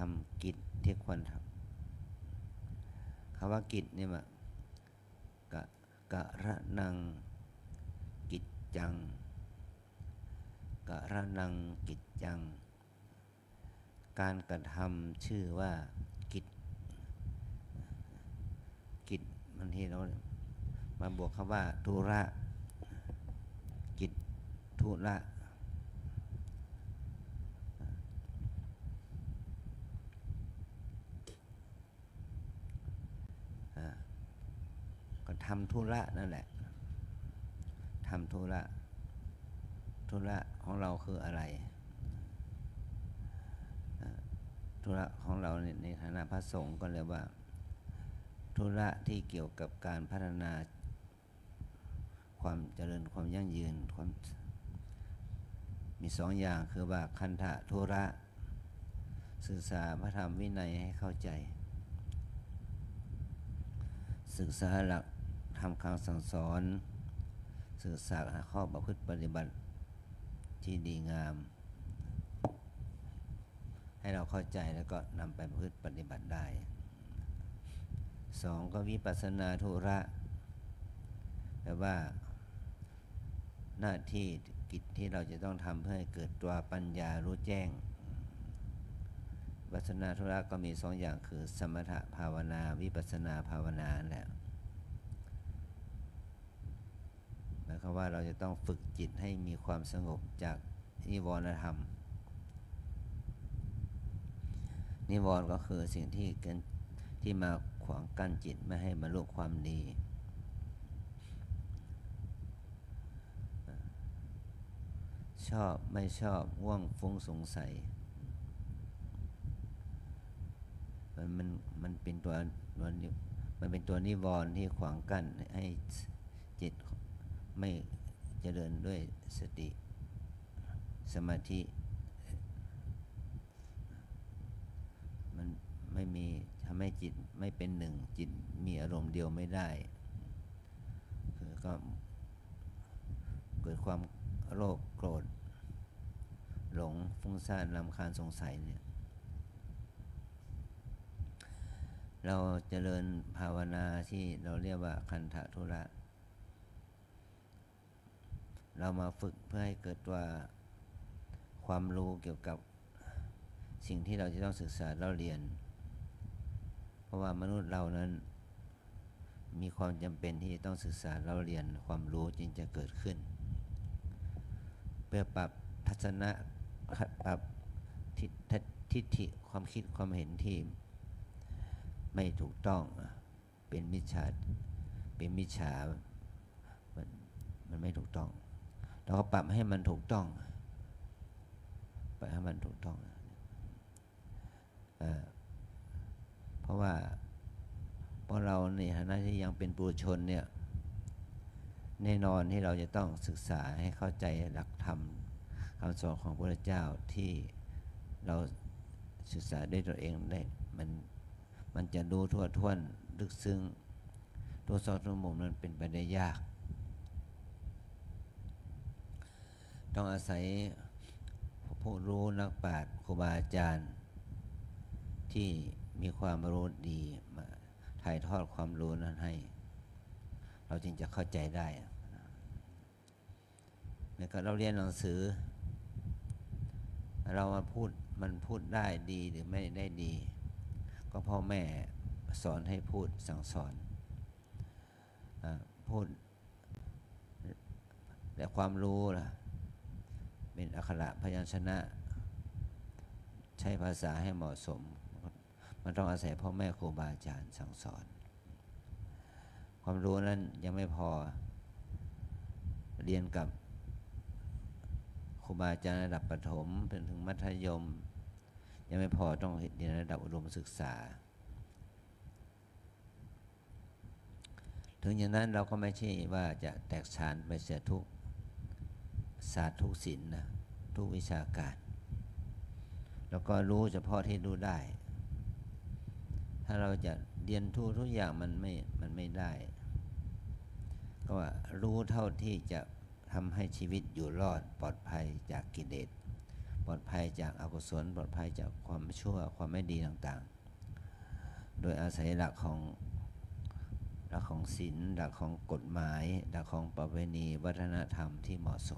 ำกิจที่ควรทำคำว่ากิจนี่มันกะระนังกิจจังกะระนังกิจจังการกระทำชื่อว่ากิจบางทีเรามาบวกคำว่าธุระกิจธุระก็ทำธุระนั่นแหละทำธุระของเราคืออะไรธุระของเราในฐานะพระสงฆ์ก็เรียกว่าธุระที่เกี่ยวกับการพัฒนาความเจริญความยั่งยืนความมีสองอย่างคือว่าคันธะธุระศึกษาพระธรรมวินัยให้เข้าใจศึกษาหลักทำคำสั่งสอนศึกษาข้อประพฤติปฏิบัติที่ดีงามให้เราเข้าใจแล้วก็นำไปประพฤติปฏิบัติได้สองก็วิปัสสนาธุระแปลว่าหน้าที่กิจที่เราจะต้องทำเพื่อให้เกิดตัวปัญญารู้แจ้งวิปัสสนาธุระก็มีสองอย่างคือสมถภาวนาวิปัสสนาภาวนาแหละหมายความว่าเราจะต้องฝึกจิตให้มีความสงบจากนิวรณธรรมนิวรณ์ก็คือสิ่งที่มาขวางกั้นจิตไม่ให้บรรลุความดีชอบไม่ชอบง่วงฟุ้งสงสัยมันเป็นตัวมันเป็นตัวนิวรณ์ที่ขวางกั้นให้จิตไม่เจริญด้วยสติสมาธิมันไม่มีทำให้จิตไม่เป็นหนึ่งจิตมีอารมณ์เดียวไม่ได้คือก็เกิดความโลภโกรธหลงฟุ้งซ่านรำคาญสงสัยเนี่ยเราเจริญภาวนาที่เราเรียกว่าคันธะธุระเรามาฝึกเพื่อให้เกิดตัวความรู้เกี่ยวกับสิ่งที่เราจะต้องศึกษาเราเรียนเพราะว่ามนุษย์เรานั้นมีความจำเป็นที่จะต้องศึกษาเราเรียนความรู้จึงจะเกิดขึ้นเพื่อปรับทัศนะปรับทิฏฐิความคิดความเห็นที่ไม่ถูกต้องเป็นมิจฉามันไม่ถูกต้องเราก็ปรับให้มันถูกต้องปรับให้มันถูกต้องเพราะว่าพวกเราในฐานะที่ยังเป็นปุถุชนเนี่ยแน่นอนที่เราจะต้องศึกษาให้เข้าใจหลักธรรมคำสอนของพระพุทธเจ้าที่เราศึกษาด้วยตัวเองได้มันจะรู้ทั่วถ้วนลึกซึ้งตัวซอกตัวมุมนั้นเป็นไปได้ยากต้องอาศัยผู้รู้นักปราชญ์ครูบาอาจารย์ที่มีความรู้ดีมาถ่ายทอดความรู้นั้นให้เราจึงจะเข้าใจได้เมื่อเราเรียนหนังสือเรามันพูดได้ดีหรือไม่ได้ดีก็พ่อแม่สอนให้พูดสั่งสอนพูดแต่ความรู้ล่ะเป็นอักขระพยัญชนะใช้ภาษาให้เหมาะสมมันต้องอาศัยพ่อแม่ครูบาอาจารย์สั่งสอนความรู้นั้นยังไม่พอเรียนกับครูบาอาจารย์ระดับประถมเป็นถึงมัธยมยังไม่พอต้องเรียนระดับอุดมศึกษาถึงอย่างนั้นเราก็ไม่ใช่ว่าจะแตกฉานไปเสียทุกศาสตร์ทุกศิลป์นะทุกวิชาการแล้วก็รู้เฉพาะที่รู้ได้ถ้าเราจะเรียนทุกอย่างมันไม่ได้ก็ว่ารู้เท่าที่จะทำให้ชีวิตอยู่รอดปลอดภัยจากกิเลสปลอดภัยจากอกุศลปลอดภัยจากความชั่วความไม่ดีต่างๆโดยอาศัยหลักของศีลหลักของกฎหมายหลักของประเพณีวัฒนธรรมที่เหมาะสม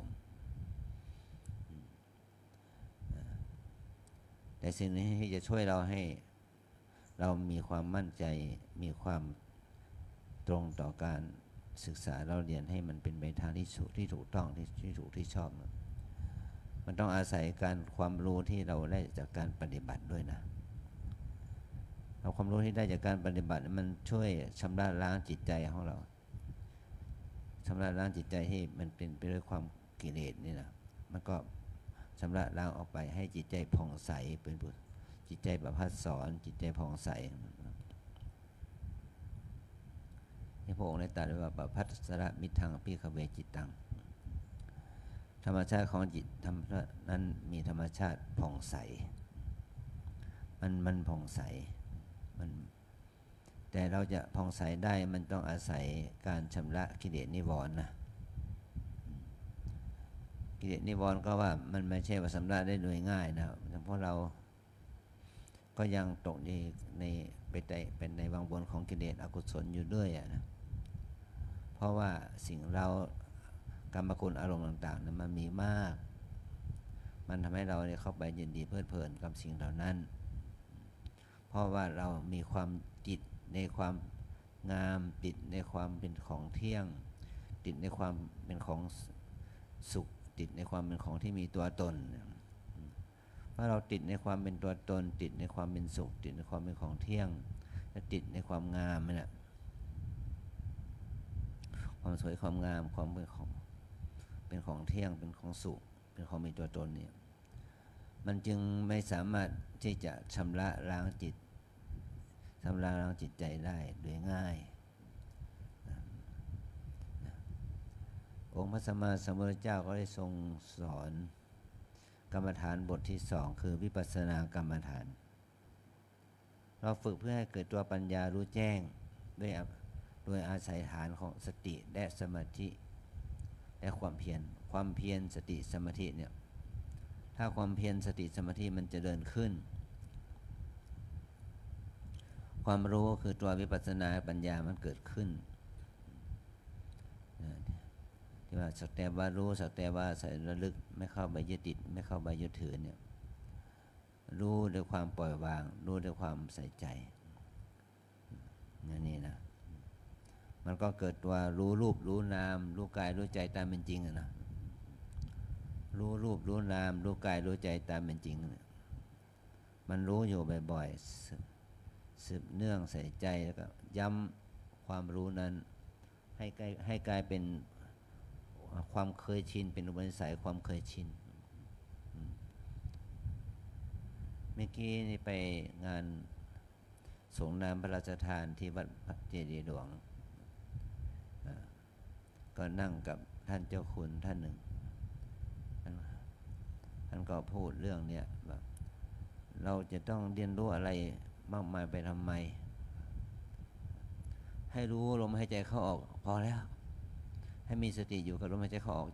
แต่สิ่งนี้ที่จะช่วยเราให้เรามีความมั่นใจมีความตรงต่อการศึกษาเราเรียนให้มันเป็นไปทางที่ถูกต้องที่ถูกที่ชอบมันต้องอาศัยการความรู้ที่เราได้จากการปฏิบัติด้วยนะเราความรู้ที่ได้จากการปฏิบัติมันช่วยชำระล้างจิตใจของเราชำระล้างจิตใจที่มันเป็นไปด้วยความกิเลสนี่นะมันก็ชำระล้างออกไปให้จิตใจผ่องใสเป็นจิตใจประภัสสรจิตใจผ่องใสที่พระองค์ได้ตรัสว่าประภัสสรมิทังภิกขเวจิตตังธรรมชาติของจิตนั้นมีธรรมชาติผ่องใสมันผ่องใสแต่เราจะผ่องใสได้มันต้องอาศัยการชำระกิเลสนิวรณ์นะกิเลสนิวรณ์ก็ว่ามันไม่ใช่ว่าชำระได้โดยง่ายนะเพราะเราก็ยังตกเป็นในวังวนของกิเลสอกุศลอยู่ด้วยนะเพราะว่าสิ่งเรากรรมคุณอารมณ์ต่างๆนั้นมันมีมากมันทำให้เราเข้าไปยินดีเพลิดเพลินกับสิ่งเหล่านั้นเพราะว่าเรามีความติดในความงามติดในความเป็นของเที่ยงติดในความเป็นของสุขติดในความเป็นของที่มีตัวตนเพราะเราติดในความเป็นตัวตนติดในความเป็นสุขติดในความเป็นของเที่ยงและติดในความงามนี่แหละความสวยความงามความเป็นของเที่ยงเป็นของสุขเป็นของมีตัวตนเนี่ยมันจึงไม่สามารถที่จะชำระล้างจิตใจได้โดยง่ายองค์พระสัมมาสัมพุทธเจ้าก็ได้ทรงสอนกรรมฐานบทที่2คือวิปัสสนากรรมฐานเราฝึกเพื่อให้เกิดตัวปัญญารู้แจ้งโดยอาศัยฐานของสติและสมาธิและความเพียรสติสมาธิเนี่ยถ้าความเพียรสติสมาธิมันจะเดินขึ้นความรู้คือตัววิปัสสนาปัญญามันเกิดขึ้นที่ว่าสักแต่ว่ารู้สักแต่ว่าใส่ระลึกไม่เข้าไปยึดติดไม่เข้าไปยึดถือเนี่ยรู้ด้วยความปล่อยวางรู้ด้วยความใส่ใจนี่นะมันก็เกิดตัวรู้รูปรู้นามรู้กายรู้ใจตามเป็นจริงนะรู้รูปรู้นามรู้กายรู้ใจตามเป็นจริงมันรู้อยู่บ่อยๆสืบเนื่องใส่ใจแล้วก็ย้ำความรู้นั้นให้กลายเป็นความเคยชินเป็นอุปนิสัยความเคยชินเมื่อกี้นี่ไปงานสงน้ำพระราชทานที่วัดเจดีย์หลวงก็นั่งกับท่านเจ้าคุณท่านหนึ่งท่านก็พูดเรื่องเนี้ยแบบเราจะต้องเรียนรู้อะไรมากมายไปทำไมให้รู้ลมหายใจเข้าออกพอแล้วให้มีสติอยู่กับลมหายใจเข้าออก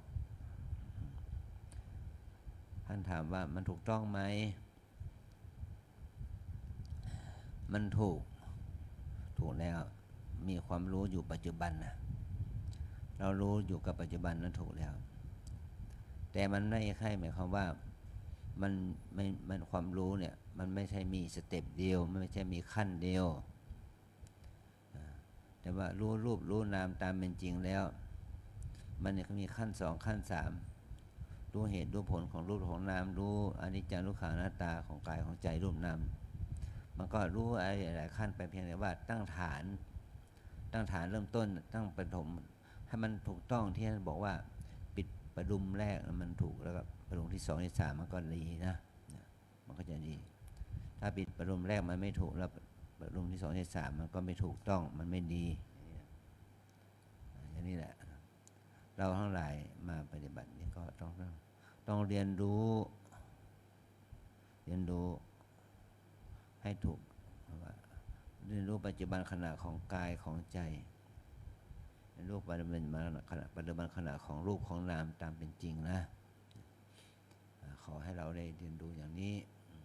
ท่านถามว่ามันถูกต้องไหมมันถูกแล้วมีความรู้อยู่ปัจจุบันนะเรารู้อยู่กับปัจจุบันนั้นถูกแล้วแต่มันไม่ใช่หมายความว่ามันความรู้เนี่ยมันไม่ใช่มีสเต็ปเดียวไม่ใช่มีขั้นเดียวแต่ว่ารู้รูปรู้นามตามเป็นจริงแล้วมันเนี่ยมีขั้น2ขั้น3รู้เหตุรู้ผลของรูปของนามรู้อนิจจังทุกขังอนัตตาของกายของใจรูปนามมันก็รู้อะไรหลายขั้นไปเพียงแต่ว่าตั้งฐานเริ่มต้นตั้งปฐมให้มันถูกต้องที่ท่านบอกว่าปิดประดุมแรกมันถูกแล้วก็ประดุมที่2ที่3มันก็ดีนะมันก็จะดีถ้าปิดประดุมแรกมันไม่ถูกแล้วประดุมที่2ที่3มันก็ไม่ถูกต้องมันไม่ดีอย่างนี้แหละเราทั้งหลายมาปฏิบัตินี่ก็ต้องเรียนรู้ให้ถูกเรียนรู้ปัจจุบันขณะของกายของใจเรียนรู้ปัจจุบันขณะของรูปของนามตามเป็นจริงนะขอให้เราได้เรียนรู้อย่างนี้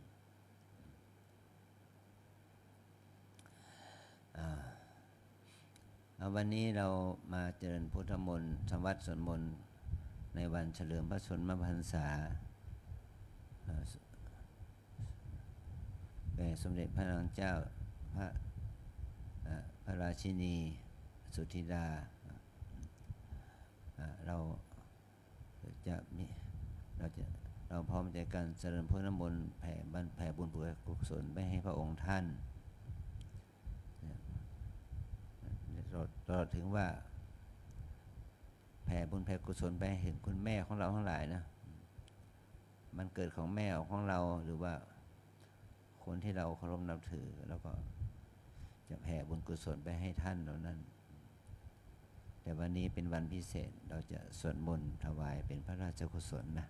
วันนี้เรามาเจริญพุทธมนต์ทำวัดสวดมนต์ในวันเฉลิมพระชนมพรรษาแด่สมเด็จพระนางเจ้าพระราชินีสุธิดาเราพร้อมใจกันเจริญพุทธมนต์แผ่บุญกุศลไปให้พระองค์ท่านเราถึงว่าแผ่บุญแผ่กุศลไปเห็นคุณแม่ของเราทั้งหลายนะมันเกิดของแม่ของเราหรือว่าคนที่เราเคารพนับถือแล้วก็จะแผ่บุญกุศลไปให้ท่านเหล่านั้นแต่วันนี้เป็นวันพิเศษเราจะสวดมนต์ถวายเป็นพระราชกุศลนะ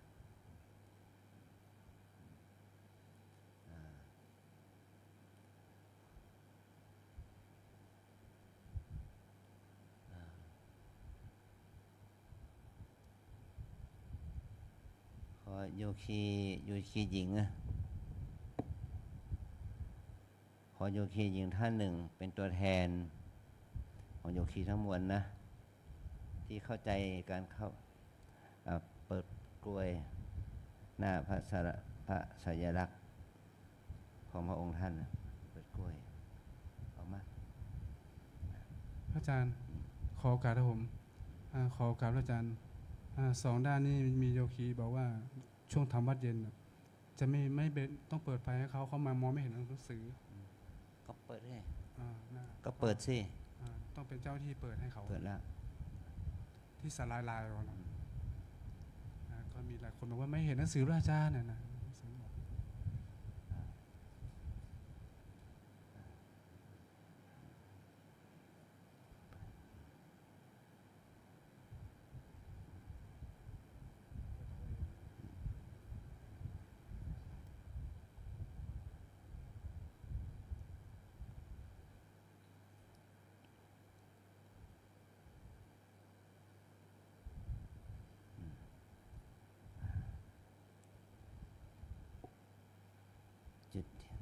ขอโยคีหญิงนะขอโยคีหญิงท่านหนึ่งเป็นตัวแทนของโยคีทั้งมวลนะที่เข้าใจการเข้าเปิดกล้วยหน้าพระสัญลักษณ์ของพระองค์ท่านเปิดกล้วยออกมาพระอาจารย์ขอโอกาสครับผมขอโอกาสพระอาจารย์สองด้านนี้มีโยคีบอกว่าช่วงทำวัดเย็นจะไม่ต้องเปิดไฟให้เขามามองไม่เห็นหนังสือก็เปิดให้ก็เปิดสิต้องเป็นเจ้าที่เปิดให้เขาเปิดแล้วที่สลายลายก่อนก็มีหลายคนบอกว่าไม่เห็นหนังสือพระอาจารย์นะจุดเทียน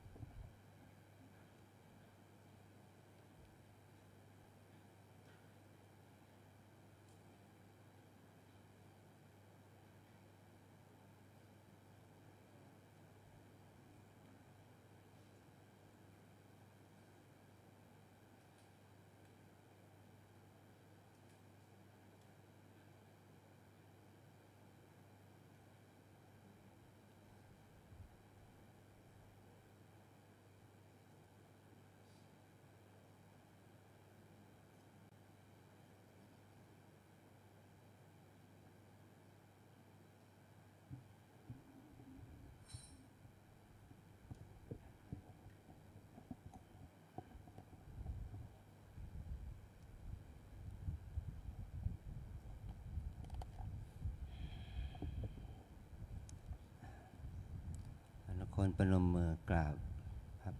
คนประนมมือกราบครับ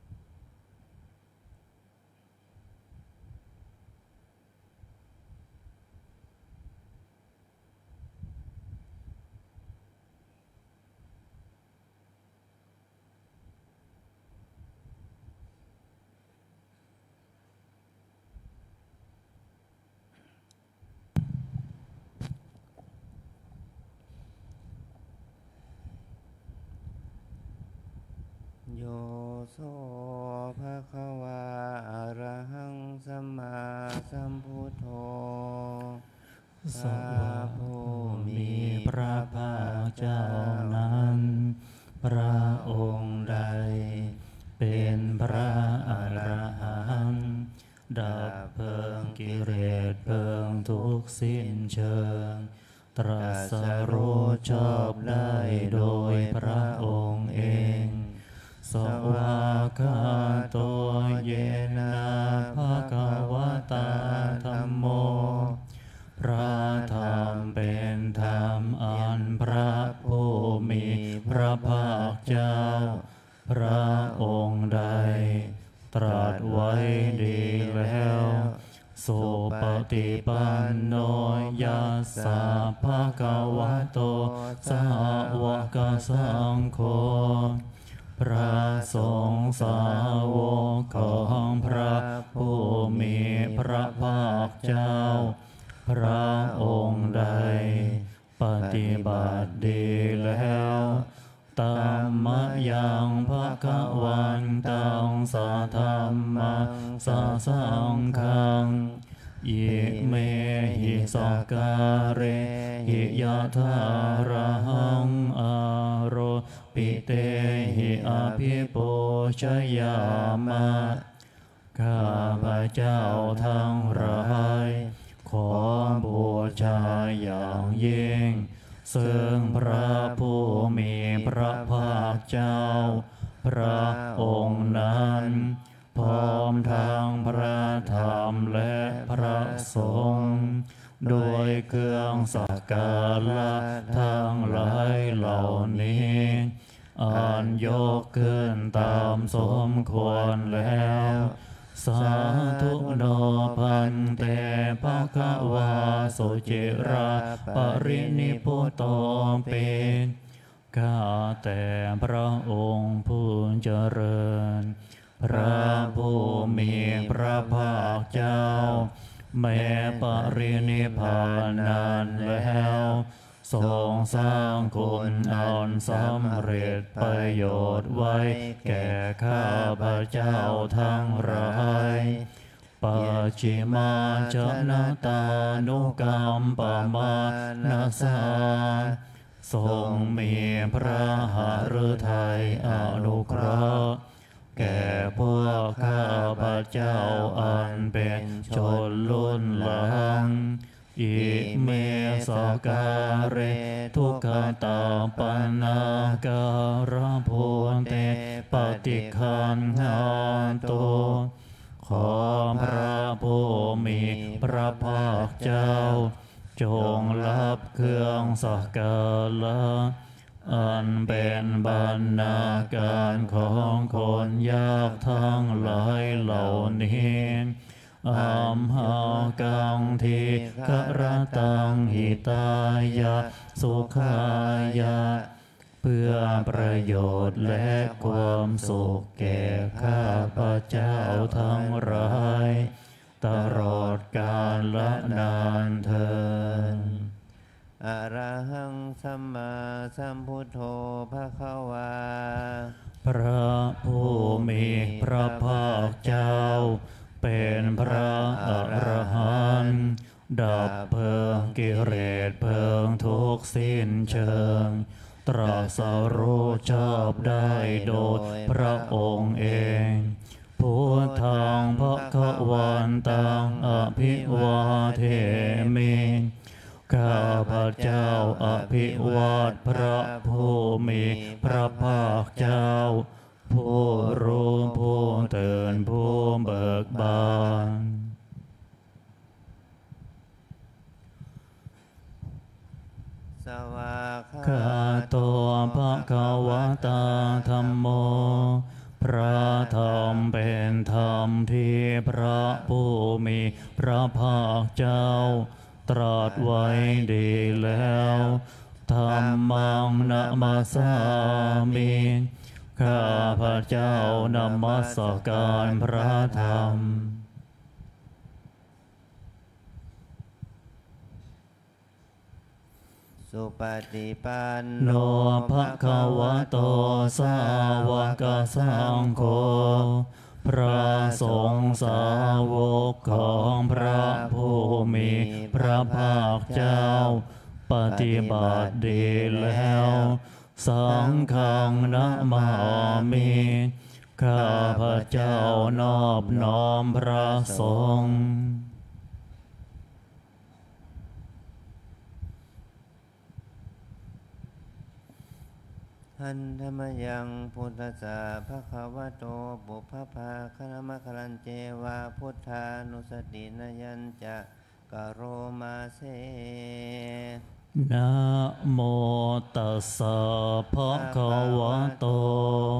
โยโสภะคะวาอะระหังสัมมาสัมพุทโธสวะผู้มีพระภาคเจ้านั้นพระองค์ใดเป็นพระอรหันต์ดับเพลิงกิเลสเพลิงทุกข์สิ้นเชิงตรัสรู้ชอบได้โดยพระองค์เองสวากขาโตเยนะภะคะวะตาธัมโมพระธรรมเป็นธรรมอันพระผู้มีพระภาคเจ้าพระองค์ใดตรัสไว้ดีแล้วสุปปฏิปันโนยัสสะภะคะวะโตสาวกสังโฆพระสงฆ์สาวกของพระผู้มีพระภาคเจ้าพระองค์ใดปฏิบัติดีแล้วตัมมะยังภคะวันตังสะธัมมังสะสังฆังอิเมหิสการะหิยะถาระหังอาโรปิเตหิอภิปูชยามะข้าพระเจ้าทั้งหลายขอบูชาอย่างยิ่งซึ่งพระผู้มีพระภาคเจ้าพระองค์นั้นพร้อมทั้งพระธรรมและพระสงฆ์โดยเครื่องสักการะทั้งหลายเหล่านี้อันยกขึ้นตามสมควรแล้วสาธุโนพันเตภคะวาสุจิราปรินิพพุโตเปข้าแต่พระองค์ผู้เจริญพระผู้มีพระภาคเจ้าแม้ปรินิพพานนานแล้วทรงสร้างคุณอันสำเร็จประโยชน์ไว้แก่ข้าพระเจ้าทั้งหลายปัจฉิมาชนะตานุกรรมปมานาสาทรงมีพระหฤทัยอนุเคราะห์แก่พวกข้าพระเจ้าอันเป็นชนรุ่นหลังอิเมสการะทุกขตาปนาการะโพเตปฏิคันหาโตขอพระผู้มีพระภาคเจ้าจงรับเครื่องสักการะอันเป็นบรรณาการของคนยากทั้งหลายเหล่านี้อัมหากังทิกรตังหิตายะสุขายะเพื่อประโยชน์และความสุขแก่ข้าพระเจ้าทั้งหลายตลอดกาลและนานเทอญอะระหังสัมมาสัมพุทโธภคะวาพระผู้มีพระภาคเจ้าเป็นพระอรหันต์ดับเพลิงกิเลสเพลิงทุกสิ้นเชิงตรัสรู้ชอบได้โดยพระองค์เองพุทธังภคะวันตังอภิวาเทมิข้าพระเจ้าอภิวาทพระผู้มีพระภาคเจ้าผู้รู้ผู้ตื่นผู้เบิกบานสวากขาโตภคะวะตาธัมโมพระธรรมเป็นธรรมที่พระผู้มีพระภาคเจ้าตรัสไว้ดีแล้วธัมมังนะมัสสามิข้าพระเจ้านมัสการพระธรรมสุปฏิปันโนภคะวะโตสาวกสังโฆพระสงฆ์สาวกของพระผู้มีพระภาคเจ้าปฏิบัติดีแล้วสังฆังนะมามิข้าพระเจ้านอบน้อมพระสงฆ์หันธรรมยังพุทธัสสะภะคะวะโตปุพพภาคณมะคลันเจวะพุทธานุสตินายัญจะกโรมาเสนะโมตัสสะภะคะวะโต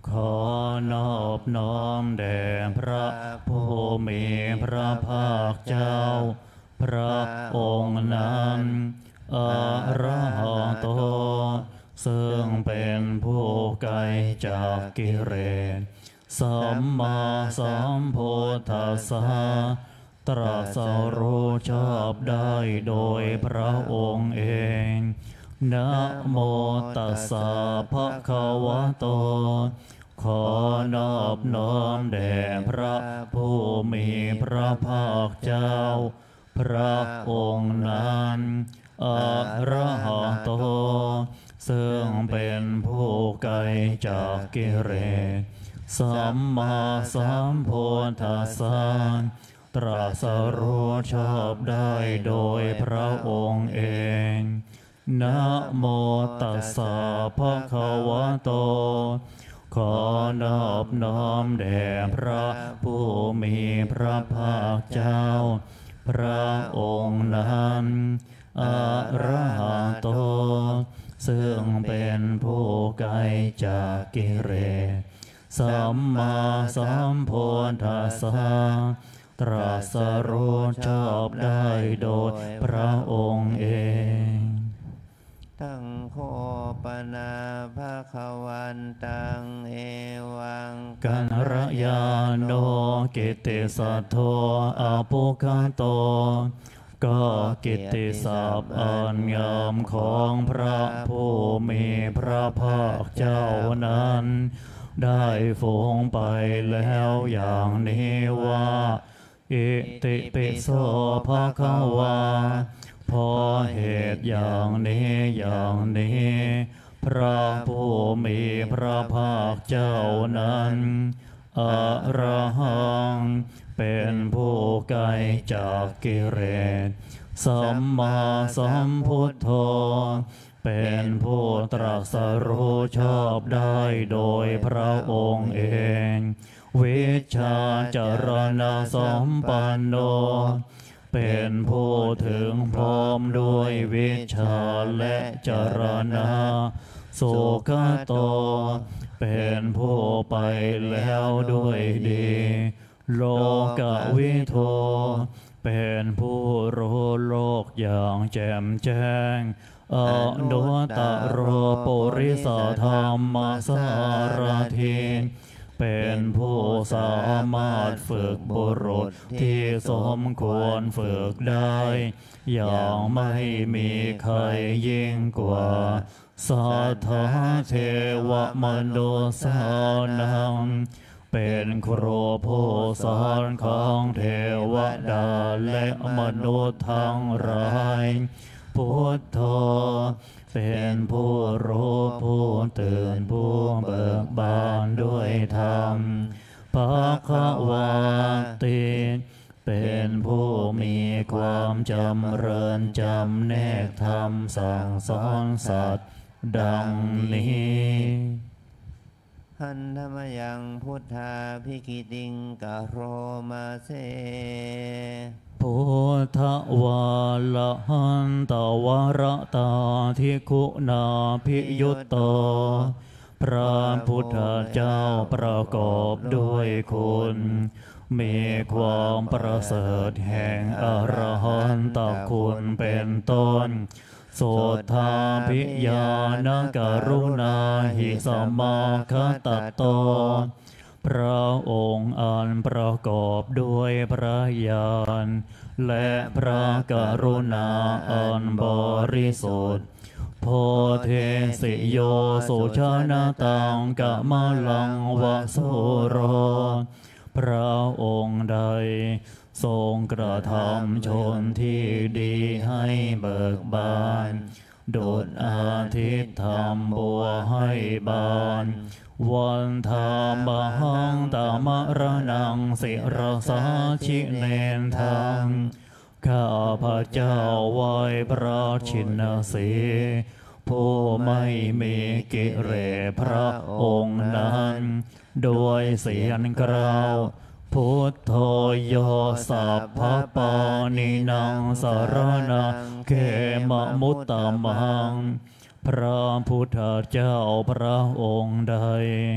ขอนอบน้อมแด่พระผู้มีพระภาคเจ้าพระองค์นั้นอะระหะโตซึ่งเป็นผู้ไกลจากกิเลสสัมมาสัมพุทธัสสะตรัสรู้ชอบได้โดยพระองค์เองนะโมตัสสะภะคะวะโตขอนอบน้อมแด่พระผู้มีพระภาคเจ้าพระองค์นั้นอะระหะโตซึ่งเป็นผู้ไกลจากกิเลสสัมมาสัมพุทธัสสะตรัสรู้ชอบได้โดยพระองค์เองนะโมตัสสะภะคะวะโตขอนอบน้อมแด่พระผู้มีพระภาคเจ้าพระองค์นั้นอะระหะโตซึ่งเป็นผู้ไกลจากกิเลสสัมมาสัมพุทธัสสะตรัสรู้ชอบได้โดยพระองค์เองตังโคปนาภะคะวันตังเอวังกัณรยาโนกิตติสัทโธอาปุคโตก็กิตติศัพท์อันงามของพระผู้มีพระภาคเจ้านั้นได้ฝูงไปแล้วอย่างนี้ว่าอิติปิโสภะคะวาเพราะเหตุอย่างนี้พระผู้มีพระภาคเจ้านั้นอะระหังเป็นผู้ไกลจากกิเลสสัมมาสัมพุทโธเป็นผู้ตรัสรู้ชอบได้โดยพระองค์เองวิชชาจรณะสัมปันโนเป็นผู้ถึงพร้อมด้วยวิชชาและจรณะสุขโตเป็นผู้ไปแล้วด้วยดีโลกวิโทเป็นผู้รู้โลกอย่างแจ่มแจ้งอนุตตรปุริสธรรมสารถิเป็นผู้สามารถฝึกบุรุษที่สมควรฝึกได้อย่างไม่มีใครยิ่งกว่าสัทธาเทวมนุสสานังเป็นครูผู้สอนของเทวดาและมนุษย์ทั้งหลายพุทโธเป็นผู้รู้ผู้ตื่นผู้เบิกบานด้วยธรรมภควาติเป็นผู้มีความจำเริญจำแนกธรรมสั่งสอนสัตว์ดังนี้หันธรรมยังพุทธาภิกิติงกะโรมาเสพุทธวาละหันตวรตาทิคุณาภิยุตโตพระพุทธเจ้าประกอบด้วยคุณมีความประเสริฐแห่งอรหันตคุณเป็นต้นสุทธาภิญาณกรุณาหิสัมมาคตโตพระองค์อันประกอบด้วยพระญาณและพระกรุณาอันบริสุทธิ์โพเทสิโยสุชนะตังกะมะลังวะโสโรพระองค์ใดทรงกระทำชนที่ดีให้เบิกบานดุจอาทิตย์ทำบัวให้บานวันธามหังตามรนังสิรสาชิเนนทังข้าพระเจ้าไหว้พระชินสีผู้ไม่มีกิเลสพระองค์นั้นด้วยเสียงกล่าวพุทโธโยสัพพปานินังสารนังเขมะมุตตมังพระพุทธเจ้าพระองค์ใด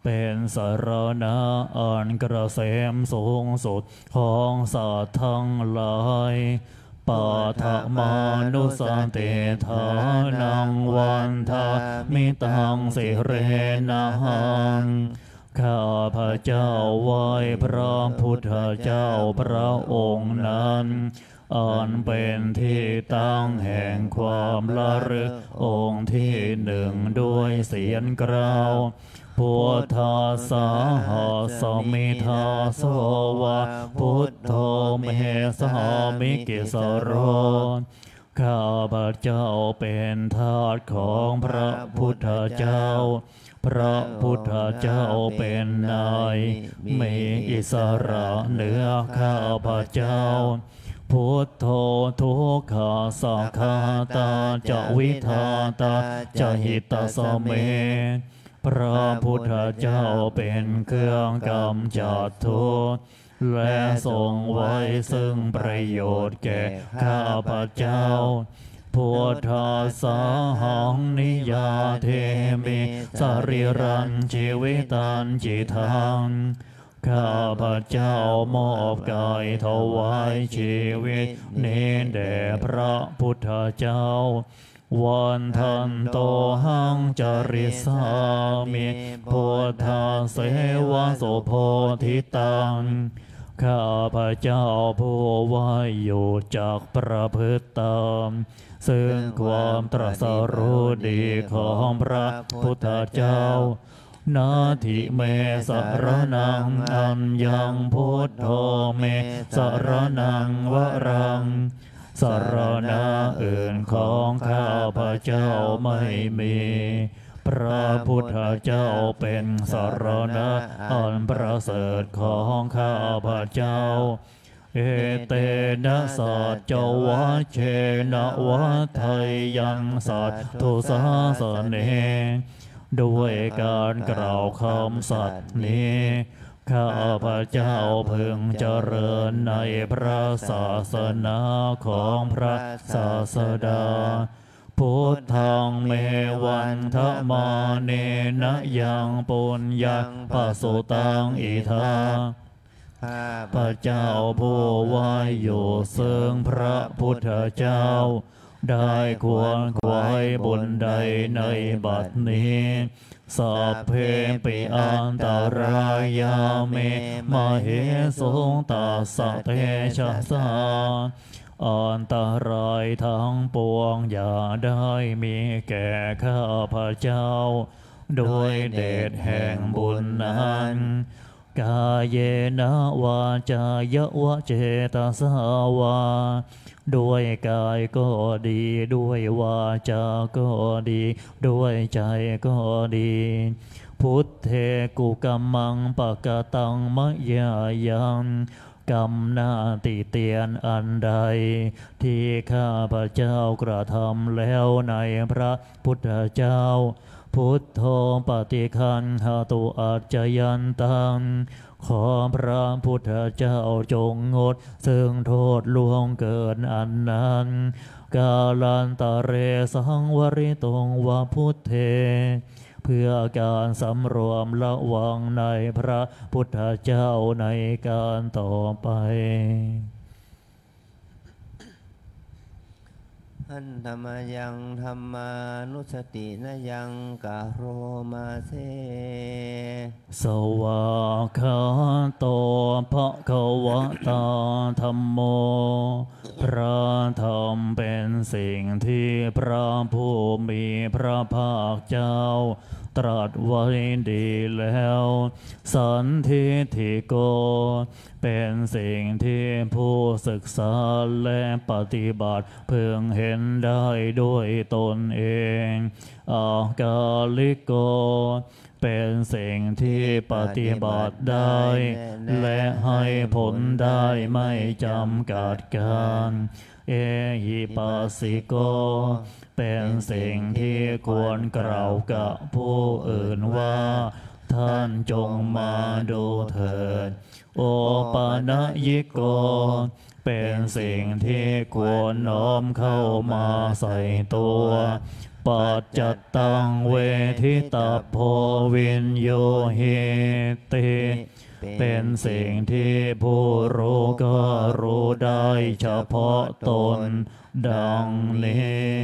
เป็นสรณะอันกระเสมสูงสุดของสัตว์ทั้งหลายปัทมานุสติฐานังวันทามิตังสิเรนะหังข้าพระเจ้าไหว้พระพุทธเจ้าพระองค์นั้นอันเป็นที่ตั้งแห่งความละลึกองค์ที่หนึ่งด้วยเสียงกล่าวพุทธัสสะหะสมิทาโสวะพุทโธเมสหามิกิสโรข้าพระเจ้าเป็นทาสของพระพุทธเจ้าพระพุทธเจ้าเป็นนายมีอิสระเหนือข้าพระเจ้าพุทโธทุกขาสังฆาตาจะวิทาตาจะหิตสเมพระพุทธเจ้าเป็นเครื่องกำจัดทุกข์และทรงไว้ซึ่งประโยชน์แก่ข้าพระเจ้าพุทธัสสะหังนิยาเทมิสรีรันชีวิตันจิตังข้าพระเจ้ามอบกายถวายชีวิตนี้แด่พระพุทธเจ้าวันทันโตหังจริสามิพุทธาเสวะโสโพธิตังข้าพระเจ้าผู้ไหวอยู่จากประพฤติตามซึ่งความตรัสรู้ดีของพระพุทธเจ้านาทิเมสรนังอัญญังพุทโธเมสรนังวรังสรณะอื่นของข้าพระเจ้าไม่มีพระพุทธเจ้าเป็นสรณะอันประเสริฐของข้าพระเจ้าเอเตนะสัจจวัชเชนะวัฏไทยังสัตตุสาสเนด้วยการกล่าวคำสัตย์นี้ข้าพระเจ้าพึงเจริญในพระศาสนาของพระศาสดาพุทธังเมวันทมาเนนะยังปุญญังปสุตังอิทาพระเจ้าผู้ไหวอยู่ซึ่งพระพุทธเจ้าได้ควรขวายบุญใดในบัดนี้สัพเพปิอันตรายาเมมเหสงตัสสะเตชะสาอันตรายทั้งปวงอย่าได้มีแก่ข้าพระเจ้าโดยเดชแห่งบุญนั้นกายเยนะวาจายวะเจตสาวาด้วยกายก็ดีด้วยวาจาก็ดีด้วยใจก็ดีพุทเทกุกัมมังปะกตังมะยายังกรรมหน้าติเตียนอันใดที่ข้าพระเจ้ากระทำแล้วในพระพุทธเจ้าพุทโธปฏิคันหตุอัจจยันตังขอพระพุทธเจ้าจงงดซึ่งโทษล่วงเกินอันนั้นกาลันตะเรสังวริตงวะพุทเทเพื่อการสำรวมระวังในพระพุทธเจ้าในการต่อไปอันธรรมยังธรรมานุสตินะยังกะโรมาเสสวากขาโตภะคะวะตาธัมโมพระธรรมเป็นสิ่งที่พระผู้มีพระภาคเจ้าตรัสไว้ดีแล้วสันทิฏฐิโกเป็นสิ่งที่ผู้ศึกษาและปฏิบัติพึงเห็นได้ด้วยตนเองอากาลิโกเป็นสิ่งที่ปฏิบัติได้และให้ผลได้ไม่จำกัดการเอหิปัสสิโกเป็นสิ่งที่ควรกล่าวกับผู้อื่นว่าท่านจงมาดูเถิดโอปานะยิโกเป็นสิ่งที่ควรน้อมเข้ามาใส่ตัวปัจจตังเวทิตาโพวินโยหิติเป็นสิ่งที่ผู้รู้ก็รู้ได้เฉพาะตนดังนี้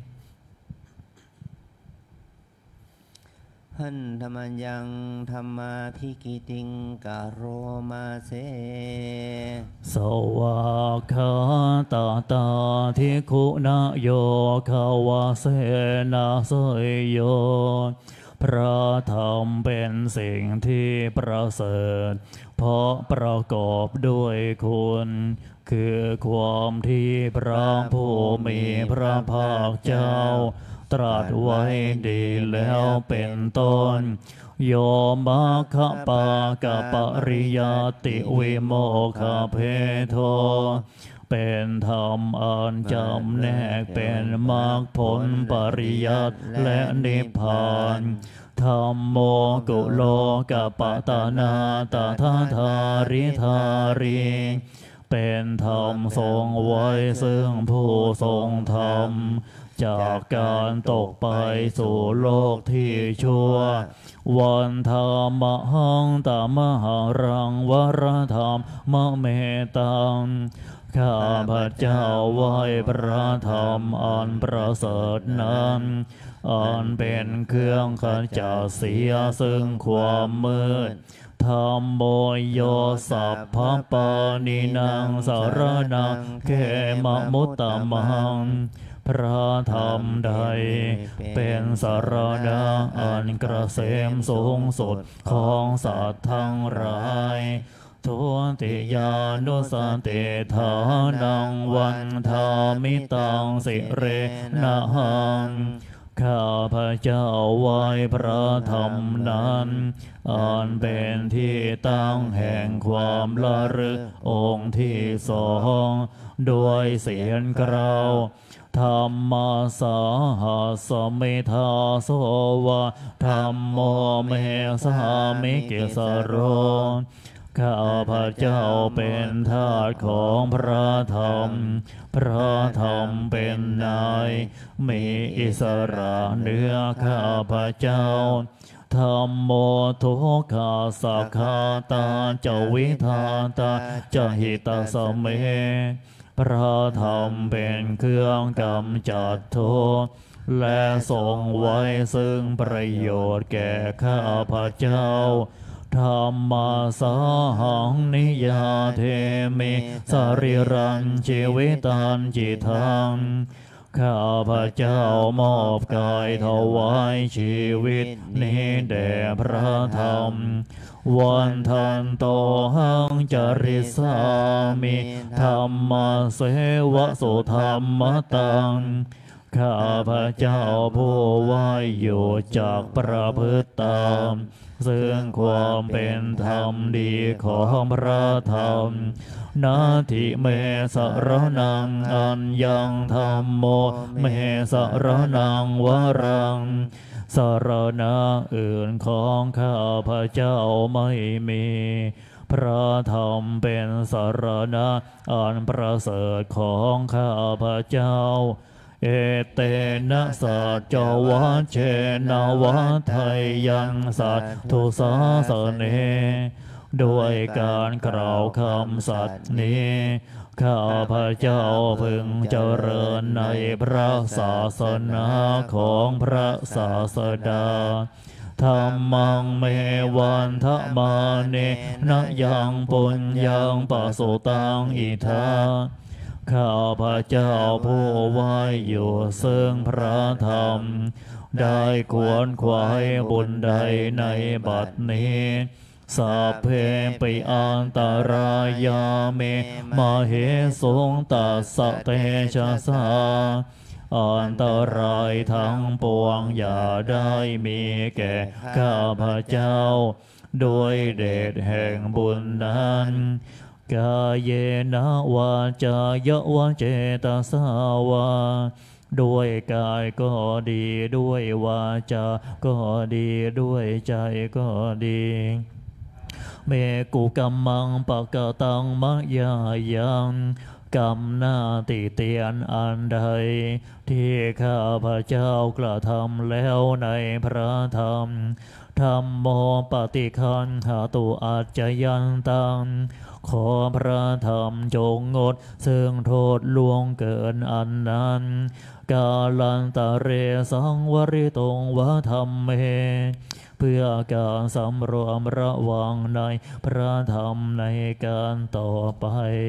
หันธรรมัญญังธรรมาภิกิติงกะโรมาเสสวากขาตาตาทิคุณโยขาวาเสนาเสยโยพระธรรมเป็นสิ่งที่ประเสริฐเพราะประกอบด้วยคุณคือความที่พระผู้มีพระภาคเจ้าตรัสไว้ดีแล้วเป็นต้นโยมัคคะปากะปริยติวิโมคขเพโทเป็นธรรมอันจำแนกเป็นมรรคผลปริยัติและนิพพานธรรมโมกุโลกปตนาตถาธาริธารีเป็นธรรมทรงไว้ซึ่งผู้ทรงธรรมจากการตกไปสู่โลกที่ชั่ววันธรรมหังตามหังรังวรธรรมมะเมตังข้าพเจ้าไหว้พระธรรมอันประเสริฐนั้นอันเป็นเครื่องขจัดเสียซึ่งความมืดธรรมโมโยสัพพปานินางสารนังเขมะมุตตมังพระธรรมใดเป็นสารณะอันเกษมสูงสุดของสัตว์ทั้งหลายทุติยานุสติฐานังวันธามิตังสิเรนะหังข้าพเจ้าไหว้พระธรรมนั้นอันเป็นที่ตั้งแห่งความละลึกองค์ที่สองด้วยเสียงกล่าวธรรมสาหัสมิทาโสวะธรรมโมเมสามิกิสโรข้าพเจ้าเป็นทาสของพระธรรมพระธรรมเป็นนายมีอิสระเหนือข้าพเจ้าธรรมโมทุกขาสักขาตาเจวิธาตาจหิตาสเมพระธรรมเป็นเครื่องกำจัดทุกข์และทรงไว้ซึ่งประโยชน์แก่ข้าพเจ้าธรรมสาหังนิยาเทมิสริรัญชีวิตันจิตังข้าพเจ้ามอบกายถวายชีวิตนี้แด่พระธรรมวันทันโตหังจริสามิธรรมเสวะสุธรรมตังข้าพเจ้าผู้ไหวอยู่จากประพฤติตามซึ่งความเป็นธรรมดีของพระธรรมนาทิเมสรนังอัญญังธรรมโมเมสรนังวรังสรณะอื่นของข้าพเจ้าไม่มีพระธรรมเป็นสรณะอันประเสริฐของข้าพเจ้าเอเตนะสัจจวัชเชนะวัฏไทยังสัตถุสาสเนด้วยการกล่าวคำสัตย์นี้ข้าพเจ้าพึงเจริญในพระศาสนาของพระศาสดาธรรมังเมวันทมาเนนะยังปุญญังปสุตังอิทาข้าพเจ้าผู้ไหวอยู่ซึ่งพระธรรมได้ขวนขวายบุญใดในบัดนี้สัพเพปิอันตรายาเมมาเหสงตัสสะเตชะสาอันตรายทั้งปวงอย่าได้มีแก่ข้าพเจ้าโดยเดชแห่งบุญนั้นกายเยนะวาจายวะเจตสาวาด้วยกายก็ดีด้วยวาจาก็ดีด้วยใจก็ดีเมกุกัมมังปะกะตังมะยายังกรรมหน้าติเตียนอันใดที่ข้าพเจ้ากระทำแล้วในพระธรรมธัมโมปฏิคันหาตุอาจจยันตังขอพระธรรมจงงดซึ่งโทษล่วงเกินอันนั้นกาลันตะเรสังวริตงวะธรรมเมเพื่อการสำรวมระวังในพระธรรมในการต่อไป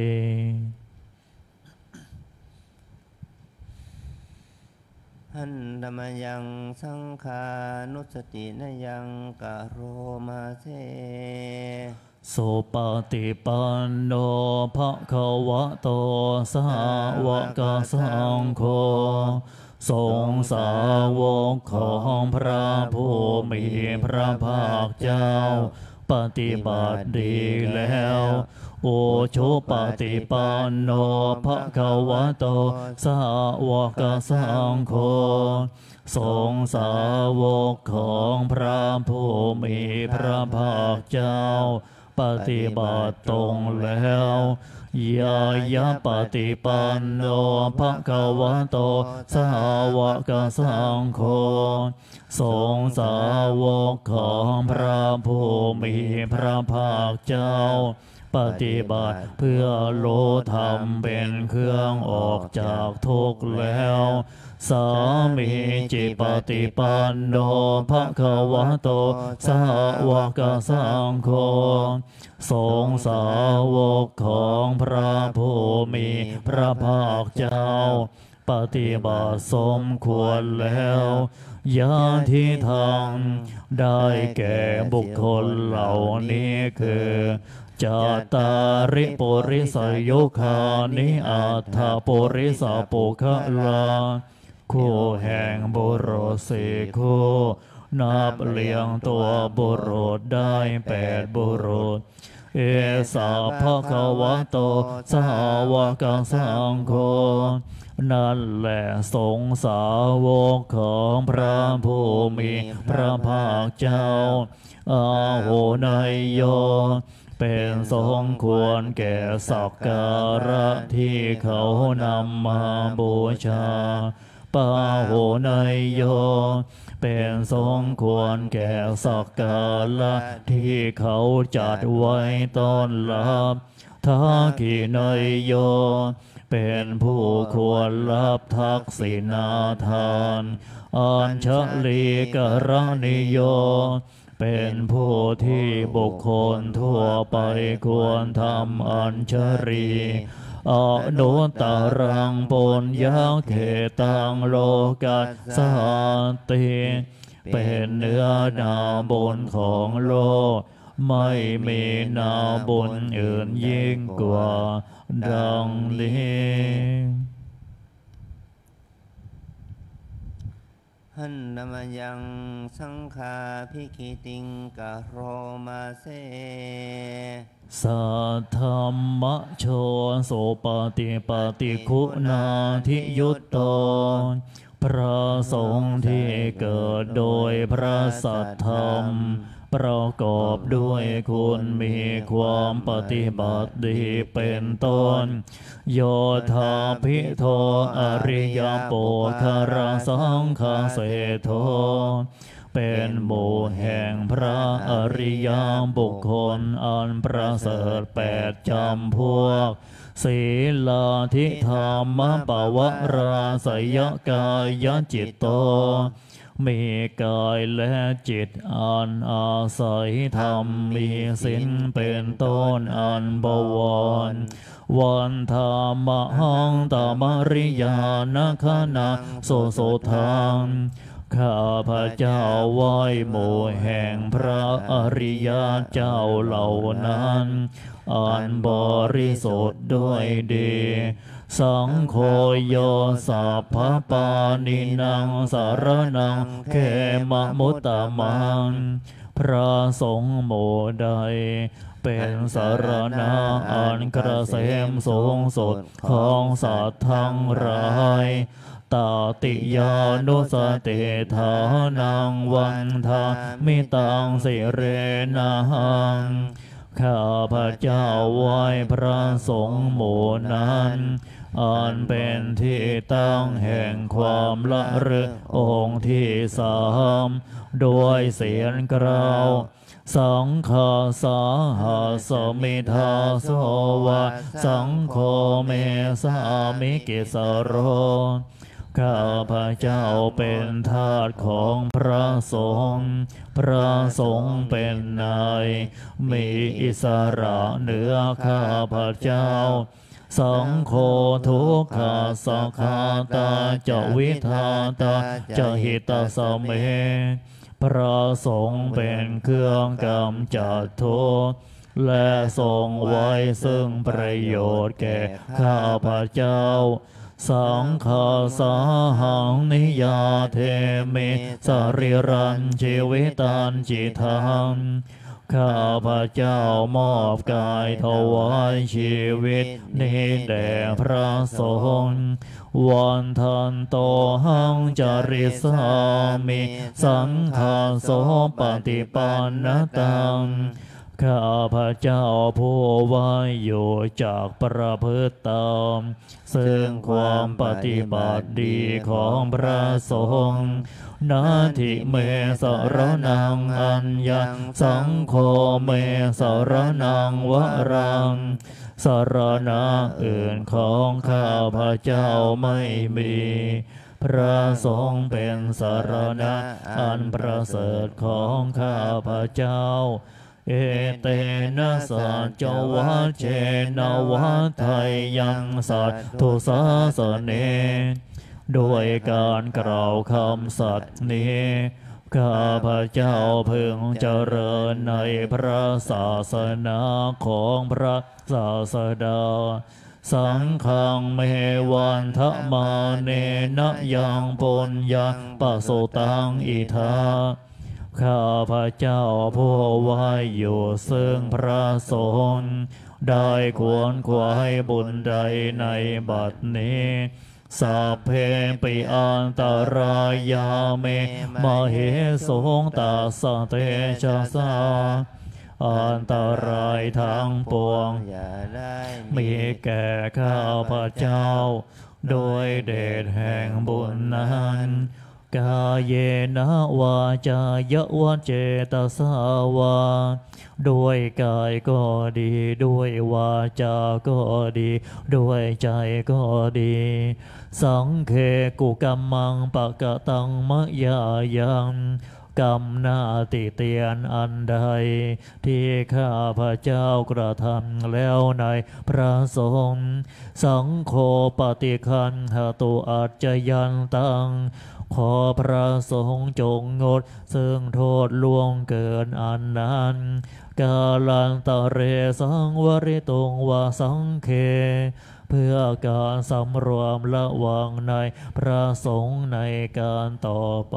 หันธรรมยังสังขานุสตินยังกะโรมาเสสุปฏิปันโนภะคะวะโตสาวกสังโฆทรงสาวกของพระผู้มีพระภาคเจ้าปฏิบัติดีแล้วโอชุปฏิปันโนภะคะวะโตสาวกสังโฆทรงสาวกของพระผู้มีพระภาคเจ้าปฏิบัติตรงแล้วยายะปฏิปันโนภะคะวะโตสาวกสังโฆทรงสาวกของพระผู้มีพระภาคเจ้าปฏิบัติเพื่อโลธรรมเป็นเครื่องออกจากทุกข์แล้วสามีจิปฏิปันโนภะคะวะโตสาวกสังโฆทรงสาวกของพระผู้มีพระภาคเจ้าปฏิบัติสมควรแล้วญาทิทางได้แก่บุคคลเหล่านี้คือจาตาริปุริสยุคานิอัฏฐปุริสปุคะลาคู่แห่งบุรุษสี่คู่นับเลี้ยงตัวบุรุษได้8บุรุษเอสาภะคะวะโตสาวกสังโฆนั่นแหละสงฆ์สาวกของพระผู้มีพระภาคเจ้าอาโหนยโยเป็นสมควรแก่สักการะที่เขานำมาบูชาปาโหนยโยเป็นสมควรแก่สักการะที่เขาจัดไว้ต้อนรับทักขินยโยเป็นผู้ควรรับทักษิณาทานอัญชลีกรณิโยเป็นผู้ที่บุคคลทั่วไปควรทำอัญชลีอนุตตรังปุญญเขตังโลกัสสติเป็นเนื้อนาบุญของโลกไม่มีนาบุญอื่นยิ่งกว่าดังนี้หันธรรมยังสังฆาภิกิติงกะโรมาเสสัทธัมมะโชโสปฏิปฏิคุณาทิยุตโตพระสงฆ์ที่เกิดโดยพระสัทธรรมประกอบด้วยคุณมีความปฏิบัติดีเป็นต้นโยธาภิโทอริยโปคาราสังฆาเสโทเป็นหมู่แห่งพระอริยบุคคลอันประเสริฐ8จำพวกศีลาธิธรรมปวราสยกายจิตโตมีกายและจิตอันอาศัยธรรมมีศีลเป็นต้นอันบวรวันธรรมหังตมริยานะขณะโสโสทังข้าพระเจ้าไหว้หมู่แห่งพระอริยเจ้าเหล่านั้นอันบริสุทธิ์ด้วยดีสังโฆโยสัพพปานินังสารนังเขมะมุตตมังพระสงฆ์หมู่ใดเป็นสารณะอันกระเสมสูงสุดของสัตว์ทั้งหลายตติยานุสติฐานังวันทามิตังสิเรนะหังข้าพระเจ้าไหว้พระสงฆ์หมู่นั้นอันเป็นที่ตั้งแห่งความละลึกองค์ที่สามด้วยเสียงกล่าวสังฆาสาหาสมิทาโสวะสังโฆเมสามิกิสโรข้าพระเจ้าเป็นทาสของพระสงฆ์พระสงฆ์เป็นนายมีอิสระเหนือข้าพระเจ้าสังโฆทุกขาสังฆาตาจะวิทาตาจะหิตาสเมพระสงฆ์เป็นเครื่องกำจัดทุกข์และทรงไว้ซึ่งประโยชน์แก่ข้าพระเจ้าสังฆาสาหังนิยาเทมิสริรันชีวิตันจิตังข้าพระเจ้ามอบกายถวายชีวิตนี้แด่พระสงฆ์วันทันโตหังจาริสามิสังฆาโสปฏิปันนตังข้าพระเจ้าผู้ไว้อยู่จากประพฤติตามซึ่งความปฏิบัติดีของพระสงฆ์นาทิเมสรนังอัญญังสังโฆเมสรนังวรังสรณะอื่นของข้าพระเจ้าไม่มีพระสงฆ์เป็นสรณะอันประเสริฐของข้าพระเจ้าเอเตนะสัจจวัชเชนะวัฏไทยังสัตตุสาสเนด้วยการกล่าวคำสัตย์นี้ข้าพระเจ้าพึงเจริญในพระศาสนาของพระศาสดาสังฆังเมวันทมาเนนะยังปุญญังปะโสตังอิทาข้าพระเจ้าผู้ไว้อยู่ซึ่งพระสงฆ์ได้ควรขวายบุญใดในบัดนี้สัพเพปิอันตรายาเมมเหสงตัสสะเตชะสาอันตรายทั้งปวงมีแก่ข้าพระเจ้าโดยเดชแห่งบุญนั้นกายเยนะวาจายวเจตสาวาด้วยกายก็ดีด้วยวาจาก็ดีด้วยใจก็ดีสังเคกุกัมมังปะกะตังมะยายังกรรมหน้าติเตียนอันใดที่ข้าพระเจ้ากระทำแล้วในพระสงฆ์สังโฆปฏิคันหตุอัจจยันตังขอพระสงฆ์จงงดซึ่งโทษล่วงเกินอันนั้นกาลันตะเรสังวริตุงวาสังเคเพื่อการสำรวมระวังในพระสงฆ์ในการต่อไป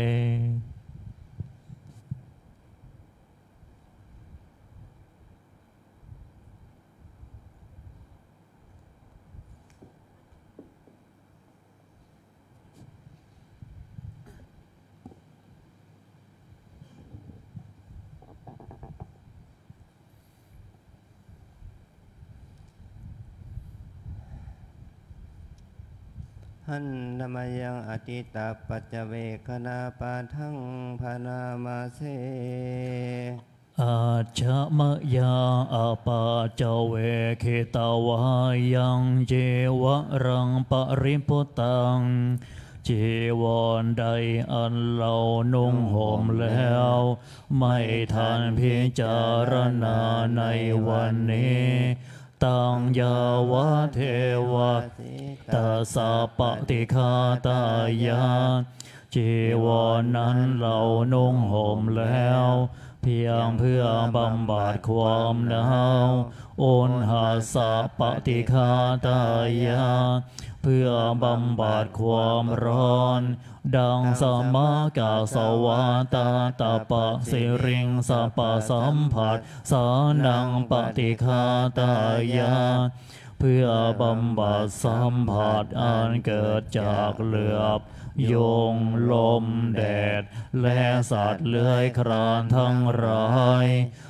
หันธรรมยังอติตาปัจจเวคณาปาทังพานามาเสอาชะมะยาอาปาเจเวคิตาวายังเจวะรังปริปุตังจีวรใดอันเรานุ่งห่มแล้วไม่ทันพิจารณาในวันนี้ตังยาวะเทวะตาสาปฏิฆาตายาจีวรนั้นเรานุ่งห่มแล้วเพียงเพื่อบำบัดความหนาวอุณหาสะปฏิฆาตายาเพื่อบำบัดความร้อนดังสมากาสวาตาตาปะสิริงสปะสัมผัสสานังปฏิฆาตายาเพื่อบำบัดสัมผัสอันเกิดจากเหลือบยุงลมแดดและสัตว์เลื้อยคลานทั้งหลาย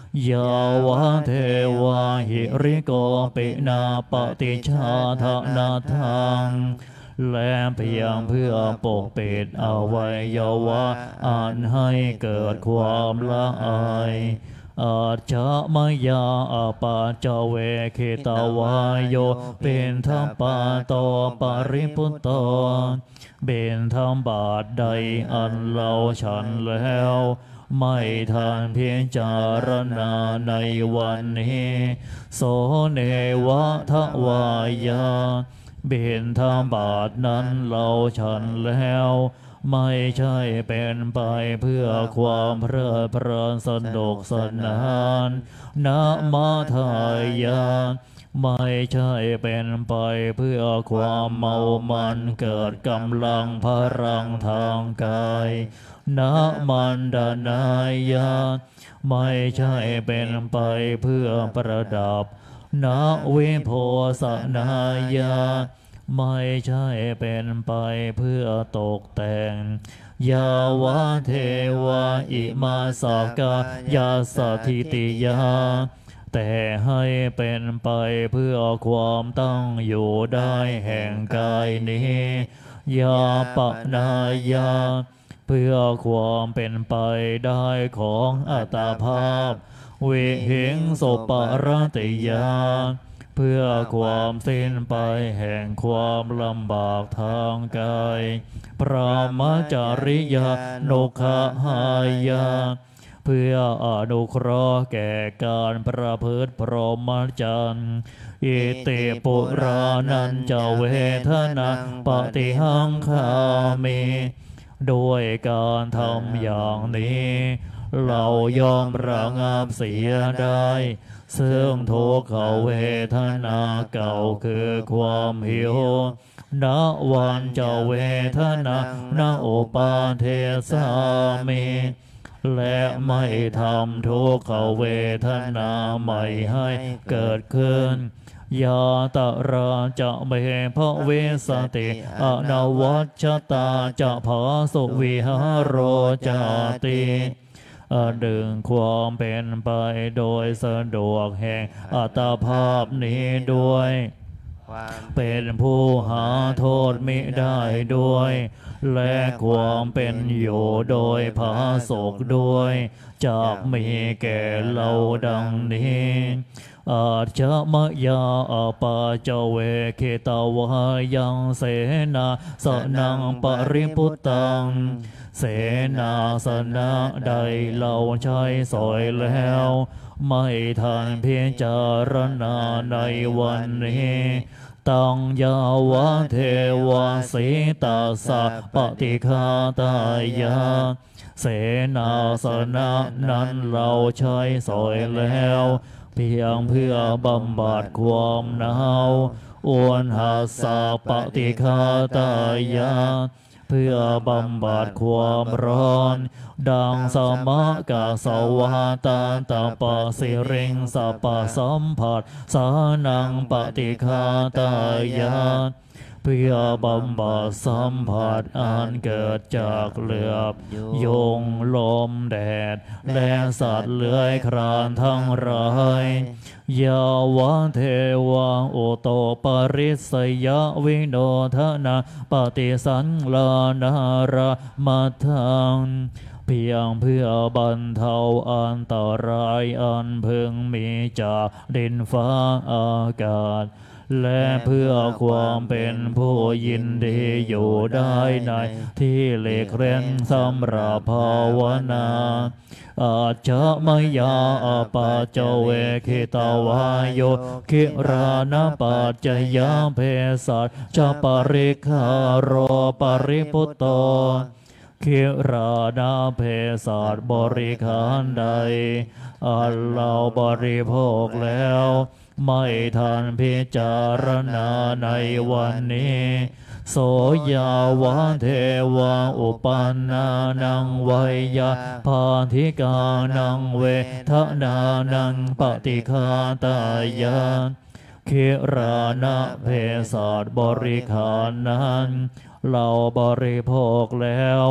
ยาวะเทวาหิริโกปินาปฏิชาทนาทังและเพียงเพื่อปกปิดอวัยวะอันให้เกิดความละอายอาจจะมยาอาปาจเวคิตาวายโยเป็นธรรมปาโตปริปุตโตเป็นธรรมบาทใดอันเราฉันแล้วไม่ทานเพียงจารณาในวันนี้โสเนวะทวายาเบญธรรมบาทนั้นเราฉันแล้วไม่ใช่เป็นไปเพื่อความเพลิดเพลินสนุกสนานนะมาทายาไม่ใช่เป็นไปเพื่อความเมามันเกิดกำลังพลังทางกายนะมันดานายาไม่ใช่เป็นไปเพื่อประดับนะวิโพสนายาไม่ใช่เป็นไปเพื่อตกแต่งยาวะเทวาอิมาสกายาสถิติยาแต่ให้เป็นไปเพื่อความตั้งอยู่ได้แห่งกายนี้ยาปนายาเพื่อความเป็นไปได้ของอัตภาพวิหิงสุปรติยาเพื่อความสิ้นไปแห่งความลำบากทางกายพระมจริยานุขหายาเพื่ออนุเคราะห์แก่การประพฤติพรหมจรรย์อิติปุรานันจะเวทนาปฏิหังคามิด้วยการทำอย่างนี้เรายอมระงับเสียได้ซึ่งทุกขเวทนาเก่าคือความหิวณวันจะเวทนาณอุปาเทสามิและไม่ทำทุกขเวทนาใหม่ให้เกิดขึ้นยาตราจะเมภเวสติอนวัชตาจะภาสุวิหารโรจติดึงความเป็นไปโดยสะดวกแห่งอัตภาพนี้ด้วยเป็นผู้หาโทษมิได้ด้วยและความเป็นอยู่โดยผาสุกด้วยจากมีแก่เราดังนี้อาจมยาอปาจเวคิตาวายังเสนาสนังปริปุตตังเสนาสนะใดเราใช้สอยแล้วไม่ทันเพียงจารณาในวันนี้ตังยาวะเทวาสีตาสะปฏิฆาตายาเสนาสนะนั้นเราใช้สอยแล้วเพียงเพื่อบำบัดความหนาวอวนหาสะปฏิฆาตายาเพื่อบำบัดความร้อนดังสมะกะสวาตาตาปะสิริงสัปปะสัมผัสสานังปฏิฆาตายาเพื่อบำบัดสัมผัสอันเกิดจากเหลือบยุงลมแดดและสัตว์เลื้อยคลานทั้งหลายยาวะเทวาโอโตปริสยวิโนทนาปฏิสันลานารามัทธังเพียงเพื่อบรรเทาอันตรายอันพึงมีจากดินฟ้าอากาศและเพื่อความเป็นผู้ยินดีอยู่ได้ในที่หลีกเร้นสำหรับภาวนาอาจมยาอปาจเวคิตาวายโยคิรานะปัจจยาเพสัชจะปริคาโรปริปุตโตคิรานะเพสัชบริขารใดอันเราบริโภคแล้วไม่ทันพิจารณาในวันนี้โสยาวะเทวาอุปันนานังไวยาพาธิกานังเวทนานังปฏิฆาตายาคิรานะเพศาสบริขารนั้นเราบริโภคแล้วเ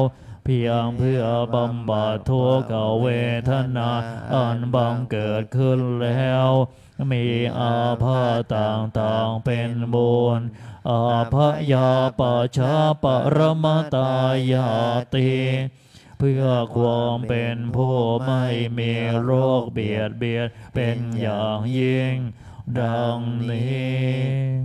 พียงเพื่อบำบัดทุกขเวทนาอันบังเกิดขึ้นแล้วมีอาพาธต่างๆเป็นบุญอาภยาปชาปรมตายาติเพื่อความเป็นผู้ไม่มีโรคเบียดเบียนเป็นอย่างยิ่งดังนี้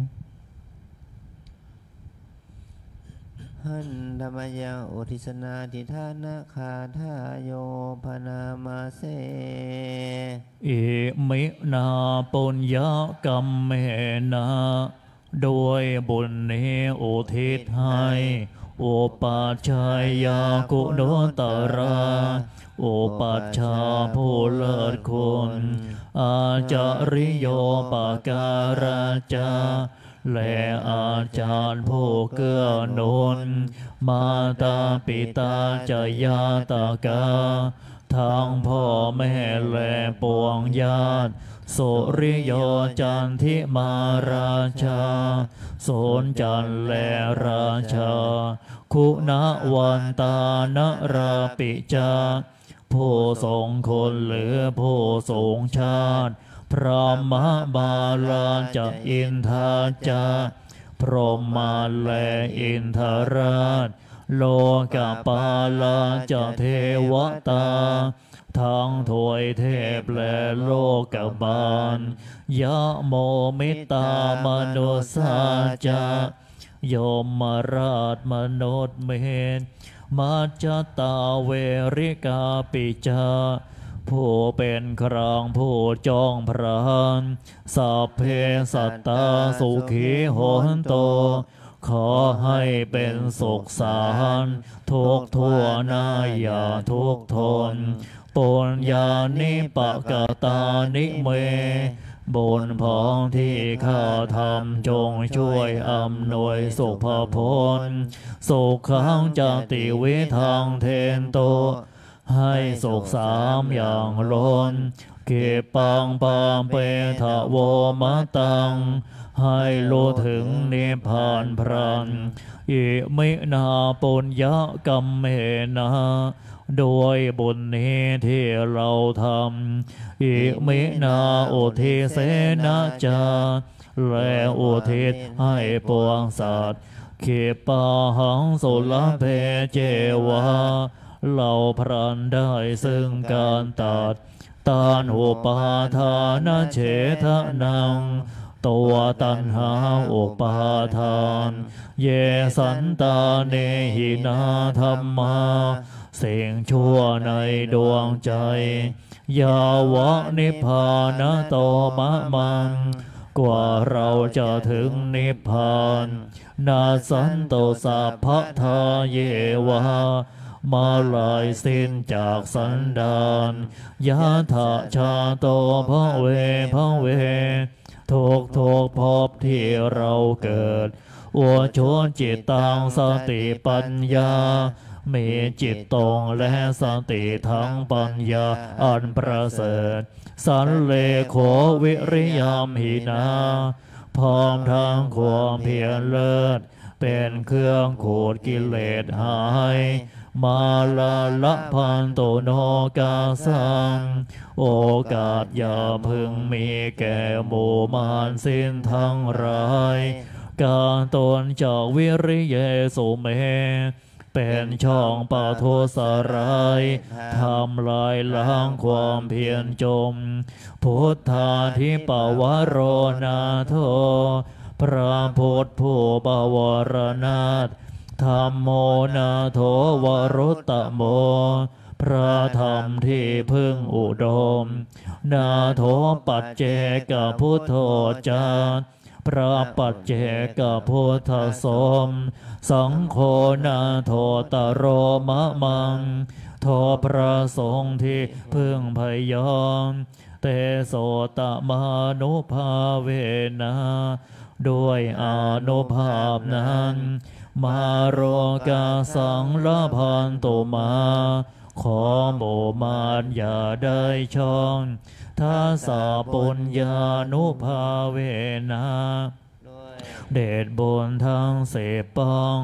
หันธรรมยังอุทิศนาทิธานาคาทาโยพนามาเสอิมินาปุญญกรรมเมนะโดยบุญนี้อุทิศให้อุปัชฌายากุณุตระอุปัชฌาย์ผู้เลิศคุณอาจาริโยปการาจาและอาจารย์ผู้เกื้อหนุนมาตาปิตาจายาตากาทั้งพ่อแม่และปวงญาติสุริโยจันทิมาราชาโสนจันและราชาคุณวันตานราปิจาผู้ทรงคุณหรือผู้ทรงชาติพระมหาบาลาจะอินทาจาพรหมาและอินทราชโลกปาลาจะเทวตาทั้งถวยเทพและโลกบาลยะโมมิตามนุสาจายมราชมนุษย์เมนมัจจตาเวริกาปิจาผู้เป็นครางผู้จองพรานสัพเพสัตตาสุขีโหนโตขอให้เป็นสุขสารทุกทั่วหน้าอย่าทุกทนปุญญานิปกตานิเมบุญพองที่ข้าทำจงช่วยอำนวยสุภพลสุขังจติวิทังเทนโตให้สุขสามอย่างล้นเก็บปังปามเปทะโวมะตังให้รู้ถึงนิพพานพรันอิมินาปุญญกรรมเมนะโดยบุญนี้ที่เราทำอิมินาอุทิเสนะจาและอุทิศให้ปวงสัตว์เขปาหังสุลเพเจวาเราพรันได้ซึ่งการตัดตานอุปาทานเฉทนังตัวตัณหาอุปาทานเยสันตาเนหินาธรรมาสิ่งชั่วในดวงใจยาวะนิพพานโตมะมังกว่าเราจะถึงนิพพานนาสันโตสัพพทาเยวามาลายสิ้นจากสันดานยะถาชาโตภเวภเวทุกภพที่เราเกิดอวชนจิตตังสติปัญญามีจิตตรงและสติทั้งปัญญาอันประเสริฐสันเลโขวิริยามหินาพร้อมทั้งความเพียรเลิศเป็นเครื่องขูดกิเลสหายมาลาละพันโตโนกาสังโอกาสอย่าพึงมีแก่หมู่มารสิ้นทั้งหลายการตนจากวิริเยสุเมเป็นช่องปะทุสรายทำลายล้างความเพียรจมพุทธาธิปวโรนาโทพระพุทธผู้บวรนาถธัมโมนาโถวรุตตโมพระธรรมที่พึ่งอุดมนาโถปัจเจกพุทโธจารพระปัจเจกพุทธสมสังโฆนาโถตโรมะมังโทพระสงฆ์ที่พึ่งพยอมเตโสตมานุภาเวนะด้วยอานุภาพนั้นมาโรกาสังละพันตุมาขอหมู่มารอย่าได้ช่องทัสสะปุญญานุภาเวนะเดชบุญทั้งเสพป้อง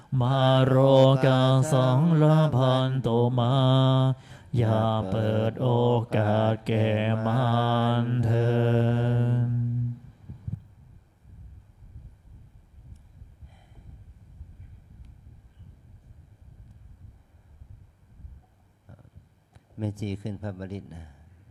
มาโรกาสังละพันโตมาอย่าเปิดโอกาสแก่มารเถิดเมจีขึ้นพระบริตรนะ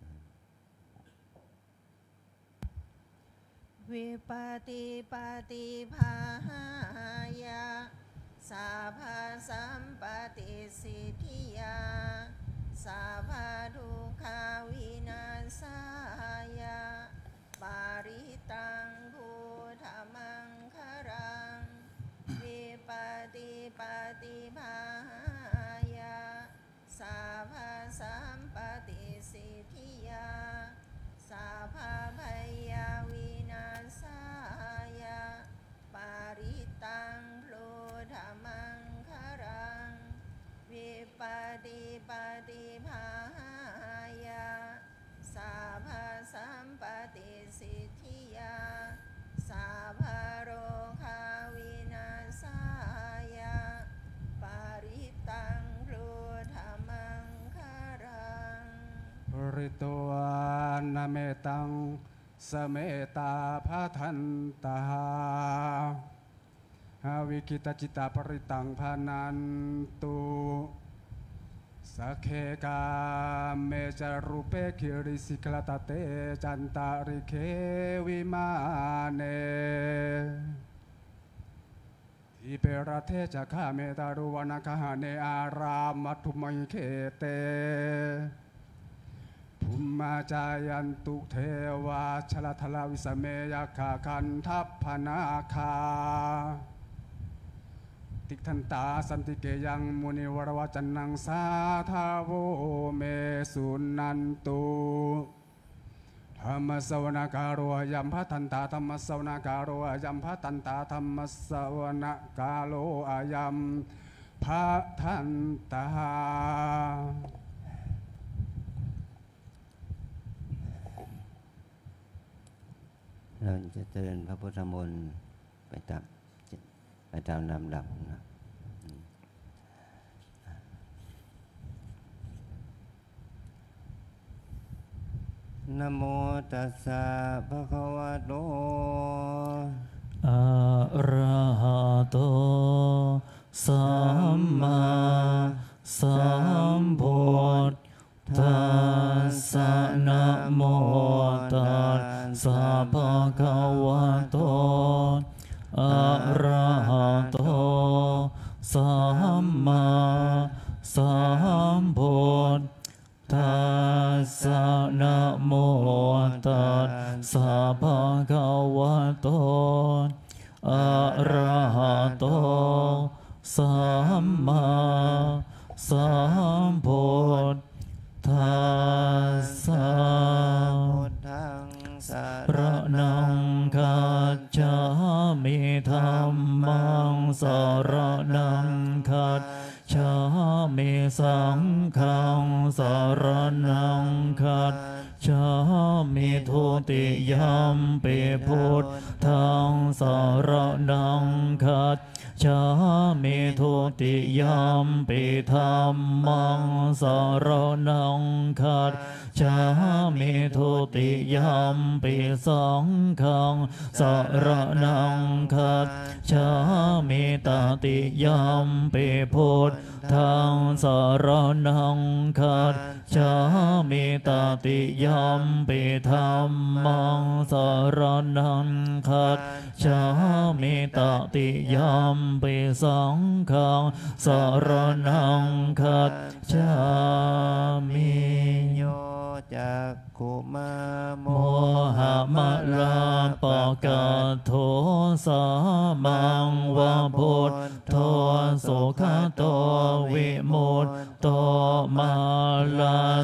วิปติปฏิภายะสัพพสัมปติสิทธิยาสัพพทุกขาวินาศายะปาริตังพุทธมังคารังวิปติปฏิภายะสัพพสัมปติสิทธิยาสัพพพยาวินาศายะปาริตังโลธรรมังคารังวิปติปฏิภายะสัพพสัมปติสิทธิยาสัพพโรคาวินาศายะปาริตังโลธรรมังคารังริตวานาเมตังสเมตาภาทันตาวิกิตจิตาปริตังพานันตุสักเคกาเมจารุเปคิริสิกลตเตจันตาริเควิมาเนทิเปรเทจะข้าเมตารุวนาคหาเนอารามัทุมัยเคเตภูมิจายันตุเทวาชลทลาวิสเมยขาคันทัพพนาคาติทันตาสันติเกยังมุนิวรวจันนังสาทาโวเมสุนันตุธรรมสวนาการโรยัมพะทันตาธรรมสวนาการโรยัมพะทันตาธรรมสวนาการโรอายัมพะทันตาเราจะเจริญพระพุทธมนต์ไปตามลำดับนะนะโมตัสสะภะคะวะโตอะระหะโตสัมมาสัมพุทธัสสะนะโมตัสสะภะคะวะโตอะระหะโตสัมมาสัมพุทธัสสะนะโมตัสสะภะคะวะโตอะระหะโตสัมมาสัมพุทธัสสะพุทธังสรณังคัจฉามิธัมมังสรณังคัจฉามิสังฆังสรณังคัจฉามิทุติยัมปิพุทธังสรณังคัจฉามิทุติยัมปิธัมมังสรณังคัจฉามิทุติยัมปิสังฆังสรณังคัจฉามิตติยัมปิพุทธังสรณังคัจฉามิตติยัมปิธัมมังสรณังคัจฉามิตติยัมปิสังฆังสรณังคัจฉามิโยจักขุมาโมโมหะมะลาปะกะโทสามังวะพุทโธสุขโตวิมุตโตมาลา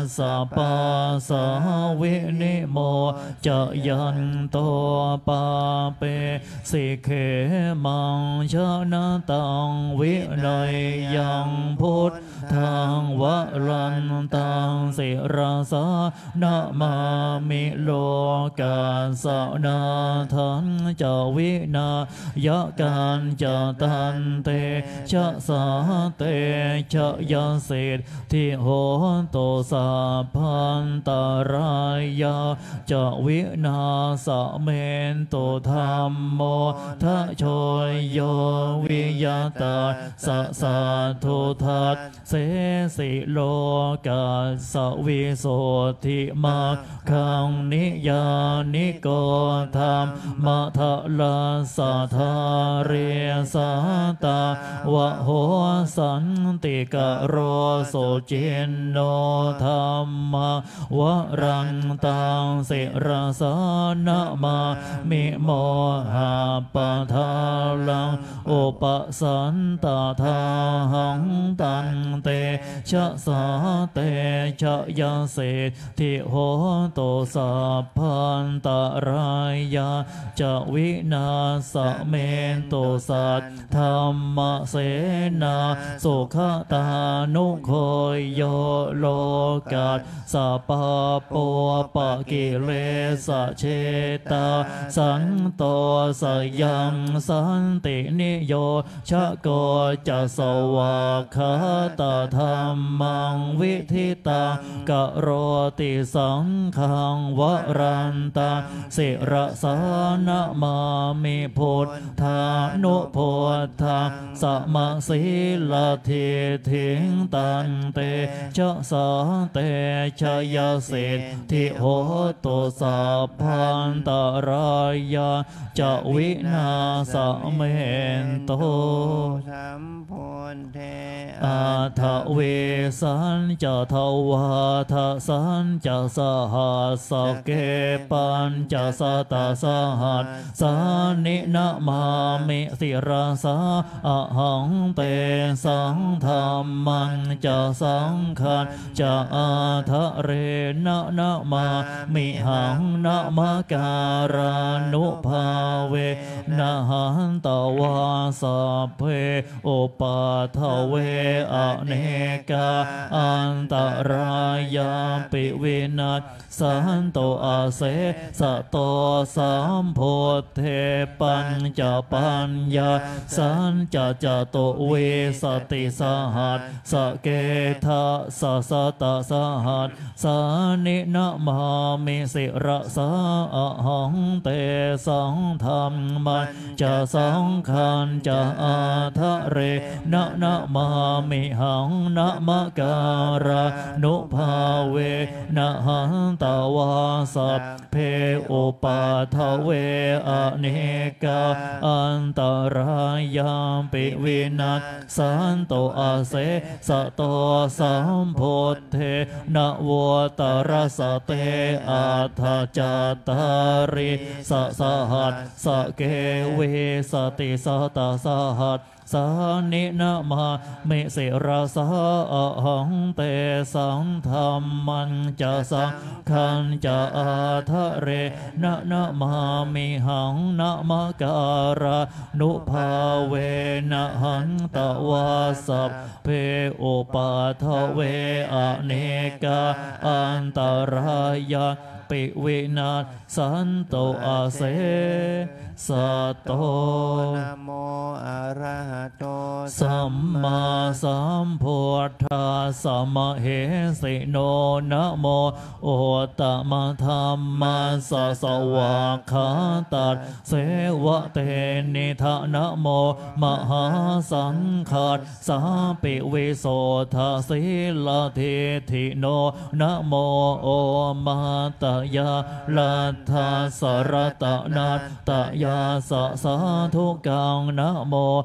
สะปาสาวินิโมจะยันโตปาเปสิเขมังชนะตังวินัยยังพุทธังวรันตังสิราสานะมามิโลกาสนาทันจะวินายการจะตันเตชะสาเตชะยาเสดทิโหโตสาพันตรายาจะวินาสเมนโตธรรมโมทะโชยโยวิยตาสะสาธุทัสเสสิโลกาสวิโสทิมาคังนิยานิโกธรรมมัทลาสัทธาเรสาตาวะโหสันติกะโรโสจินโนธรรมวรันตังสิราสานะมามิโมหะปะทาลังอุปสันตทาหังตันเตชะสาเตชะยาเสทิโหโตสัพพันตรายาจะวินาสเมนโตสัตธรรมเสนาสุขตานุโคโยโลกัสสะปะโปปะกิเลสเชตาสันโตสยังสันตินิโยชะโกจะสวากขาตธรรมังวิธิตังกะโรติสังขังวรันตังสิระสานะมามิพุทธานุพุทธังสมะสีลทิถิงตันเตชะสาเตชะยาเสทิโหตุสัพพันตรายาจะวินาสเมนโตสัมพุนเทอาทะเวสันจะทวาทะสันจะสหัสสเกปัญจะสตาสหัสสานินะมามิสิราสาอะหังเตสังธรรมันจะสังขันจะอาทะเรนะนะมามิหังนะมะการานุภาเวนะหันตวาสัพเพอุปาทเวอเนกาอันตรายาปิวินัสสันโตอาเสสะโตสัมโพเทปัญจปัญญาสันจโตเวสติสหัสสเกทะสะสตะสหัสสานินะมามิสิระสาอะหังเตสังธรรมันจะสังขันจะอาทะเรนะนะมามิหังนะมะการานุภาเวนะหันตวาสัพเพอุปาทเวอเนกาอันตรายามปิวินัสสันโตอาเสสะโตสัมโพเทนะโวตระสะเตอาทาจตาริสะสหัสสะเกเวสติสตาสหัสสานินะมาเมเสราสาอะหังเตสังธรรมันจะสังขันจะอาทะเรนะนะมามิหังนะมะการานุภาเวนะหันตวาสัพเพอุปาทเวอเนกาอันตรายาปิวินาศสันโตอาเสสะโตนะโมอะระหะโตสัมมาสัมพุทธัสสะมะเหสิโนนะโมโอตมะธัมมัสสะสวากขาตัสเสวะเตนิทะนะโมมหาสังฆัสสะปิวิโสทะสีลทิทิโนนะโมโอมาตยาลัทธาสรตนัตตยาสะสาธุกังนะโมโอ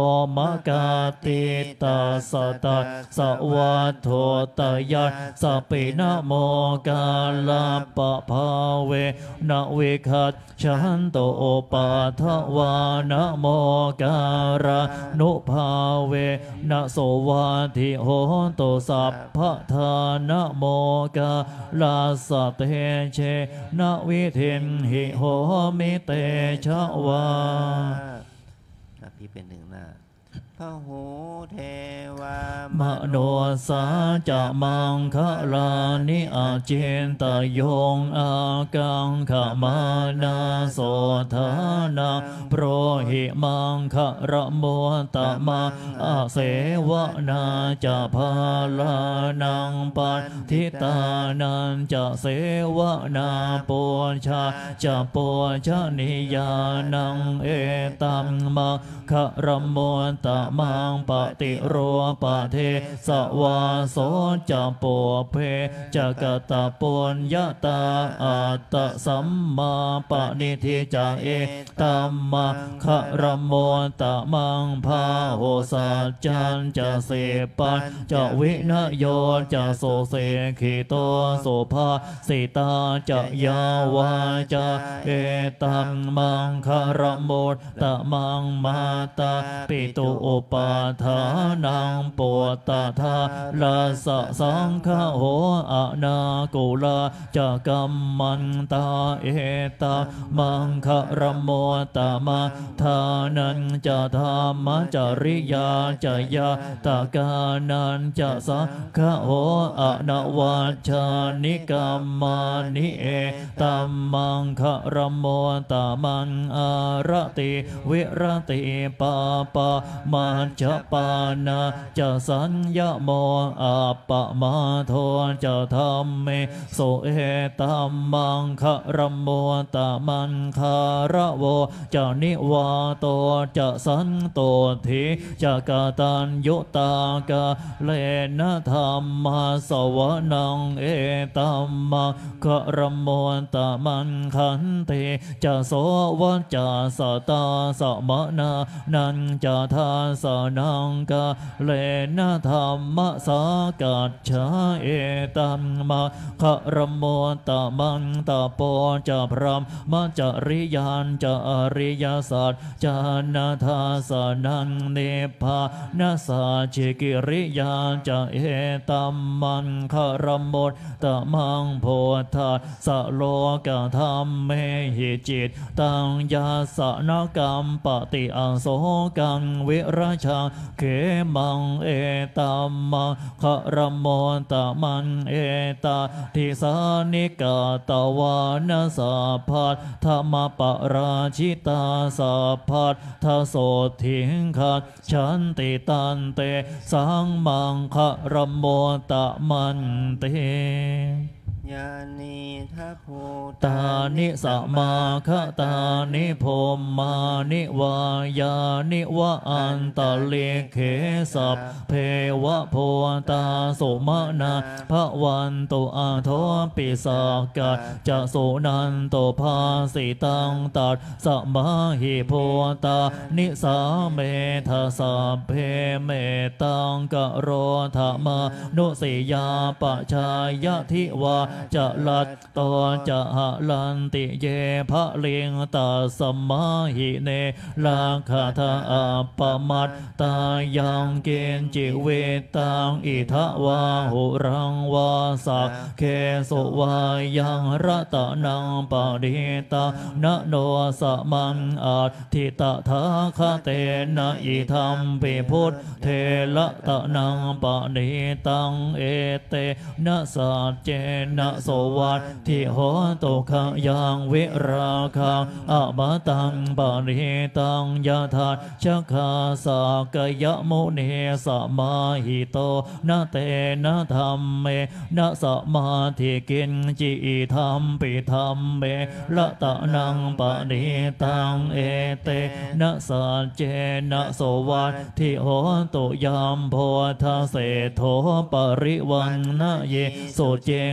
มกาติตาสตัสสวัตโถตยัสสะปินะโมกาลปะภาเวนะวิคัตฉันโตปาทวานะโมการะนุภาเวนะโสวาทิโหตุสัพพะทานะโมกาลาสะเตเชนะวิเทนหิโหมิเตชะวาพี่เป็นหนึ่งหน้าพระหูเทวามโนสาจะมังคะลานิอาเจนตโยงอากังขมานาโสธานาโปรหิมังคะระโมตะมังอาเสวนาจะพาลานังปันทิตานันจะเสวนาปุชาจะปุชนิยานังเอตัมมังคะระโมตะมังปฏิโรปะเทสวาโสจะโปเพจะกตปุญญาตาอัตตสัมมาปณิทิจะเอตัมมะคะระโมตะมังพาโหสัจจันจะเสปันจะวินโยจะโสเสขิโตโสภาสิตาจะยาวาจะเอตัมมังคะระโมตะมังมาตาปิตุอุปาทานังปวตทาลาสะสังฆโหอะนากุลาจะกัมมันตาเอตามังคะระโมตะมาทานันจะธรรมจริยาจะยาตากานันจะสังฆโหอะนาวัชฌานิกัมมานิเอตัมมังคะระโมตะมันอารติวิรติปาปะมัจจปานาจะสัญญโมอัปปมาโทจะธรรมเมโสเอตัมมังคะระโมตะมันคาระโวจะนิวาโตจะสันโตทิจะกตัญยุตากะเลนะธรรมาสวนังเอตัมมังคะระโมตะมันขันติจะโสวัจจะสตาสมนานันจะทาสนังกะเลนะธรรมสากัจฉาเอตัมมังคะระโมตะมันตะโปจะพรหมจริยานจะอริยสัจจะนาทาสนังเนภานาสาจิกิริยาจะเอตัมมันคะระโมตะมังโพธาสโลกธรรมเมหิจิตตังยาสนกรรมปฏิอังโสกังวิราชังเขมังเอตัมมังคะระโมตะมันเอตาทิสานิกาตวานาสาพัทธรรมปราชิตาสาพัทธโสทิงคัจฉันติตันเตสังมังคะระโมตะมันเตยานิทัพโพตานิสมาคะตานิโพมมานิวายานิวะอันตะเลเขสัพเพวะโพตาสุมานาภวันตุอาโทปิสากัจจะสุนันตุภาสิตังตัดสมาหิโพตานิสาเมทะสัพเพเมตังกะโรธรรมานุสิยาปะชายะทิวาจะลัดตอจะหะลันติเยพะเลียงตาสมาหิเนลาคาทาอัปปมัตตายังเกณจิเวตังอิทะวาหุรังวาสักเคสุวายังรัตนังปะดิตานะโนสมังอาทิตถาคเตนะอิธัมปิพุทธเทละตะนังปะดิตังเอเตนะสัจเจนะโสวัตทิโหตุขยังวิราคังอะมะตังปะริตังยะถาชัคคาสากยมุนีสมาหิโตนะเตนะธัมเมนะสมาธิกินจิธัมปิธัมเมละตะนังปะริตังเอเตนะสัจเจนะโสวัตทิโหตุยัมโพธาเสโทปริวันนะเยโสเจงส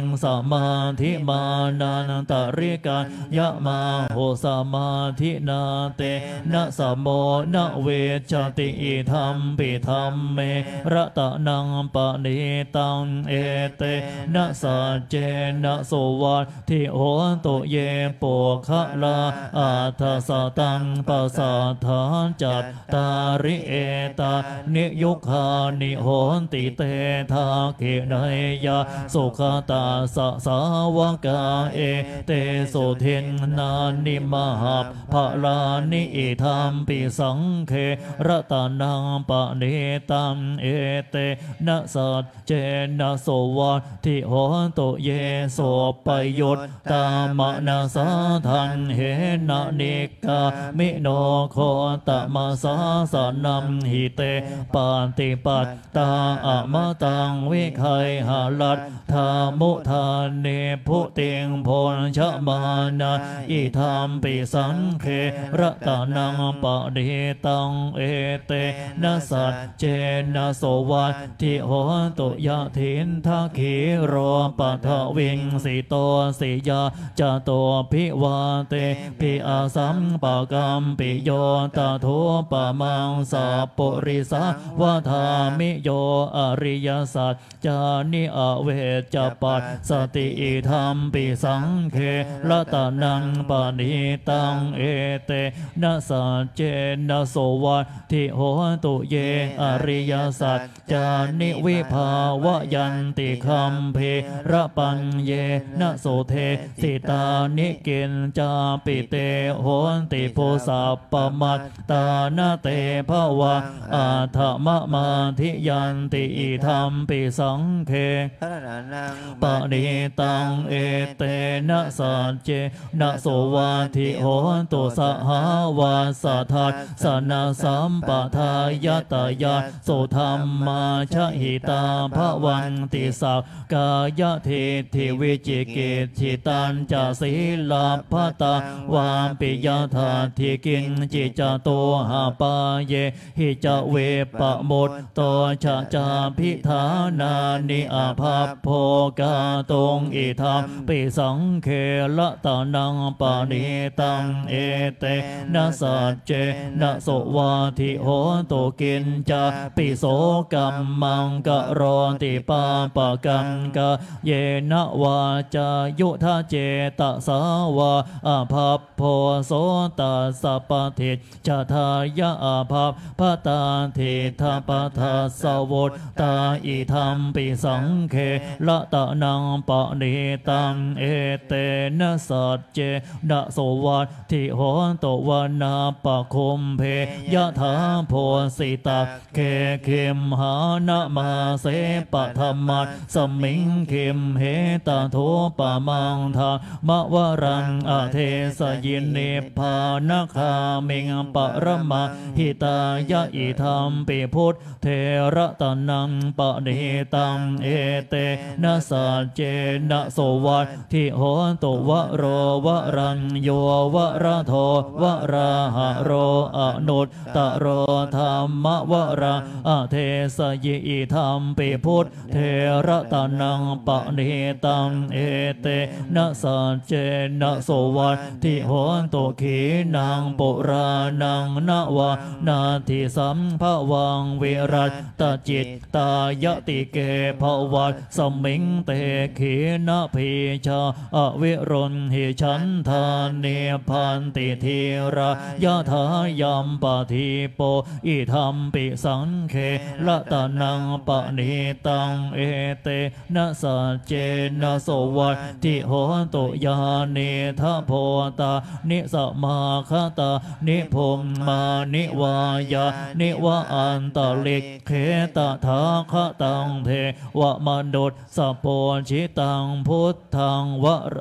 มาธิมานันตริกันยะมาโหสมาธินาเตนะสมโมนะเวชติอิธัมปิธัมเมระตะนังปะนิตังเอเตนะสัจเจนะโสวัตถิโหตุเยโปคะลาอัฏฐสตังปัสสัทธาจัตตาริเอตานิยุคานิโหติเตทาเกเนยะสุขตาสะสาวกาเอเตโสเทนนานิมหาภลานิอิธัมปิสังเคระตานังปะเนตังเอเตนะสัจเจนะโสวัตถิโหตุเยโสปยุตตามนาสาทันเหนะนิกามิโนโคตมาสาสนัมหิเตปาติปัตตาอะมะตังวิไคหาลัตธามุทาเนพุติงโพนชะมานาอิธัมปิสังเคระตานังปะเดตังเอเตนะสัจเจนะโสวัตถิโหตุยะถินทาคีโรปัทวิงสิโตสิยาจโตภิวาเตภิอาสัมปะกัมปิโยตโทปะมังสัพปุริสาวะธามิโยอริยสัจจานิอเวจปัสสติอิธัมปิสังเคละตานังปะนิตังเอเตนะสัจเจนะโสวัตถิโหตุเยอริยสัจจานิวิภาวะยันติคัมภีระปัญเยนะโสเทสิตานิกินจาปิเตโหติโพสัพปมัตตานาเตภวะอาธมะมาธิยันติอิธัมปิสังเคปะนิตังเอเตนะสัจเจนะโสวัตถิโหตุสหาวาสัทธัสสนะสัมปทายตายาโสธัมมาชหิตาภวันติสักกายทิฏฐิวิจิกิจฉิตัญจศีลภตาวามปิยธาทิกินจิจโตหาปาเยหิจเวปะมุตโตชะจาพิธานานิอาภัพโภกาตงอิธัมปิสังเคละตานังปะนิตังเอเตนะสัจเจนะโสวัตถิโหตุกินจาปิโสกัมมังกะโรติปาปะกังกะเยนะวาจายุทธเจตสาวาอาภัพโพโสตัสสะปะทิจทายะอาภัพพตาทิทาปทัสสะวุตตาอิธัมปิสังเคละตะนังปะนิตังเอเตนะสัจเจนะโสวัตถิโหตุวนาปะคุมเพยะถาโพสิตาเคคิมหานะมาเสปะธรรมัสสมิงคิมเหตโทปะมังทามะวรังอเทสยินนิพพานคามิงปะระมะหิตายะอิธัมปิพุทธเทระตนังปะนิตังเอเตนะสัจเจนะโสวัตถิโหตุวะโรวะรัญโยวะระโทวะราหะโรอนุตตะโรธรรมวะระอเทสยิอิธัมปิพุทธเทระตนังปะนิตังเอเตนะสัจเจนะโสวัตถิโหตุขีนังปุรานังนะวะนาทิสัมภวังวิรัตตจิตตายติเกภวัตสมิงเตขีนะพีชาอวิรุณหิฉันทาเนพันติธีระยะถายัมปะทีโปอิธัมปิสังเคละตานังปะนิตังเอเตนะสัจเจนะโสวัตถิโหตุยานิทัพโพตานิสมาคตานิพงมานิวายานิวะอันตลิกเขตถาคตังเทวะมนุษย์สัพโพชิตังพุทธังวะ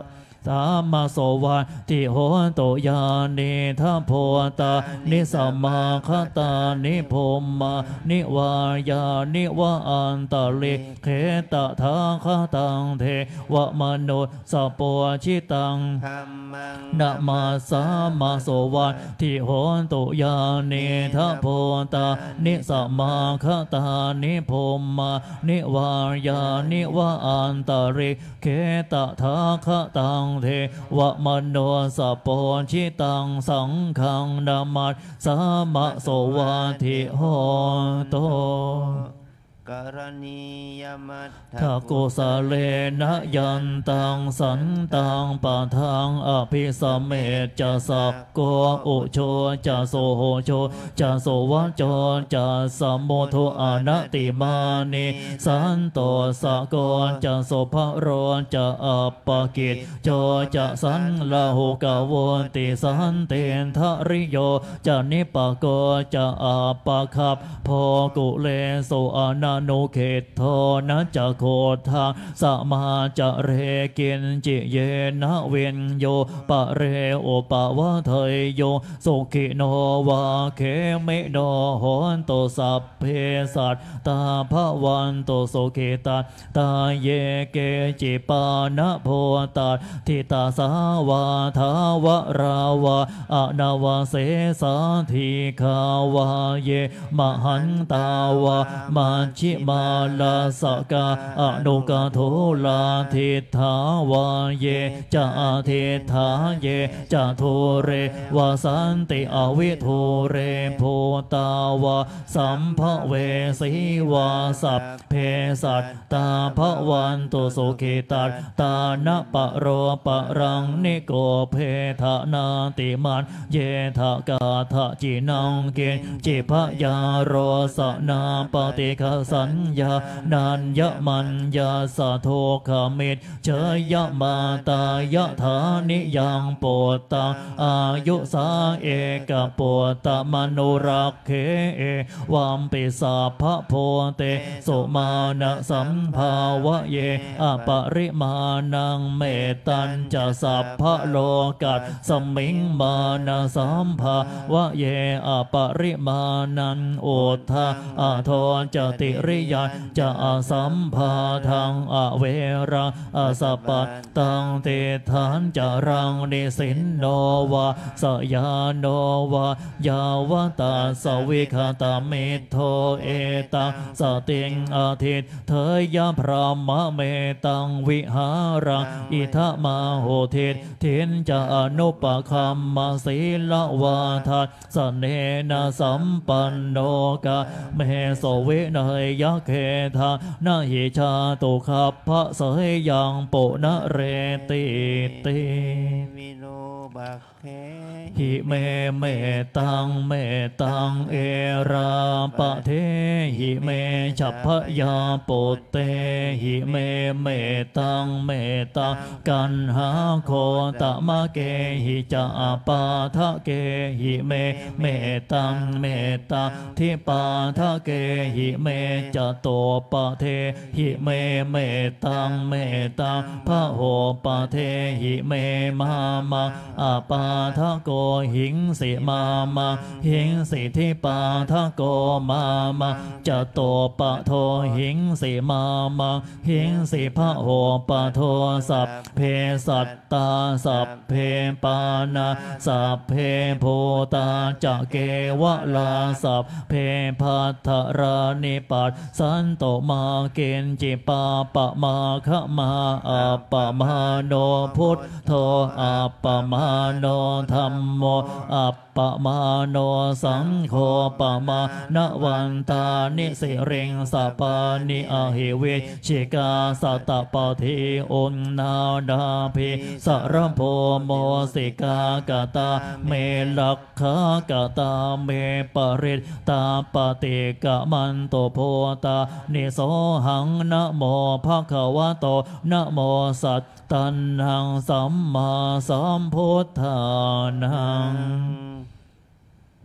สามาโสวาทิโหโตยานิทัพโพตานิสัมมาคตานิโพมานิวายานิวะอันตะลิเขตทาคตังเทวมโนสัพพชิตังธัมมังนะมาสามาโสวาทิโหตุยานิทัพโพตานิสัมมาคตานิโพมานิวายานิวะอันตะริเขตทาคตังเทวมโนสัพพชิตังสังฆังนะมาสามาโสวาทิโหตุกรณียมัตถทากุสะเลนะยันตังสันตังปะทังอภิสเมจะสักโกอุโชจะโสโหโชจะโสวะโจจะสัมโมโทอนัตติมานิสันโตสะโกจะโสภโรจะอัปปกิจโจจะสันลาหุกโวนติสันเตนทริโยจะนิปโกจะอัปปคับโพกุเลโสอนานุเขตโทนะจะโคทาสมาจะเรกินจิเยนะเวนโยปะเรโอปะวะเทยโยสุขิโนวาเคเมโนโหนโตสัพเพสัตตาภวันโตสุขิตาตาเยเกจิปานะโพตาทิตาสาวาทาวราวาอนาวาเสสาธิขาวาเยมหันตาวามาชิมาลาสกาอนุกาโทลาทิทาวาเยจะทิทาเยจะทุเรวาสันติอวิทุเรโพตาวาสัมภเวสีวาสัพเพสัตตาภวันตุสุขิตาตานะปะโรปะรังนิโกเพทะนาติมันเยทะกาทะจินังเกจิพยาโรสนาปฏิฆสัญญานันยมันยาสะโทขมิตเชยมาตายะฐานิยังโปตังอายุสาเอกโปตมนุรักเขเอวัมปิสาภโพเตสุมาณสัมภาวะเยอปริมาณังเมตัญจะสัพพะโลกัสสมิงมานะสัมภาวะเยอปริมาณังโอทาอาโทจติริยาจะอาสัมภาทังอเวรังอาสปัตตังเตฐานจารังนิสินโนวาสยาโนวายาวตาสวิคตามิโทเอตังสติงอาทิตเทยพรามะเมตังวิหารังอิทะมาโหทิตทินจะอนุปคัมมาศีลวาทัสสเนนะสัมปันโนกะเมโสวิเนยยะเขทานาหิชาตุขับพระเสยยังปุณเรติติวิโนบักเขหิเมเมตังเมตังเอราปะเทหิเมฉัพพยาปุตเตหิเมเมตังเมตังกันหาโคตมะเกหิจะปาทะเกหิเมเมตังเมตังทิปาทะเกหิเมจะโตปะเทหิเมเมตังเมตังพะโหปะเทหิเมมามังอาปาทะโกหิงสิมามังหิงสิทิปาทะโกมามังจะโตปะโทหิงสิมามังหิงสิพะโหปะโทสัพเพสัตตาสัพเพปานาสัพเพโพตาจะเกวะลาสัพเพพัทธรานิปัสสันโตมาเกณจิปาปะมาขมาอัปปมาโนพุทโธอัปปมาโนธัมโมอัปปมาโนสังโฆปมาณวันตานิสิเริงสัปานิอหิเวชิกาสัตตปะทิอุณนาดาภิสรโพโมสิกากตาเมลักขากตาเมปริตตาปฏิกะมันโตโพตานิโสหังนะโมภะคะวะโตนะโมสัตตันหังสัมมาสัมพุทธานัง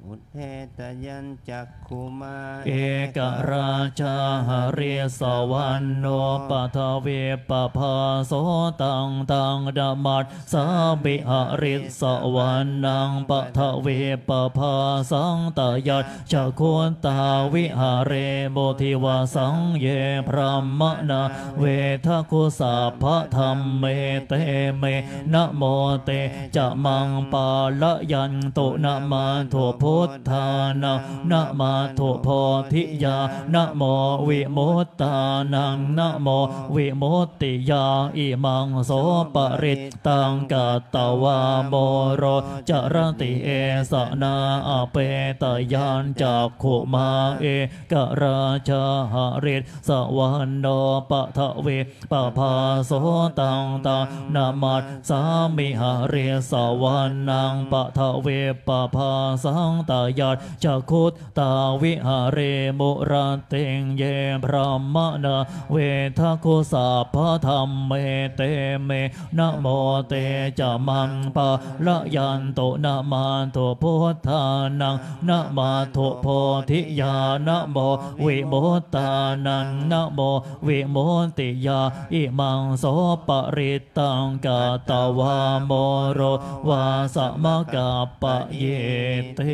พุทเทตยัญจักขุมาเอกราชาหเรสวรรณโนปัทเวปภาโสตังตังดมัสสาบิหริสวรรณังปัทเวปภาสังตยัจจคุนตาวิหาเรโมทิวาสังเยพรหมนาเวทคุสัพพธรรมเมเตเมนะโมเตจะมังปาละยันตุนะมาถุพุทธานังนะมาถุโพธิยานะโมวิมุตตานังนะโมวิมุตติยาอิมังโสปริตตังกัตตวาโมโรจรติเอสนาอเปตยัญจักขุมาเอกราชาหริสวรรณโนปัทเวปภาโสตังตังนามัสสามิหเรสวรรณังปัทเวปภาสังตยัจจคุตตาวิหาเรมุระเตงเยพรหมนาเวทคุสัพพธรรมเมเตเมนะโมเตจะมังปะละยันตุนะมาตุพุทธานังนะมาตุโพธิญาณโมวิมุตตานังนะโมวิมุตติยาอิมังโสปริตตังกัตตวาโมโรวาสมกะปะเยเต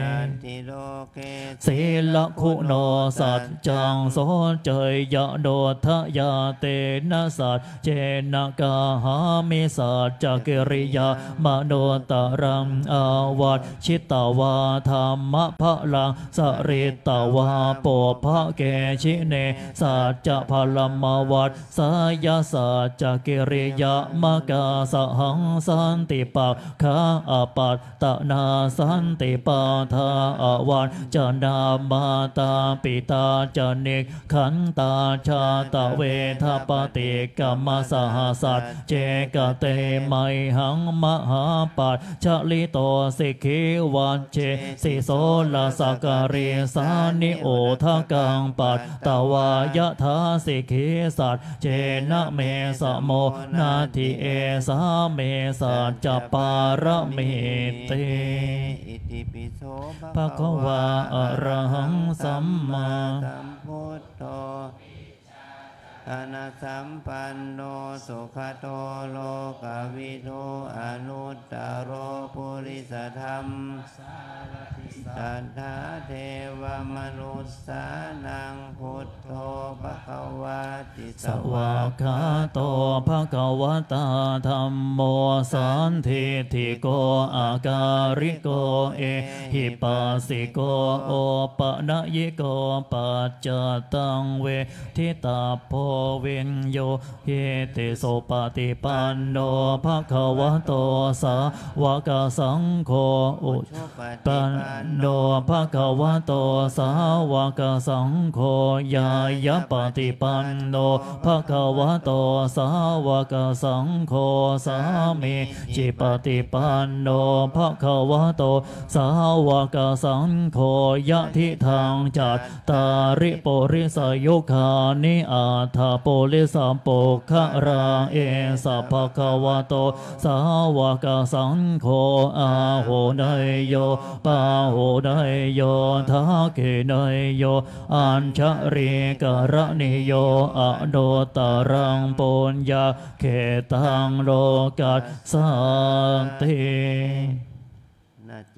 ศีลคุณสัจจังโสเจยะโดทะยาเตนะสัจเจนะกาหามิสัจจกิริยามโนตรังอาวัตชิตวาธรรมพลังสริตวาโปภะเกชิเนสัจจะพลัมมวัตสายาสัจจกิริยามกาสหังสันติปักขาอปัตตนาสันติปาทาอวันจนามาตาปิตาจนิกขันตาชาตะเวทปติกรรมสหสัตเจกเตไมหังมหาปัจฉลิโตสิกิวันเจสิโสลสการิสานิโอทกังปัตตวายทาสิกิสัตเจนะเมสะโมนาทิเอสาเมสัจจปารมิเตอิติปิโสภะคะวะอะระหังสัมมาสัมพุทโธอนาสัมปันโนสุขโตโลกวิทูอนุตตโรปุริสธรรมสัทธาเทวมนุสสานังพุทโธภควาติสวากขาโตภควตาธัมโมสันทิทิโกอาการิโกเอหิปัสสิโกโอปะนะยิโกปัจจตังเวทิตาโพวินโยเยติโสปฏิปันโนภควโตสาวกสังโฆอุปปันโนภควโตสาวกสังโฆญาญปฏิปันโนภควโตสาวกสังโฆสามีจิปฏิปันโนภควโตสาวกสังโฆยะทิทางจัตตาริปุริสยุคานิอาทาปุริสัมปุขะราเอสะภควโตสาวกสังโฆอาโหนยโยปาโหนยโยทักเกนยโยอัญชริกรณิโยอโนตรังปุญญาเขตังโลกัสสันติหน้า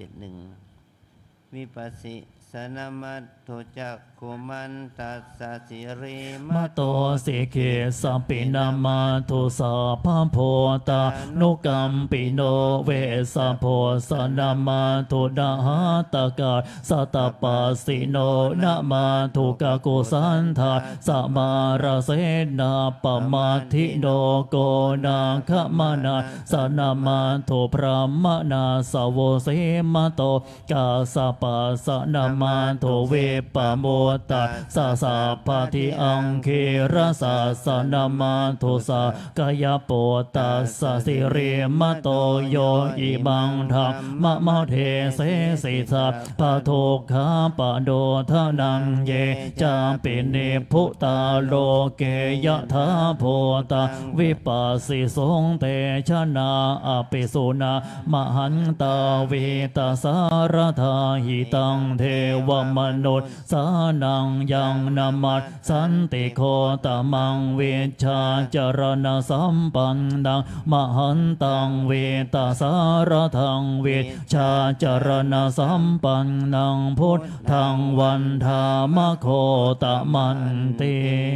71วิปัสสิสนามัตถุจักขุมันตัสสะสิริมโตสิเกสัมปินามาตุสัพพโพตานุกัมปิโนเวสัพโพสนามาตุดาหาตกาสัตตปัสสิโนนามาตุกะกุสันทาสมาราเสนาปมาทิโนโกนาคมนาสนามาตุพระมนาสโวเสมโตกาสปัสสนามาโทเวปโมตัสสะสัพพทิอังคีรสาสนามาโทสากายโปตัสสะสิเรมโตโยอิบังธรรมมะเทเสสิสัพพะโทคาปะโดทะนังเยจาปิเนพุตาโลเกยะทาโพตาวิปัสสิสงเตชนะอภิสุนามหันตาเวตาสารธาหิตังเทวมนุษย์สานังยังนามัสสันติโคตมังเวชาจรณสัมปันนังมหันตังเวตาสารทังเวชาจรณสัมปันนังพุทธังวันธามโคตมันติ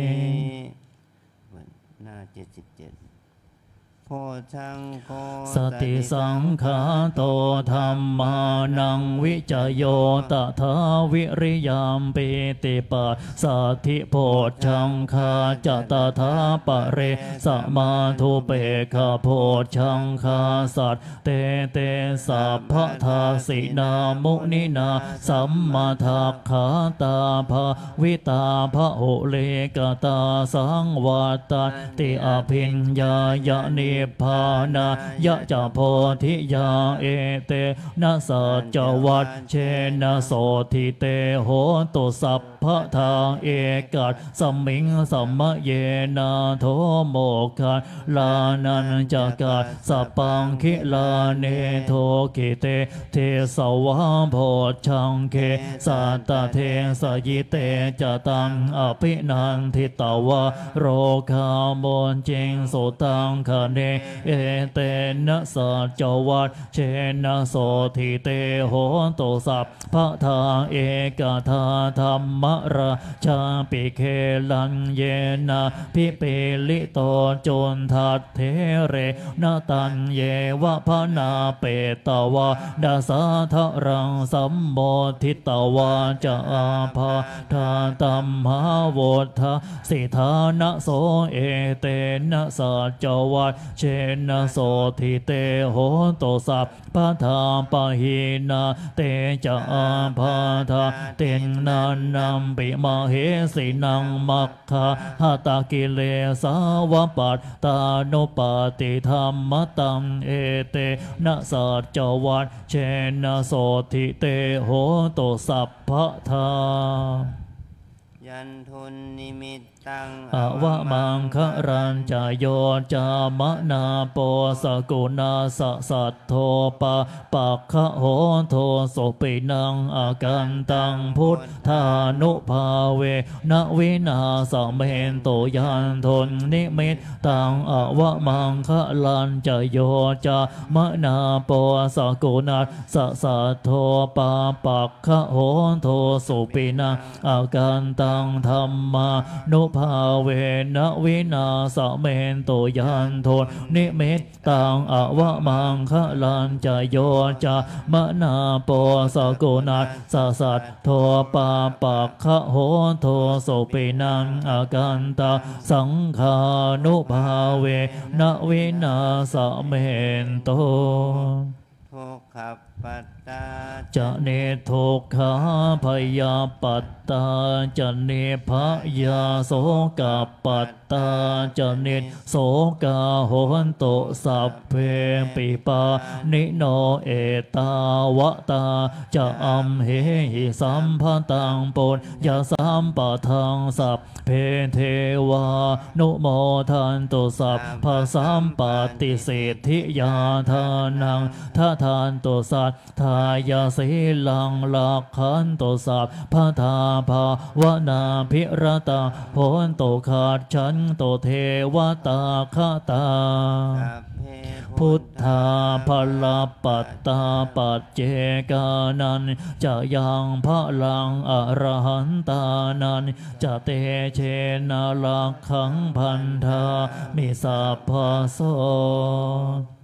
หน้า77โพชังโคสติสังขาโตธัมมานังวิจโยตถาวิริยามปิติปัสสัทธิโพชังคาจตถาปะเรสมาธุเปกขโพชังคาสัตเตเตสัพพทาสินามุนินาสัมมาทัคขาตาภาวิตาภะโหเลกตาสังวัตติอภิญญายะนิพพานายะจะโพธิยาเอเตนะสัจวัตเชนะโสทิเตโหตุสัพพะทาเอกัสสมิงสัมมะเยนะโทโมคะลานันจักกัสสปังคิลาเนโทกิเตเทสวะโพชังเคสัตตเทสยิเตจตังอภินันทิตวะโรคามนเจงโสตังคะเนเอเตนะสัจวัตเชนะโสทิเตโหตุสัพพะทาเอกทาธัมมราชาปิเคลันเยนะพิเปลิโตจุนทัตเทเรนะตันเยวะพนาเปตวะดาสาทะรังสัมโมทิตวาจะอาภาทาตัมหาวทาสิทานะโสเอเตนะสัจวัตเชนะโสทิเตโหตุสัพพะทาปะหินาเตจะอาภาทาเตนันนัมปิมาเหสินังมัคคะหตากิเลสาวปัตตานุปาติธรรมตังเอเตนะสัจวัตเชนะโสทิเตโหตุสัพพะทายันทุนนิมิตตังอวะมังคะรัญจโยจามะนาโปสกุณาสสัทโทปะปักขะโหโทโสปินังอากันตังพุทธานุภาเวนวินาสเมนโตยันทุนนิมิตตังอวะมังคะรัญจโยจามะนาโปสกุณาสสัทโทปะปักขะโหโทโสปินังอากันตังธัมมานุภาเวนวินาสเมนโตยันโทนิมิตตังอวะมังคะลันจโยจามะนาโปสกุณาสสัทโทปะปักขะโหโทโสปินังอากันตาสังฆานุภาเวนวินาสเมนโตทุกขปัตตาจะเนทุกขาพยาปัตตาจะเนภยาโสกปัตตาจะเนโสกาโหนโตสัพเพปิปานิโนเอตาวะตาจะอัมเหหิสัมภตังปุญญาสัมปทังสัพเพเทวานุโมทันตุสัพพสัมปติสิทธิยาทานังทัทานตุสัทธายาสีลังลักขันตุสัพพทาภาวนาภิรตาโหนตุขาดฉันตุเทวตาคตาพุทธาภลปัตตาปัจเจกานันจะยังพระลังอรหันตานันจะเตเชนะลักขังพันธามิสัพพโส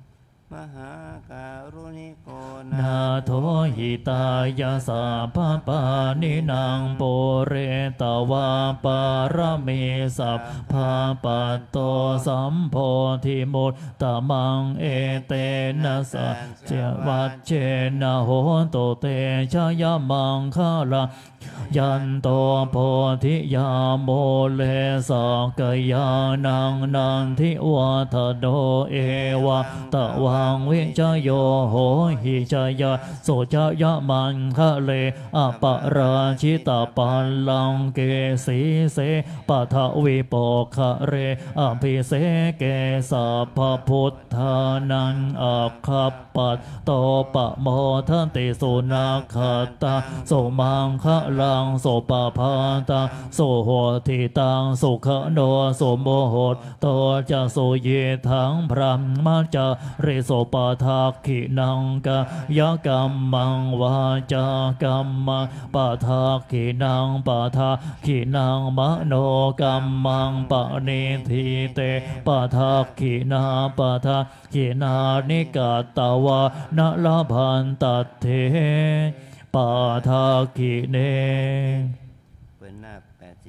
มหาการุณิโกนาโถหิตายาสาภาปานินางโปเรตวาปารมีสัพพาปัตโตสัมโพธิมุตตะมังเอเตนะสัจเจวัจเจนะโหโตเตชยมังคลายันโตโพธิยาโมเลสกยานังนันทิวัฏโดเอวะตะวังวิจโยโหหิจยะโสจยะมันคะเลอปราชิตาปัลลังเกสีเสปัทวิปกะเรอภิเสเกสัพพพุทธานังอัคคปัตโตปะโมทันติสุนาคตาโสมังคะลังโสปะพาตาโสโหติตังสุขโนโสโมโหตโตจะโสเยทังพระมัจจาริโสปะทักขินังกายกัมมังวาจากัมมังปะทักขินังปะทักขินังมโนกัมมังปะนิทิเตปะทักขินาปะทักขินานิกาตวะนะลาภันตัตเถปาทากิเนเปิดหน้า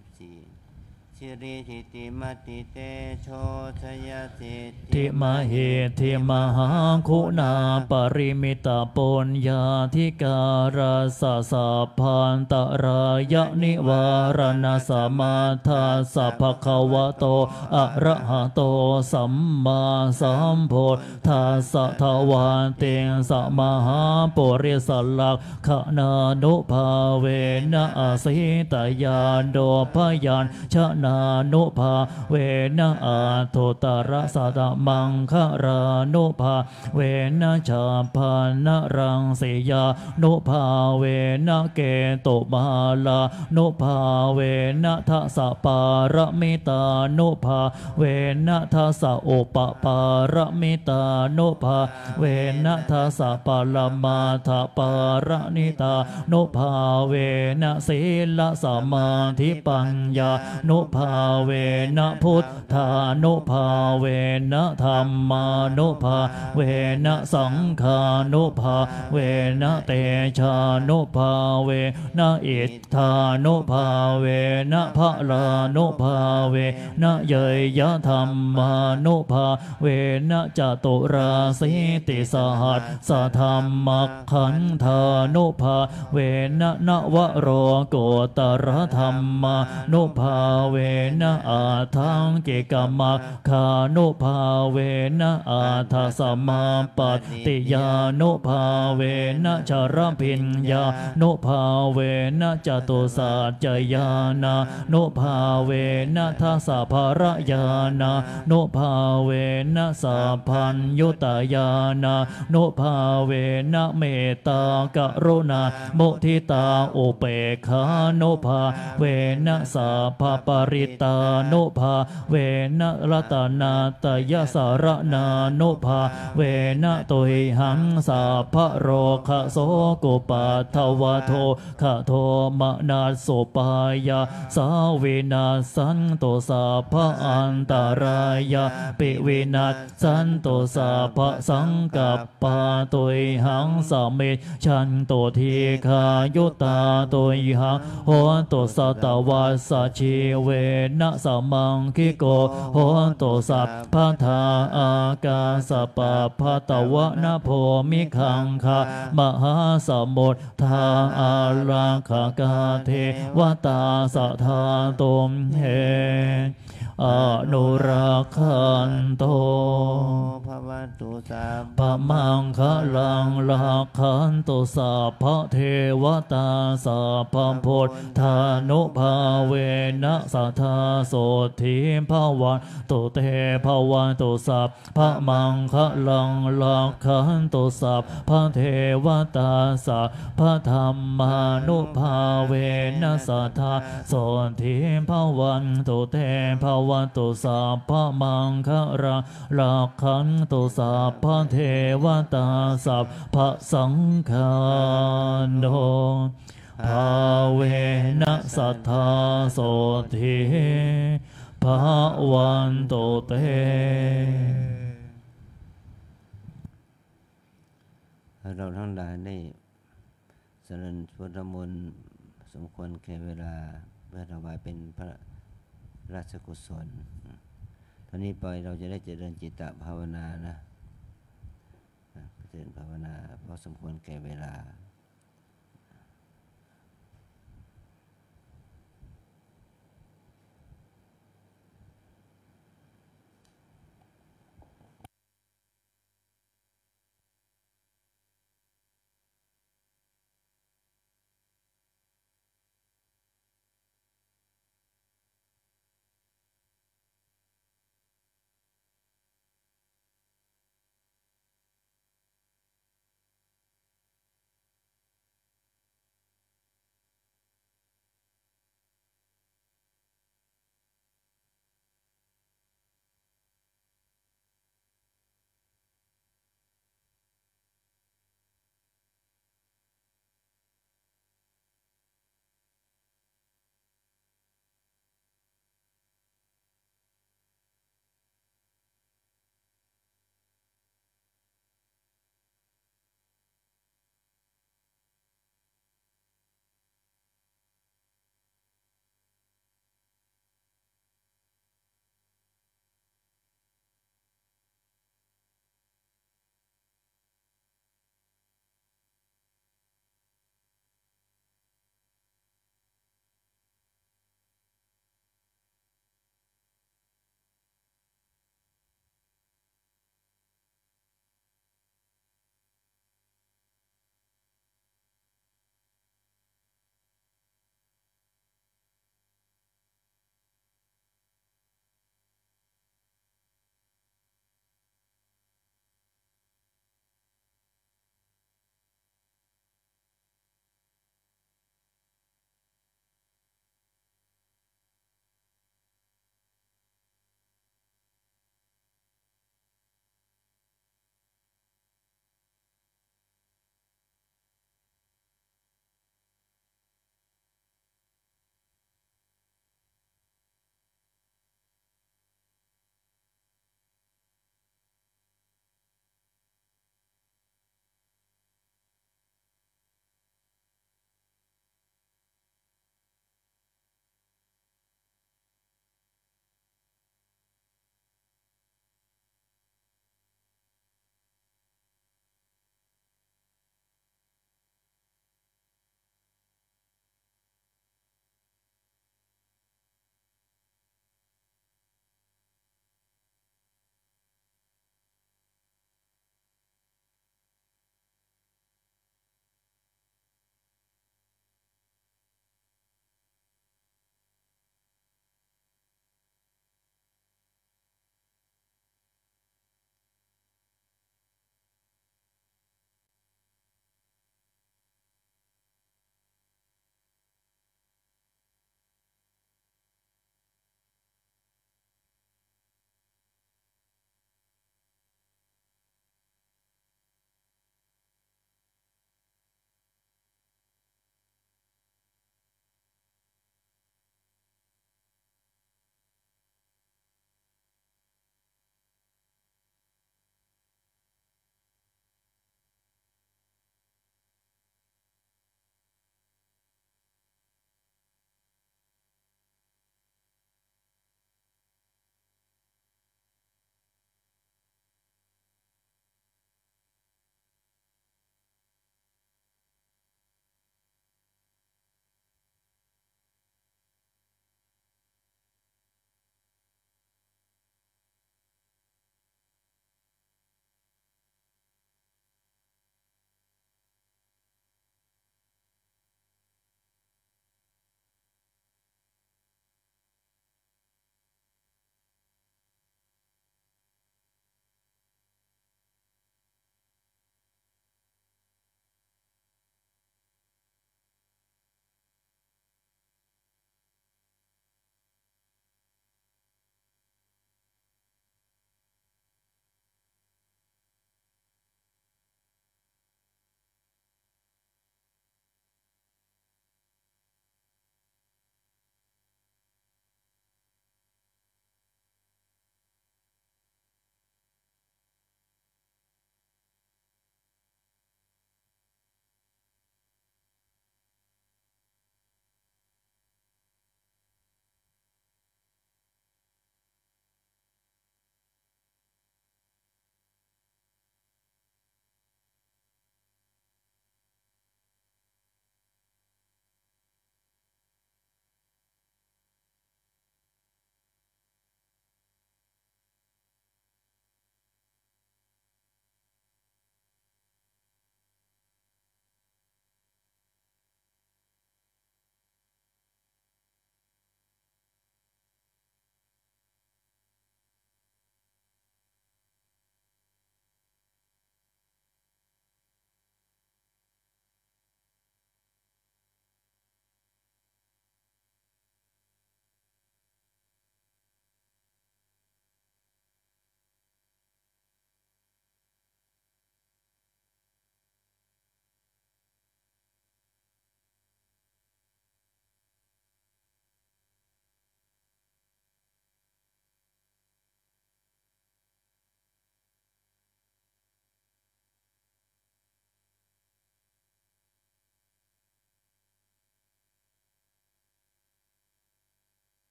84ชิริทิติมัตติเตโชชยสิททิมเหทิมหาคุณาปริมิตาปุญญาธิการาสสะพันตรายนิวารณสมาทาสัพพะวะโตอะระหะโตสัมมาสัมพุทธัสสะทวาเตสะมหาปุริสลักขณานุภาเวนะอาสิตยานโดพยัญชนะนุภาเวนะอาทุตระสัตมังคารานุภาเวนะชาพานะรังสียานุภาเวนะเกตุมาลานุภาเวนะทัสสะปารมิตานุภาเวนะทัสสะอุปปารมิตานุภาเวนะทัสสะปรมาทปารณิตานุภาเวนะศีลสมาธิปัญญานุภาเวนะพุทธานุภาเวนะธรรมานุภาเวนะสังฆานุภาเวนะเตชานุภาเวนะอิทธานุภาเวนะภะลานุภาเวนะเยยะธรรมานุภาเวนะจตุราสีติสหัสสะธรรมขันธานุภาเวนะนวโรโกตระธรรมานุภาเวนะอาทังเกกมัคคานุภาเวนะอาทัสมาปฏิยานุภาเวนะชรพิญญานุภาเวนะจตุสัจจยานานุภาเวนะทัสสะภรญานานุภาเวนะสัพพัญญุตยานานุภาเวนะเมตตากรุณามุทิตาอุเปกขานุภาเวนะสัพพปริตานุภาเวนะรัตนาตยสารนานุภาเวนะตุยหังสัพพโรคะโสกุปัฏฐวโทคะโทมนาสุปายาสาวินาสันโตสัพพอันตรายาปิวินัสสันโตสัพพสังกัปปาตุยหังสมิชันโตทีคายุตาตุยหังโหตุสัตวัสสชีเวนะสมังคิโกโหตุสัพพทาอากาสปะพะตวะนะโพมิคังคามหาสมุทธาอาราคากาเทวตาสัทธาตุมเหอนุรักขันโตภวตุสัพปะมังคะลังรักขันโตสัพพะเทวตาสัพพะพุทธานุภาเวนะสัทธาโสทิภวันตุเตภวันตุสัพพะมังคะลังรักขันโตสัพพะเทวตาสัพพะธรรมานุภาเวนะสัทธาโสทิภวันตุเตภวันตุสัพพะมังคะรักขันตุสัพพะเทวตาสัพพะสังฆาโนภาเวนะสัทธาโสทิภวันตุเตเราทั้งหลายได้สรรพุทธมนต์สมควรแก่เวลาเพื่อถวายเป็นพระราชกุศลตอนนี้ไปเราจะได้เจริญจิตตภาวนานะเจริญภาวนาเพราะสมควรแก่เวลา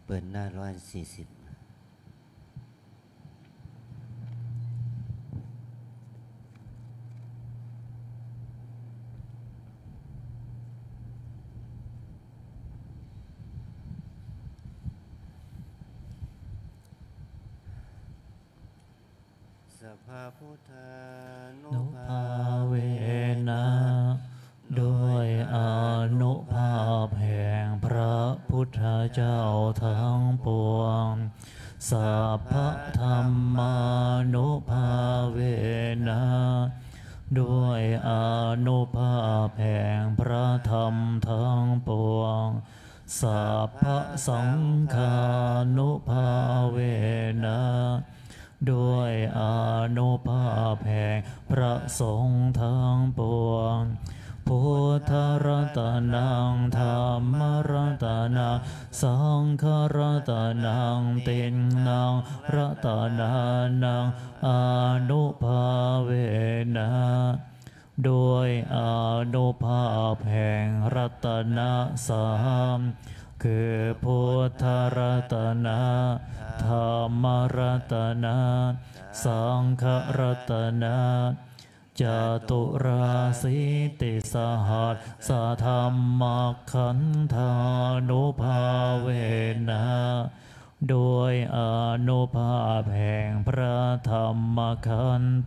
ปิดหน้า140สัพพะพุทธานุนุภาภาเวนะด้วยอานุภาพแห่งพระพุทธเจ้าทั้งปวงสัพพะธรรมานุภาเวนะด้วยอานุภาพแห่งพระธรรมทั้งปวงสัพพะสังฆานุภาเวนะด้วยอานุภาพแห่งพระสงฆ์ทั้งปวงพุทธรัตนังธรรมรัตนังสังฆรัตนังติณนังรัตนานังอานุภาเวนะด้วยอานุภาพแห่งรัตนะสามคือพุทธรัตนะธรรมรัตนะสังฆรัตนะจตุราสีติสหัสสะธรรมขันธานุภาเวนะด้วยอานุภาพแห่งพระธรรมขันธ์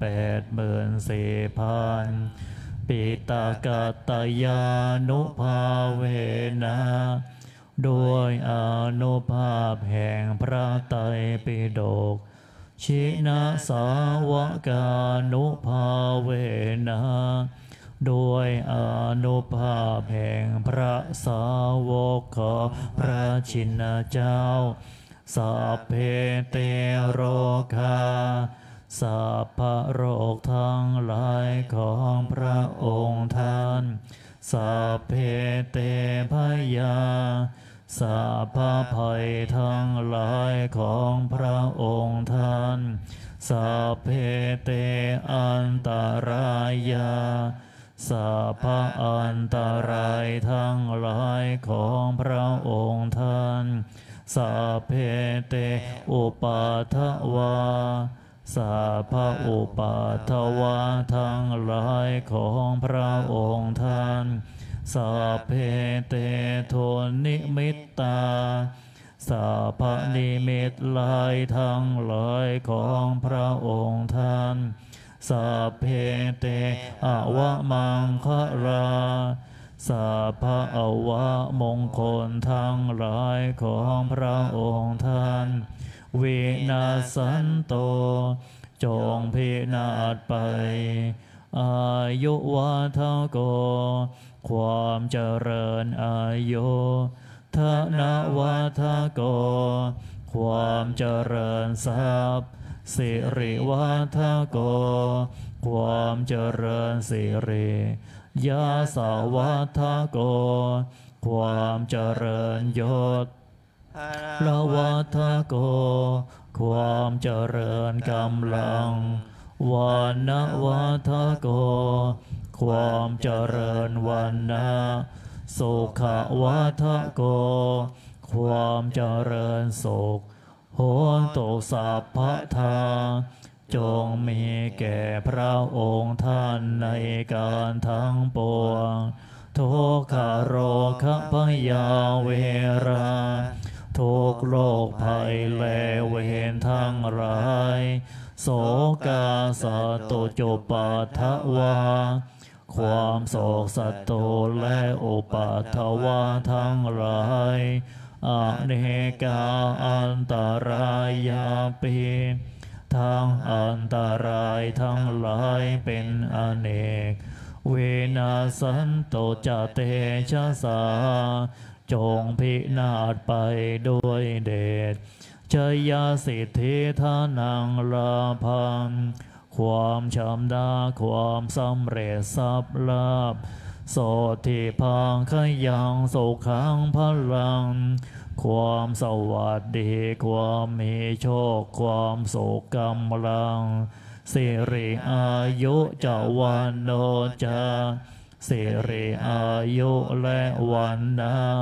84,000ปิตกัตตยานุภาเวนะด้วยอานุภาพแห่งพระไตรปิฎกชินะสาวกานุภาเวนะด้วยอานุภาพแห่งพระสาวกของพระชินเจ้าสัพเพเตโรคาสัพพะโรคทั้งหลายของพระองค์ท่านสัพเพเตพยาสัพพะภัยทั้งหลายของพระองค์ท่านสัพเพเตอันตรายาสัพพะอันตรายทั้งหลายของพระองค์ท่านสัพเพเตอุปัฏฐวาสัพพะอุปัฏฐวาทั้งหลายของพระองค์ท่านสัพเพเตโทนิมิตตาสัพพะนิมิตลายทั้งหลายของพระองค์ท่านสัพเพเตอวมังคลาสัพพะอวมงคลทั้งหลายของพระองค์ท่านวินาสันโตจงพินาศไปอายุวัฏโกความเจริญอายุธนวัฏโกความเจริญทรัพย์สิริวัฏโกความเจริญสิริยาสาวัฏโกความเจริญยศละวัฏโกความเจริญกำลังวานะวัฏโกความเจริญวันนะสุขวัฏโกความเจริญสุขโหตุสัพพทาจงมีแก่พระองค์ท่านในการทั้งปวงทุกขโรคพยาเวราทุกโรคภัยและเวรทั้งหลายโสกาสัตตุจุปัฏฐวาความโศกสัตตุและอุปัฏฐวาทั้งหลายอเนกาอันตรายาปิทั้งอันตรายทั้งหลายเป็นอเนกเวนัสสันตุจเตชะสาจงพินาศไปด้วยเดชชยสิทธิทานังลาภังความชำนาญความสำเร็จทรัพย์ลาภโสติพังขยังสุขังพลังความสวัสดีความมีโชคความสุขกำลังสิริอายุจาวันโนจาสิริอายุและวันนะ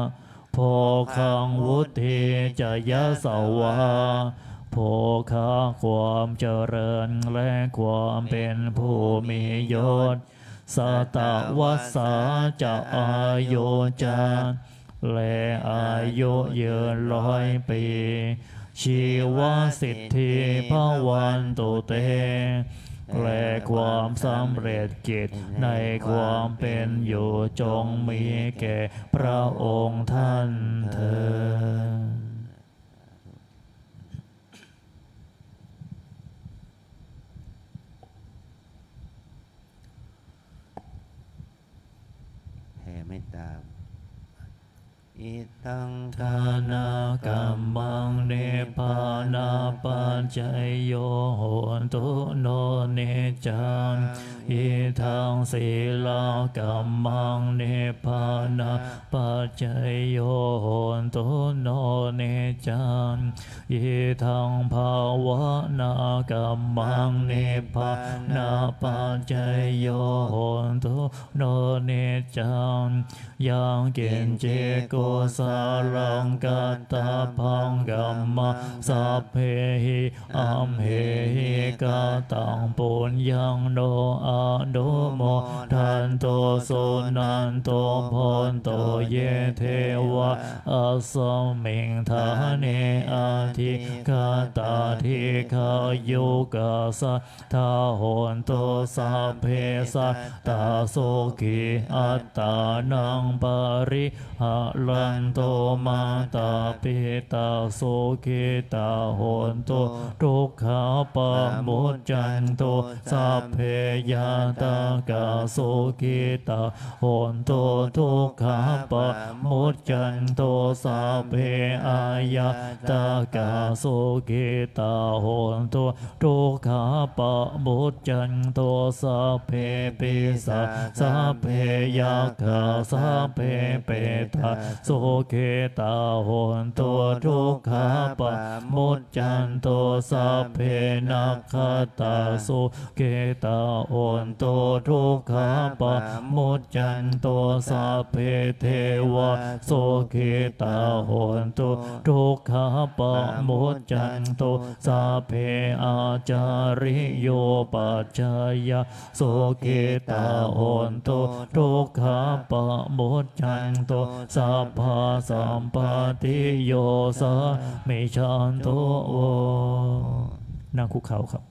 โภคังวุฒิจะยะสวาโภคาความเจริญและความเป็นผู้มียศสัตวัสสาจะอายุจาและอายุยืน100 ปีชีวสิทธิภวันตุเตและความสำเร็จกิจในความเป็นอยู่จงมีแก่พระองค์ท่านเถิดแผ่เมตตาอิตังทาทานากัมมังเนปานาปัจจยโยโหนตุโนเนจังอิทังศีลากัมมังเนปานาปัจจยโยโหนตุโนเนจังอิทังภาวนากัมมังเนปานาปัจจยโยโหนตุโนเนจังยังเกณฑ์เจโกสาลังกัตตาพังกัมมะสัพเพหิอัมเหหิกาตังปุญญังโนอะโดโมทันโตสุนันโตพนโตเยเทวะอัสสมิงทาเนอาทิกาตาทิคายุกาสัทธาโหนโตสัพเพสัตตาโสกิอัตตานังปริหะลันโตมาตาปิตาโสกิตาโหนโตทุกขาปะมุจจันโตสัพเพยาตากาโสกิตาโหนโตทุกขาปะมุจจันโตสัพเพอายาตากาโสกิตาโหนโตทุกขาปะมุจจันโตสัพเพปิสาสัพเพยัคขาสัพเพเปตาโสเกตาโหนโตทุกขาปะมุจจันโตสัพเพนัคขตาโสเกตาโหนโตทุกขาปะมุจจันโตสัพเพเทวะโสเกตาโหนโตทุกขาปะมุจจันโตสัพเพอาจาริโยปัจจายะโสเกตาโหนโตทุกขาปะมุจจันโตสัพพะสัมปติโยสะมิชันโตโอนั่งคุกเข่าครับ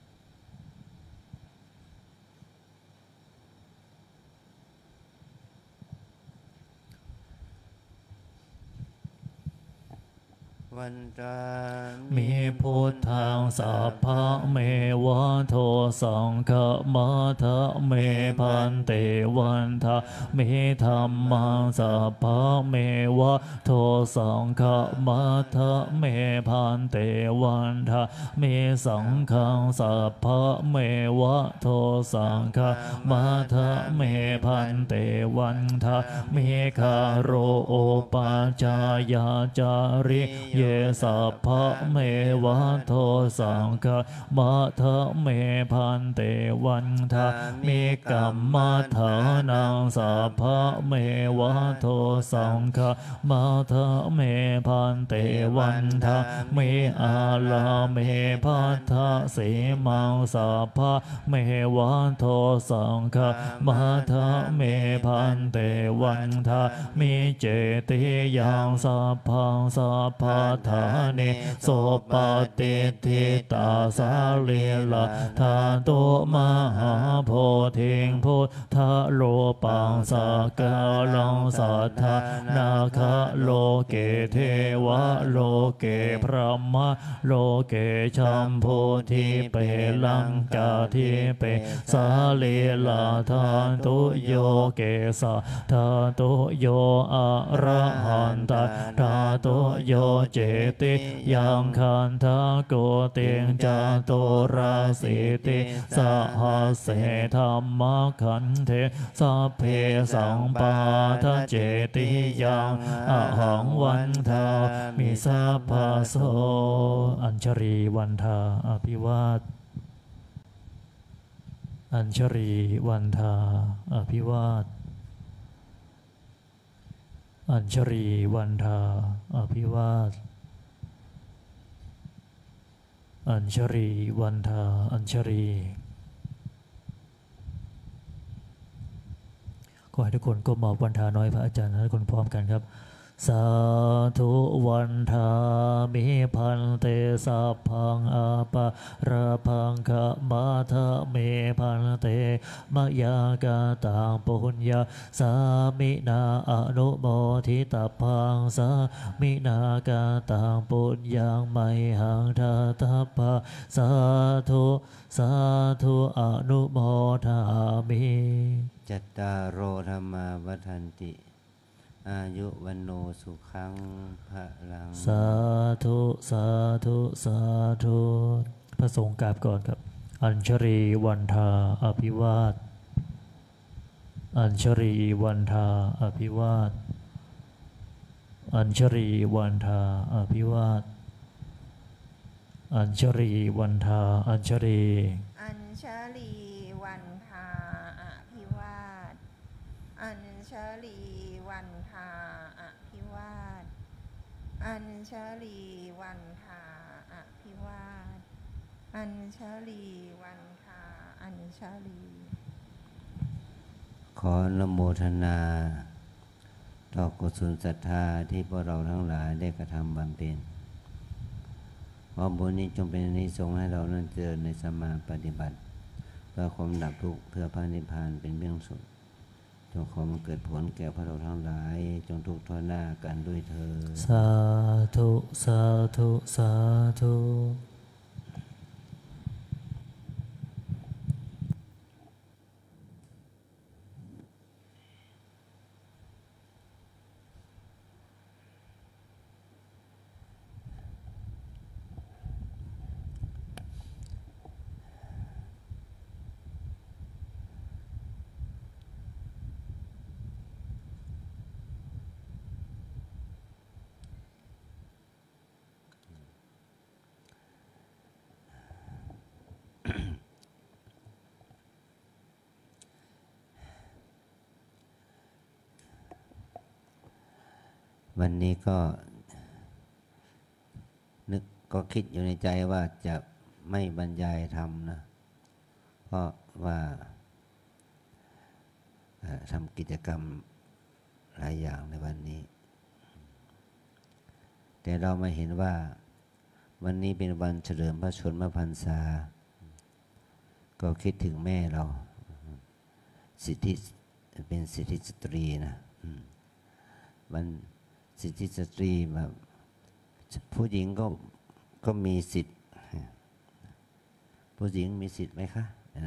วันตามีพุทธังสัพพะเมวะโทสังฆมาทะเมพันเตวันทะเมธัมมังสัพพะเมวะโทสังฆมาทะเมพันเตวันทะเมสังฆังสัพพะเมวะโทสังฆมาทะเมพันเตวันทะเมคาโรโอปาจายาจาริเยสัพพะเมวะโทสังฆมาทะเมพันเตวันทะเมกัมมาฐานังสัพพะเมวะโทสังฆมาทะเมพันเตวันทะเมอาลาเมพัทธะสีมังสัพพะเมวะโทสังฆมาทะเมพันเตวันทะเมเจติยังสัพพังสัพพะทานิโสปฏิทิตาสาลีลาทาตุมหาโพธิงพุทธโลปังสกาลังสัทธานาคโลเกเทวะโลเกพระมะโลเกชัมโพธิเปลังกาทิเปสาลีลาทาตุโยเกสะทาตุโยอะระหันตทาตุโยเจติยังคันทะโกเตียงจาตุราสิติสหัสเสธัมมขันเทสัพเพสังปาทะเจติยังอหังวันทามิสัพพะโสอัญชรีวันทาอภิวาทอัญชรีวันทาอภิวาทอัญชรีวันทาอภิวาทอัญชรีวันทาอัญชรีขอให้ทุกคนก้มหมอบวันทาน้อยพระอาจารย์ให้ทุกคนพร้อมกันครับสาธุวันทามิพันเตสัพพังอาปะระพังคะมาทะเมพันเตมะยากาตังปุญญาสามินาอนุโมทิตาพังสามินากาตังปุญญังไมหังทาตาปะสาธุสาธุอนุโมทามิจัตตารโอธรรมาวัฏันติอายุวันโนสุขังพลังสาธุสาธุสาธุพระสงฆ์กราบก่อนครับอัญชรีวันทาอภิวาทอัญชรีวันทาอภิวาทอัญชรีวันทาอภิวาทอัญชรีวันทาอัญชรีอัญชลีวันทาอภิวาทอัญชลีวันทาอภิวาทอัญชลีวันทาอภิวาทอัญชลีวันทาอัญชลีขออนุโมทนาต่อกุศลศรัทธาที่พวกเราทั้งหลายได้กระทำบำเพ็ญขอบุญนี้จงเป็นอานิสงส์ให้เรานั้นเจริญในสมาปฏิบัติเพื่อความดับทุกข์เพื่อพระนิพพานเป็นเบื้องสุดจงขอมันเกิดผลแก่พวกเราทั้งหลายจงทุกข์ทนหน้ากันด้วยเถิดสาธุสาธุสาธุวันนี้ก็นึกก็คิดอยู่ในใจว่าจะไม่บรรยายธรรมนะเพราะว่าทำกิจกรรมหลายอย่างในวันนี้แต่เรามาเห็นว่าวันนี้เป็นวันเฉลิมพระชนมพรรษาก็คิดถึงแม่เราสิทธิเป็นสิทธิสตรีนะมันสิทธิสตรีแบบผู้หญิงก็มีสิทธิ์ผู้หญิงมีสิทธิ์ไหมคะ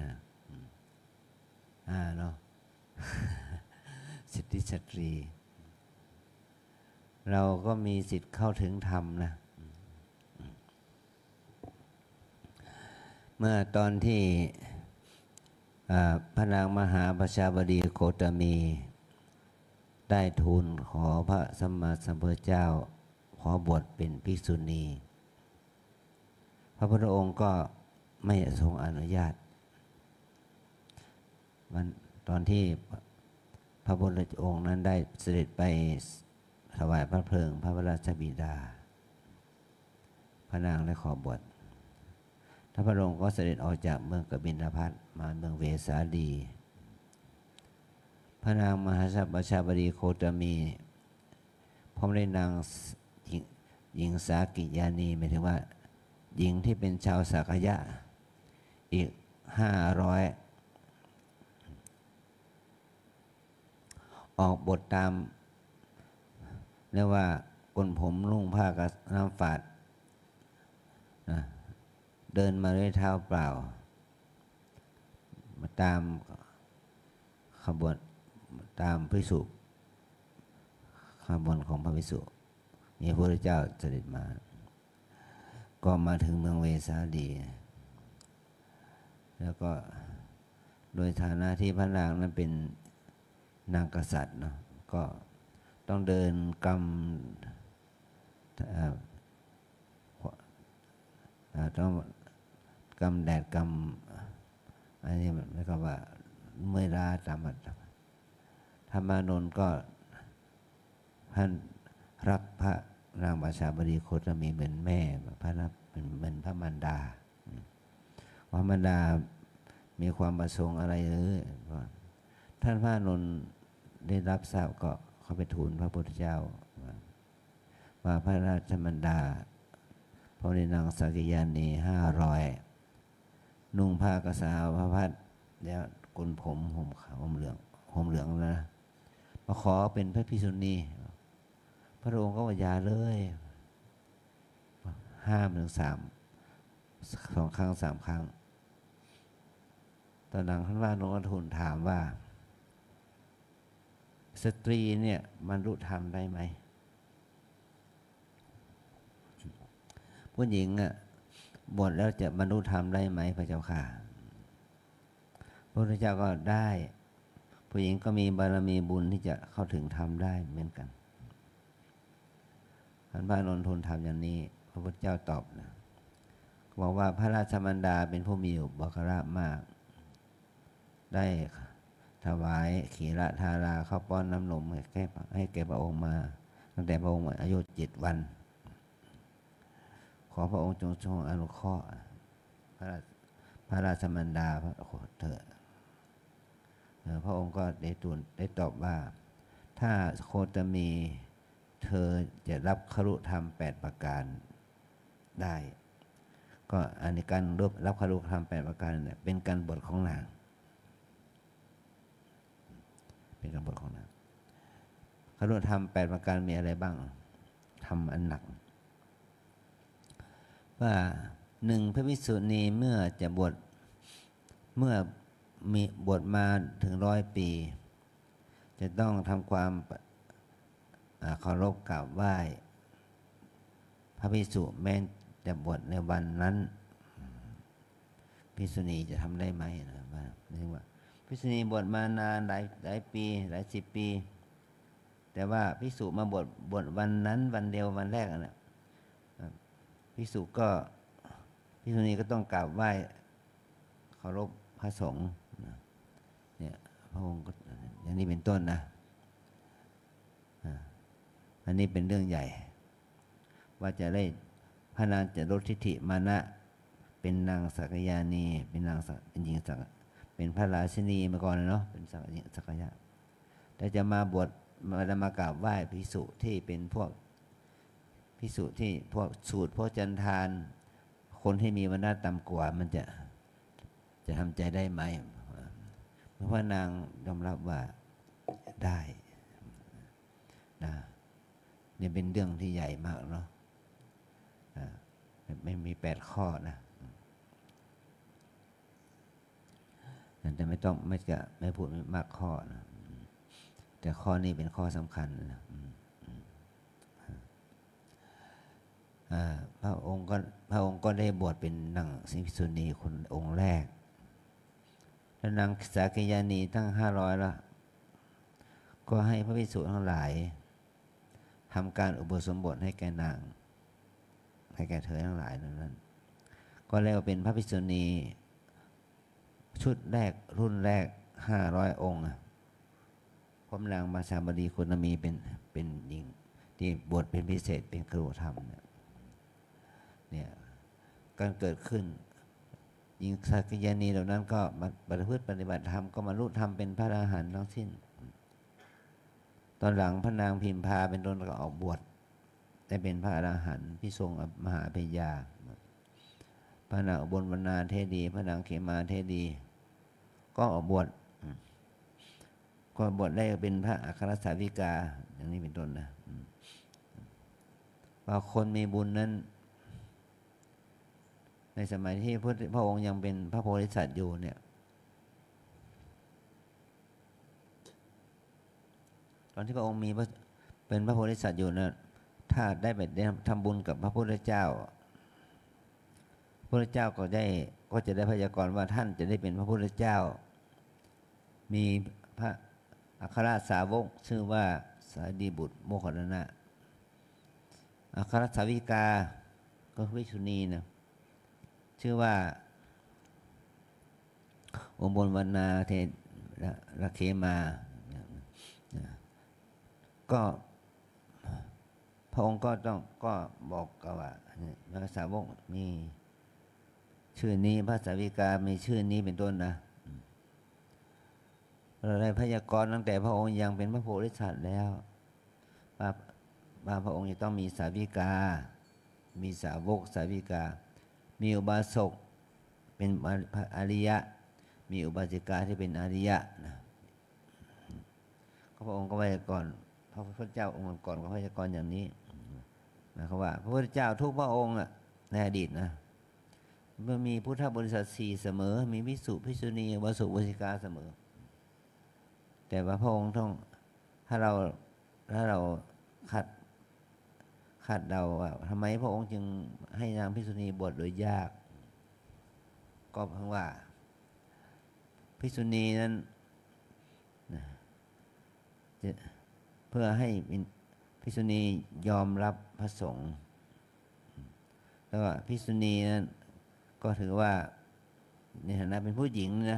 เนาะ สิทธิสตรีเราก็มีสิทธิ์เข้าถึงธรรมนะเมื่อตอนที่พระนางมหาประชาบดีโคตมีได้ทูลขอพระสัมมาสัมพุทธเจ้าขอบวชเป็นภิกษุณีพระพุทธองค์ก็ไม่ทรงอนุญาตตอนที่พระพุทธองค์นั้นได้เสด็จไปถวายพระเพลิงพระวราชบิดาพระนางได้ขอบวชพระพุทธองค์ก็เสด็จออกจากเมืองกบิลพัสมาเมืองเวสาลีพระนางมหาประชาบดีโคตมีพร้อมด้วยนางหญิงสากิยานีหมายถึงว่าหญิงที่เป็นชาวสักยะอีก500ออกบทตามเรียกว่ากลผมนุ่งผ้ากับน้ำฝาดนะเดินมาด้วยเท้าเปล่ามาตามขบวนตามภิกษุขบวนของพระภิกษุมีพระพุทธเจ้าเสด็จมาก็มาถึงเมืองเวสาลีแล้วก็โดยฐานะที่พระนางนั้นเป็นนางกษัตริย์เนาะก็ต้องเดินกำต้องกำแดดกำอันนี้ไม่ก็ว่าเมื่อยล้าตามธรรมานนท์ก็ท่านรักพระนางประชาบดีโคตมีเหมือนแม่พระนับเหมือนพระมารดาพระมารดามีความประสงค์อะไรท่านพระนนท์ได้รับทราบก็เขาไปทูลพระพุทธเจ้าว่าพระราชมารดาพระนางสักยานี500นุ่งผ้ากสาวพระพัดแล้วกุลผมห่มขาวห่มเหลืองนะมาขอเป็นพระภิกษุณีพระองค์ก็ว่าอย่าเลย5 ถึง 2 ครั้ง 3 ครั้งตอนหลังท่านว่าโนกทูลถามว่าสตรีเนี่ยบรรลุธรรมได้ไหมผู้หญิงบวชแล้วจะบรรลุธรรมได้ไหมพระเจ้าค่ะพระพุทธเจ้าก็ได้ผู้หญิงก็มีบารมีบุญที่จะเข้าถึงธรรมได้เหมือนกันท่านพระนนท์ทูลถามอย่างนี้พระพุทธเจ้าตอบนะบอกว่าพระราชมารดาเป็นผู้มีอุปการะมากได้ถวายขีระธาราข้าวป้อนน้ำนมให้แก่พระองค์มาตั้งแต่พระองค์อายุ7 วันขอพระองค์จงทรงอนุเคราะห์พระราชมารดาเถิดพระองค์ก็ได้ตอบว่าถ้าโคตมีเธอจะรับครุธรรม8 ประการได้ก็อันนี้การรับครุธรรม8 ประการเนี่ยเป็นการบทของนางเป็นการบทของนางครุธรรม8 ประการมีอะไรบ้างทำอันหนักว่า1พระภิกษุณีเมื่อจะบวชเมื่อมีบวชมาถึง100 ปีจะต้องทำความเคารพกราบไหว้พระภิกษุแม้จะบวชในวันนั้นภิกษุณีจะทำได้ไหมนะว่าเรียกว่าภิกษุณีบวชมานานหลายปีหลาย10 ปีแต่ว่าภิกษุมาบวชวันนั้นวันเดียววันแรกนะภิกษุณีก็ต้องกราบไหว้เคารพพระสงฆ์เนี่ยพระองค์ก็อย่างนี้เป็นต้นนะอันนี้เป็นเรื่องใหญ่ว่าจะได้พระนางจะลดทิฏฐิมานะเป็นนางสักยานีเป็นหญิงสักเป็นพระราชินีมาก่อนเนาะเป็นสักยะแต่จะมามากราบไหว้ภิกษุที่เป็นพวกภิกษุที่พวกสูตรพวกจันทานคนที่มีวรรณะต่ำกว่ามันจะทำใจได้ไหมพระนางยอมรับว่าได้นะนี่เป็นเรื่องที่ใหญ่มากเนาะไม่มี8 ข้อนะแต่ไม่พูดมากข้อนะแต่ข้อนี้เป็นข้อสำคัญนะพระองค์ก็ได้บวชเป็นนางสิภิกษุณีคนองค์แรกแล้วนางสักยานีตั้ง500แล้วก็ให้พระภิกษุทั้งหลายทำการอุปสมบทให้แก่นางให้แก่เธอทั้งหลายนั้นก็เรียกว่าเป็นพระภิกษุณีชุดแรกรุ่นแรก500 องค์พร้อมนางมาชาบดีโคตมีเป็นหญิงที่บวชเป็นพิเศษเป็นครูธรรมเนี่ยการเกิดขึ้นหญิงสักยานีเหล่านั้นก็มาปฏิบัติธรรมก็มารู้ธรรมเป็นพระอรหันต์ทั้งสิ้นตอนหลังพระนางพิมพาเป็นต้นก็ออกบวชได้เป็นพระอรหันต์พิทรงมหาเพยาพระนางอุบลวรรณาเทดีพระนางเขมาเทดีก็ออกบวชก็บวชได้เป็นพระอัครสาวิกาอย่างนี้เป็นต้นนะว่าคนมีบุญนั้นในสมัยที่พระองค์ยังเป็นพระโพธิสัตว์อยู่เนี่ยตอนที่พระองค์เป็นพระโพธิสัตว์อยู่นะถ้าได้ทำบุญกับพระพุทธเจ้าพระพุทธเจ้าก็จะได้พยากรณ์ว่าท่านจะได้เป็นพระพุทธเจ้ามีพระอัครสาวกชื่อว่าสารีบุตรโมคคัลลานะอัครสาวิกาก็ภิกษุณีนะชื่อว่าอุบลวรรณาเทระเขมาก็พระองค์ก็บอกกับว่าพระสาวกมีชื่อนี้พระสาวิกามีชื่อนี้เป็นต้นนะเราได้พยากรณ์ตั้งแต่พระองค์ยังเป็นพระโพธิสัตว์แล้วว่าพระองค์จะต้องมีสาวิกามีสาวกสาวิกามีอุบาสกเป็นอริยะมีอุบาสิกาที่เป็นอริยะนะพระองค์ก็พยากรณ์พระพุทธเจ้าองค์ก่อนก็พยากรณ์อย่างนี้หมายความว่าพระพุทธเจ้าทุกพระองค์ในอดีตนะเมื่อมีพุทธบริษัทสี่เสมอมีภิกษุภิกษุณีอุบาสกอุบาสิกาเสมอแต่ว่าพระองค์ต้องถ้าเราคาดเดาว่าทำไมพระองค์จึงให้นางภิกษุณีบวชโดยยากก็เพราะว่าภิกษุณีนั้นเพื่อให้ภิกษุณียอมรับพระสงฆ์แล้วว่าภิกษุณีนั้นก็ถือว่าในฐานะเป็นผู้หญิงนะ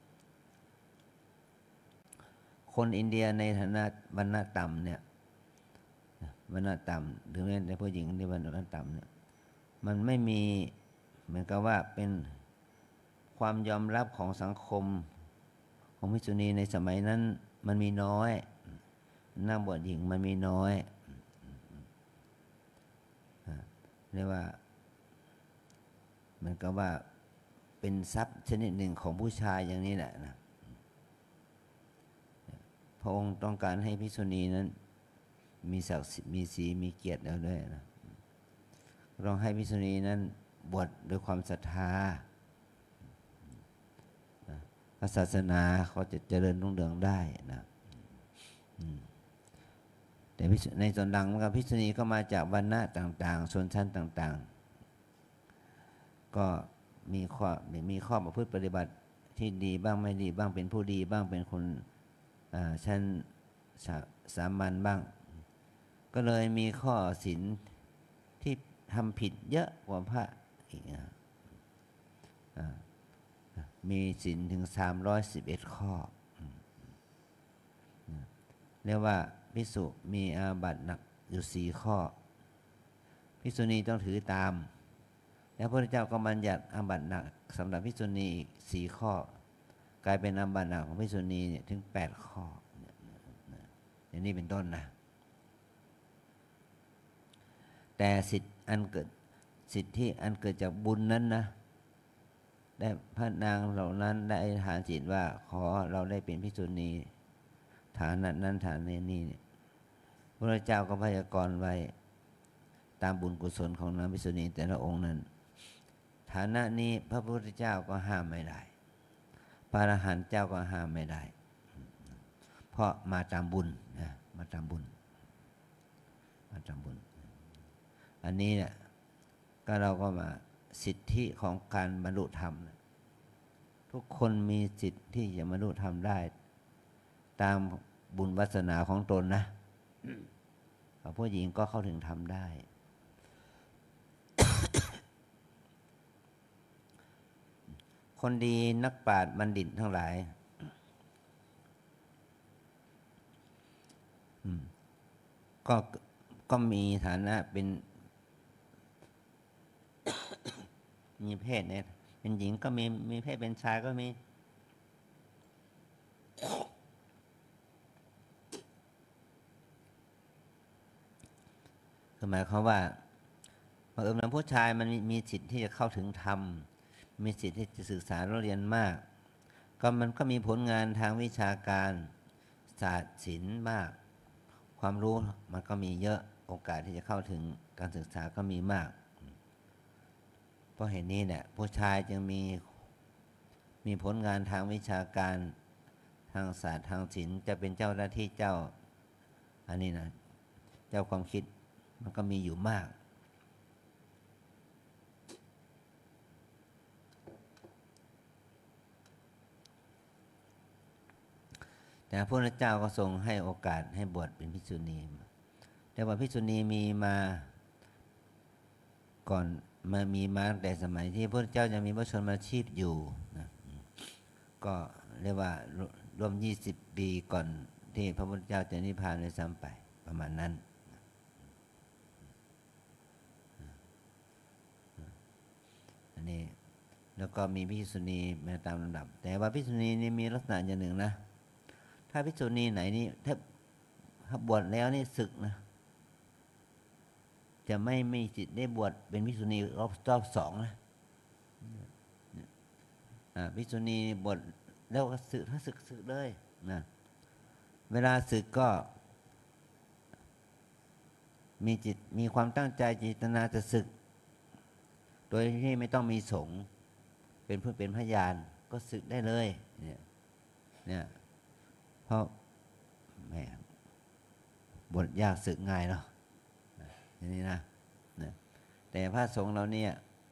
คนอินเดียในฐานะวรรณะต่ำเนี่ยวรรณะต่ำหรือแม้แต่ผู้หญิงในวรรณะต่ำเนี่ยมันไม่มีเหมือนกับว่าเป็นความยอมรับของสังคมของภิกษุณีในสมัยนั้นมันมีน้อยนักบวชหญิงมันมีน้อยเรียกว่าเหมือนกับว่าเป็นทรัพย์ชนิดหนึ่งของผู้ชายอย่างนี้แหละนะพระองค์ต้องการให้ภิกษุณีนั้นมีศักดิ์มีสีมีเกียรติแล้วด้วยนะต้องให้ภิกษุณีนั้นบวชด้วยความศรัทธาศาสนาเขาจะเจริญรุ่งเรืองได้นะแต่ในส่วนหลังกับภิกษุณีก็มาจากวรรณะต่างๆชนชั้นต่างๆก็มีข้อประพฤติปฏิบัติที่ดีบ้างไม่ดีบ้างเป็นผู้ดีบ้างเป็นคนชั้นสามัญบ้างก็เลยมีข้อศีลที่ทำผิดเยอะกว่าพระอีกมีศีลถึง311ข้อเรียกว่าภิกษุมีอาบัติหนักอยู่4ข้อภิกษุณีต้องถือตามแล้วพระพุทธเจ้าก็บัญญัติอาบัติหนักสำหรับภิกษุณีอีก4ข้อกลายเป็นอาบัติหนักของภิกษุณีเนี่ยถึง8ข้ออย่างนี้เป็นต้นนะแต่สิทธิอันเกิดจากบุญนั้นนะได้พระนางเหล่านั้นได้อธิษฐานจิตว่าขอเราได้เป็นภิกษุณีฐานะนั้นฐานะนี้เนี่ยพระเจ้าก็พยากรณ์ไว้ตามบุญกุศลของนางภิกษุณีแต่ละองค์นั้นฐานะนี้พระพุทธเจ้าก็ห้ามไม่ได้พระอรหันต์เจ้าก็ห้ามไม่ได้เพราะมาตามบุญนะมาตามบุญอันนี้เนี่ยก็เราก็มาสิทธิของการบรรลุธรรมนะทุกคนมีสิทธิที่จะบรรลุธรรมได้ตามบุญวาสนาของตนนะผู้หญิงก็เข้าถึงธรรมได้ คนดีนักปราชญ์บัณฑิตทั้งหลายก็มีฐานะเป็น มีเพศเนี่ยเป็นหญิงก็มีเพศเป็นชายก็มีคือหมายความว่าผู้ชายมันมีสิทธิ์ที่จะเข้าถึงธรรมมีสิทธิ์ที่จะศึกษาเรียนมากมันก็มีผลงานทางวิชาการศาสตร์ศิลป์มากความรู้มันก็มีเยอะโอกาสที่จะเข้าถึงการศึกษาก็มีมากเพราะเหตุนี้เนี่ยผู้ชายจึงมีผลงานทางวิชาการทางศาสตร์ทางศิลป์จะเป็นเจ้าหน้าที่เจ้าอันนี้นะเจ้าความคิดมันก็มีอยู่มากแต่พระพุทธเจ้าก็ทรงให้โอกาสให้บวชเป็นภิกษุณีแต่ว่าภิกษุณีมีมาก่อนมีมาตั้งแต่สมัยที่พระพุทธเจ้ายังมีพระชนมาชีพอยู่นะก็เรียกว่าร่วม20 ปีก่อนที่พระพุทธเจ้าจะนิพพานเลยซ้ำไปประมาณนั้นอันนี้แล้วก็มีภิกษุณีมาตามลำดับ แต่ว่าภิกษุณีนี่มีลักษณะอย่างหนึ่งนะถ้าภิกษุณีไหนนี่ถ้าบวชแล้วนี่ศึกนะจะไม่มีสิทธิ์ได้บวชเป็นภิกษุณีรอบสองนะภิกษุณีบวชแล้วก็ศึกถ้าศึกเลยนะเวลาศึกก็มีจิตมีความตั้งใจเจตนาจะศึกโดยที่ไม่ต้องมีสงฆ์เป็นผู้เป็นพยานก็ศึกได้เลยเนี่ยเพราะแหมบทยากศึกง่ายเนาะอย่างนี้นะแต่พระสงฆ์เราเนี่ย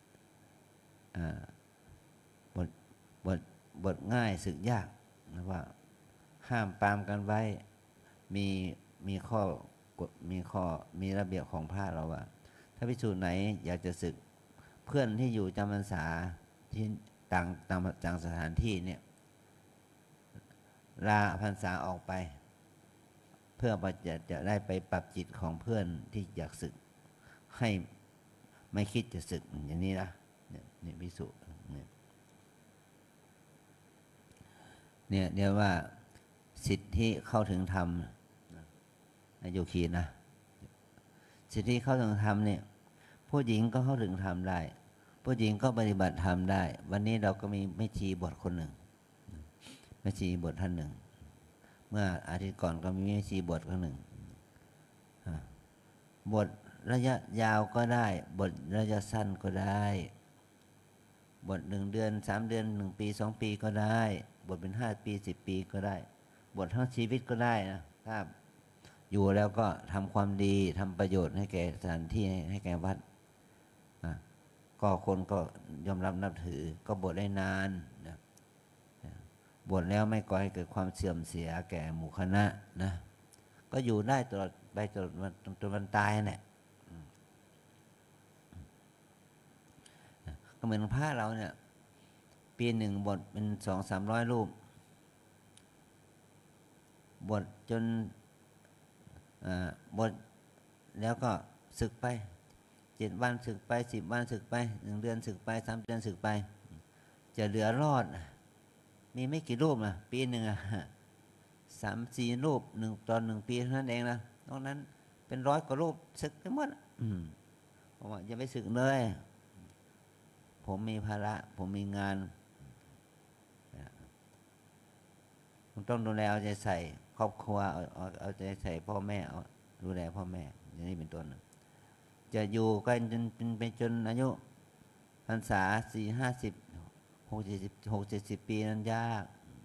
บทง่ายศึกยากนะว่าห้ามปรามกันไว้มีข้อกฎมีระเบียบของพระเราว่าถ้าภิกษุไหนอยากจะศึกเพื่อนที่อยู่จำพรรษาที่ต่างสถานที่เนี่ยลาพรรษาออกไปเพื่อจะได้ไปปรับจิตของเพื่อนที่อยากศึกให้ไม่คิดจะศึกอย่างนี้นะเนี่ยภิกษุเนี่ยเรียกว่าสิทธิเข้าถึงธรรมโยคีนะสิทธิเข้าถึงธรรมเนี่ยผู้หญิงก็เข้าถึงธรรมได้ผู้หญิงก็ปฏิบัติธรรมได้วันนี้เราก็มีแม่ชีบทคนหนึ่งแม่ชีบทท่านหนึ่งเมื่ออาทิตย์ก่อนก็มีแม่ชีบทคนหนึ่งบทระยะยาวก็ได้บทระยะสั้นก็ได้บท1 เดือน3 เดือน1 ปี2 ปีก็ได้บทเป็น5 ปี10 ปีก็ได้บททั้งชีวิตก็ได้นะครับอยู่แล้วก็ทำความดีทำประโยชน์ให้แก่สถานที่ให้แก่วัดก็คนก็ยอมรับนับถือก็บวชได้นานนะบวชแล้วไม่ก่อให้เกิดความเสื่อมเสียแก่หมู่คณะนะก็อยู่ได้ตลอดไปจนวันตายแหละก็เหมือนพระเราเนี่ยปีหนึ่งบวชเป็น200-300 รูปบวชจนบวชแล้วก็ศึกไป7 วันศึกไป10 วันศึกไป1 เดือนศึกไป3 เดือนศึกไปจะเหลือรอดมีไม่กี่รูปนะปีหนึ่ง3-4 รูปต่อ1 ปีเท่านั้นเองนะนอกนั้นเป็น100 กว่ารูปศึกไปหมดผมว่าอย่าไปศึกเลยผมมีภาระผมมีงานผมต้องดูแลเอาใจใส่ครอบครัวเอาใจใส่พ่อแม่ดูแลพ่อแม่อย่างนี้เป็นต้นจะอยู่กันจนอายุพรรษา40-50 60-70 ปีนั้นยาก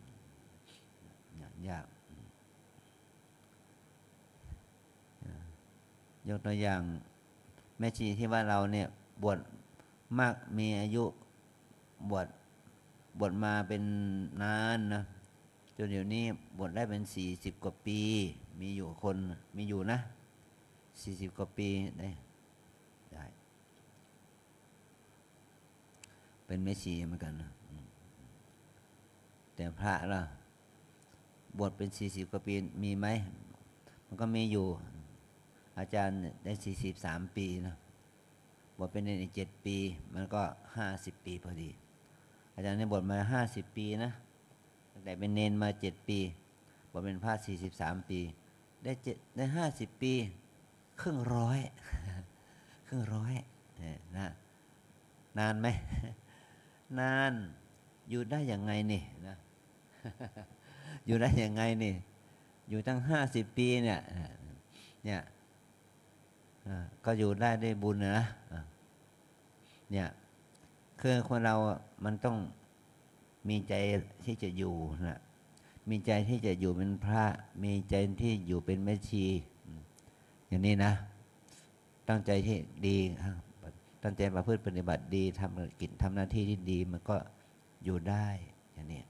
ยกตัวอย่างแม่ชีที่ว่าเราเนี่ยบวชมากมีอายุบวชมาเป็นนานนะจนเดี๋ยวนี้บวชได้เป็น40 กว่าปีมีอยู่นะ40 กว่าปีได้เป็นแม่ชีเหมือนกันนะแต่พระล่ะบวชเป็น40 กว่าปีมีไหมมันก็มีอยู่อาจารย์ได้43 ปีนะบวชเป็นเนรอีก7 ปีมันก็50 ปีพอดีอาจารย์ได้บวชมา50 ปีนะตั้งแต่เป็นเนรมา7 ปีบวชเป็นพระ43 ปีได้50 ปีครึ่งร้อยนะนานไหมนานอยู่ได้ยังไงนี่นะอยู่ได้ยังไงนี่อยู่ตั้ง50 ปีเนี่ยก็อยู่ได้ด้วยบุญนะเนี่ยคือคนเรามันต้องมีใจที่จะอยู่นะมีใจที่จะอยู่เป็นพระมีใจที่อยู่เป็นแม่ชีอย่างนี้นะตั้งใจที่ดีตั้งใจประพฤติปฏิบัติดีทำกิจทำหน้าที่ที่ดีมันก็อยู่ได้อย่างนี้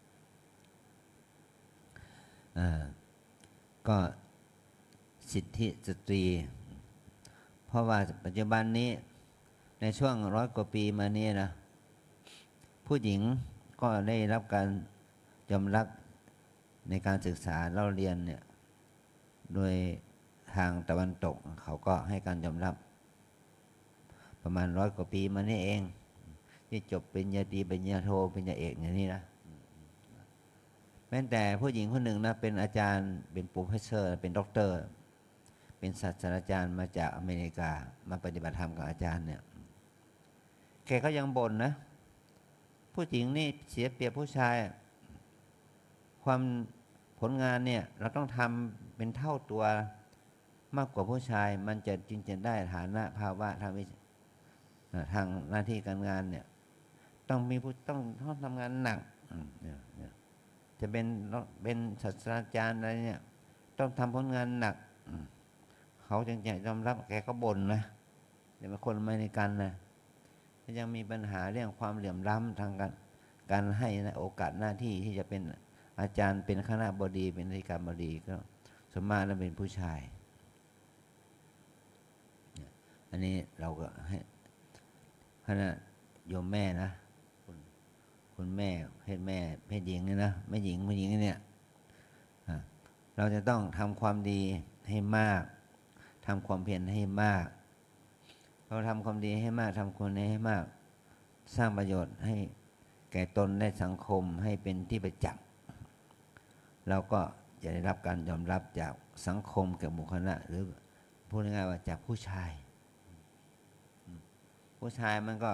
ก็สิทธิสตรีเพราะว่าปัจจุบันนี้ในช่วง100 กว่าปีมานี้นะผู้หญิงก็ได้รับการยอมรับในการศึกษาเล่าเรียนเนี่ยโดยทางตะวันตกเขาก็ให้การยอมรับประมาณ100 กว่าปีมานี่เองที่จบปริญญาตรีปริญญาโทปริญญาเอกอย่างนี้นะแม้แต่ผู้หญิงคนหนึ่งนะเป็นอาจารย์เป็นโปรเฟสเซอร์เป็นด็อกเตอร์เป็นศาสตราจารย์มาจากอเมริกามาปฏิบัติธรรมกับอาจารย์เนี่ยแกก็ยังบ่นนะผู้หญิงนี่เสียเปรียบผู้ชายความผลงานเนี่ยเราต้องทำเป็นเท่าตัวมากกว่าผู้ชายมันจะจึงจะได้ฐานะภาวะทางหน้าที่การงานเนี่ยต้องมีผู้ต้องทำงานหนักเนี่ยจะเป็นศาสตราจารย์อะไรเนี่ยต้องทำผลงานหนักเขาจึงจะยอมรับแกก็บ่นนะเดี๋ยวคนไม่ในกันนะยังมีปัญหาเรื่องความเหลื่อมล้ำทางการให้นะโอกาสหน้าที่ที่จะเป็นอาจารย์เป็นคณบดีเป็นอธิการบดีก็สมมาแล้วเป็นผู้ชายอันนี้เราก็ให้คณะโยมแม่นะคุณแม่เพศหญิงเนี่ยนะแม่หญิงผู้หญิงเนี่ยเราจะต้องทำความดีให้มากทำความเพียรให้มากเราทำความดีให้มากทำความดีให้มากสร้างประโยชน์ให้แก่ตนและสังคมให้เป็นที่ประจักษ์เราก็จะได้รับการยอมรับจากสังคมกับหมู่คณะหรือพูดง่ายๆว่าจากผู้ชายมันก็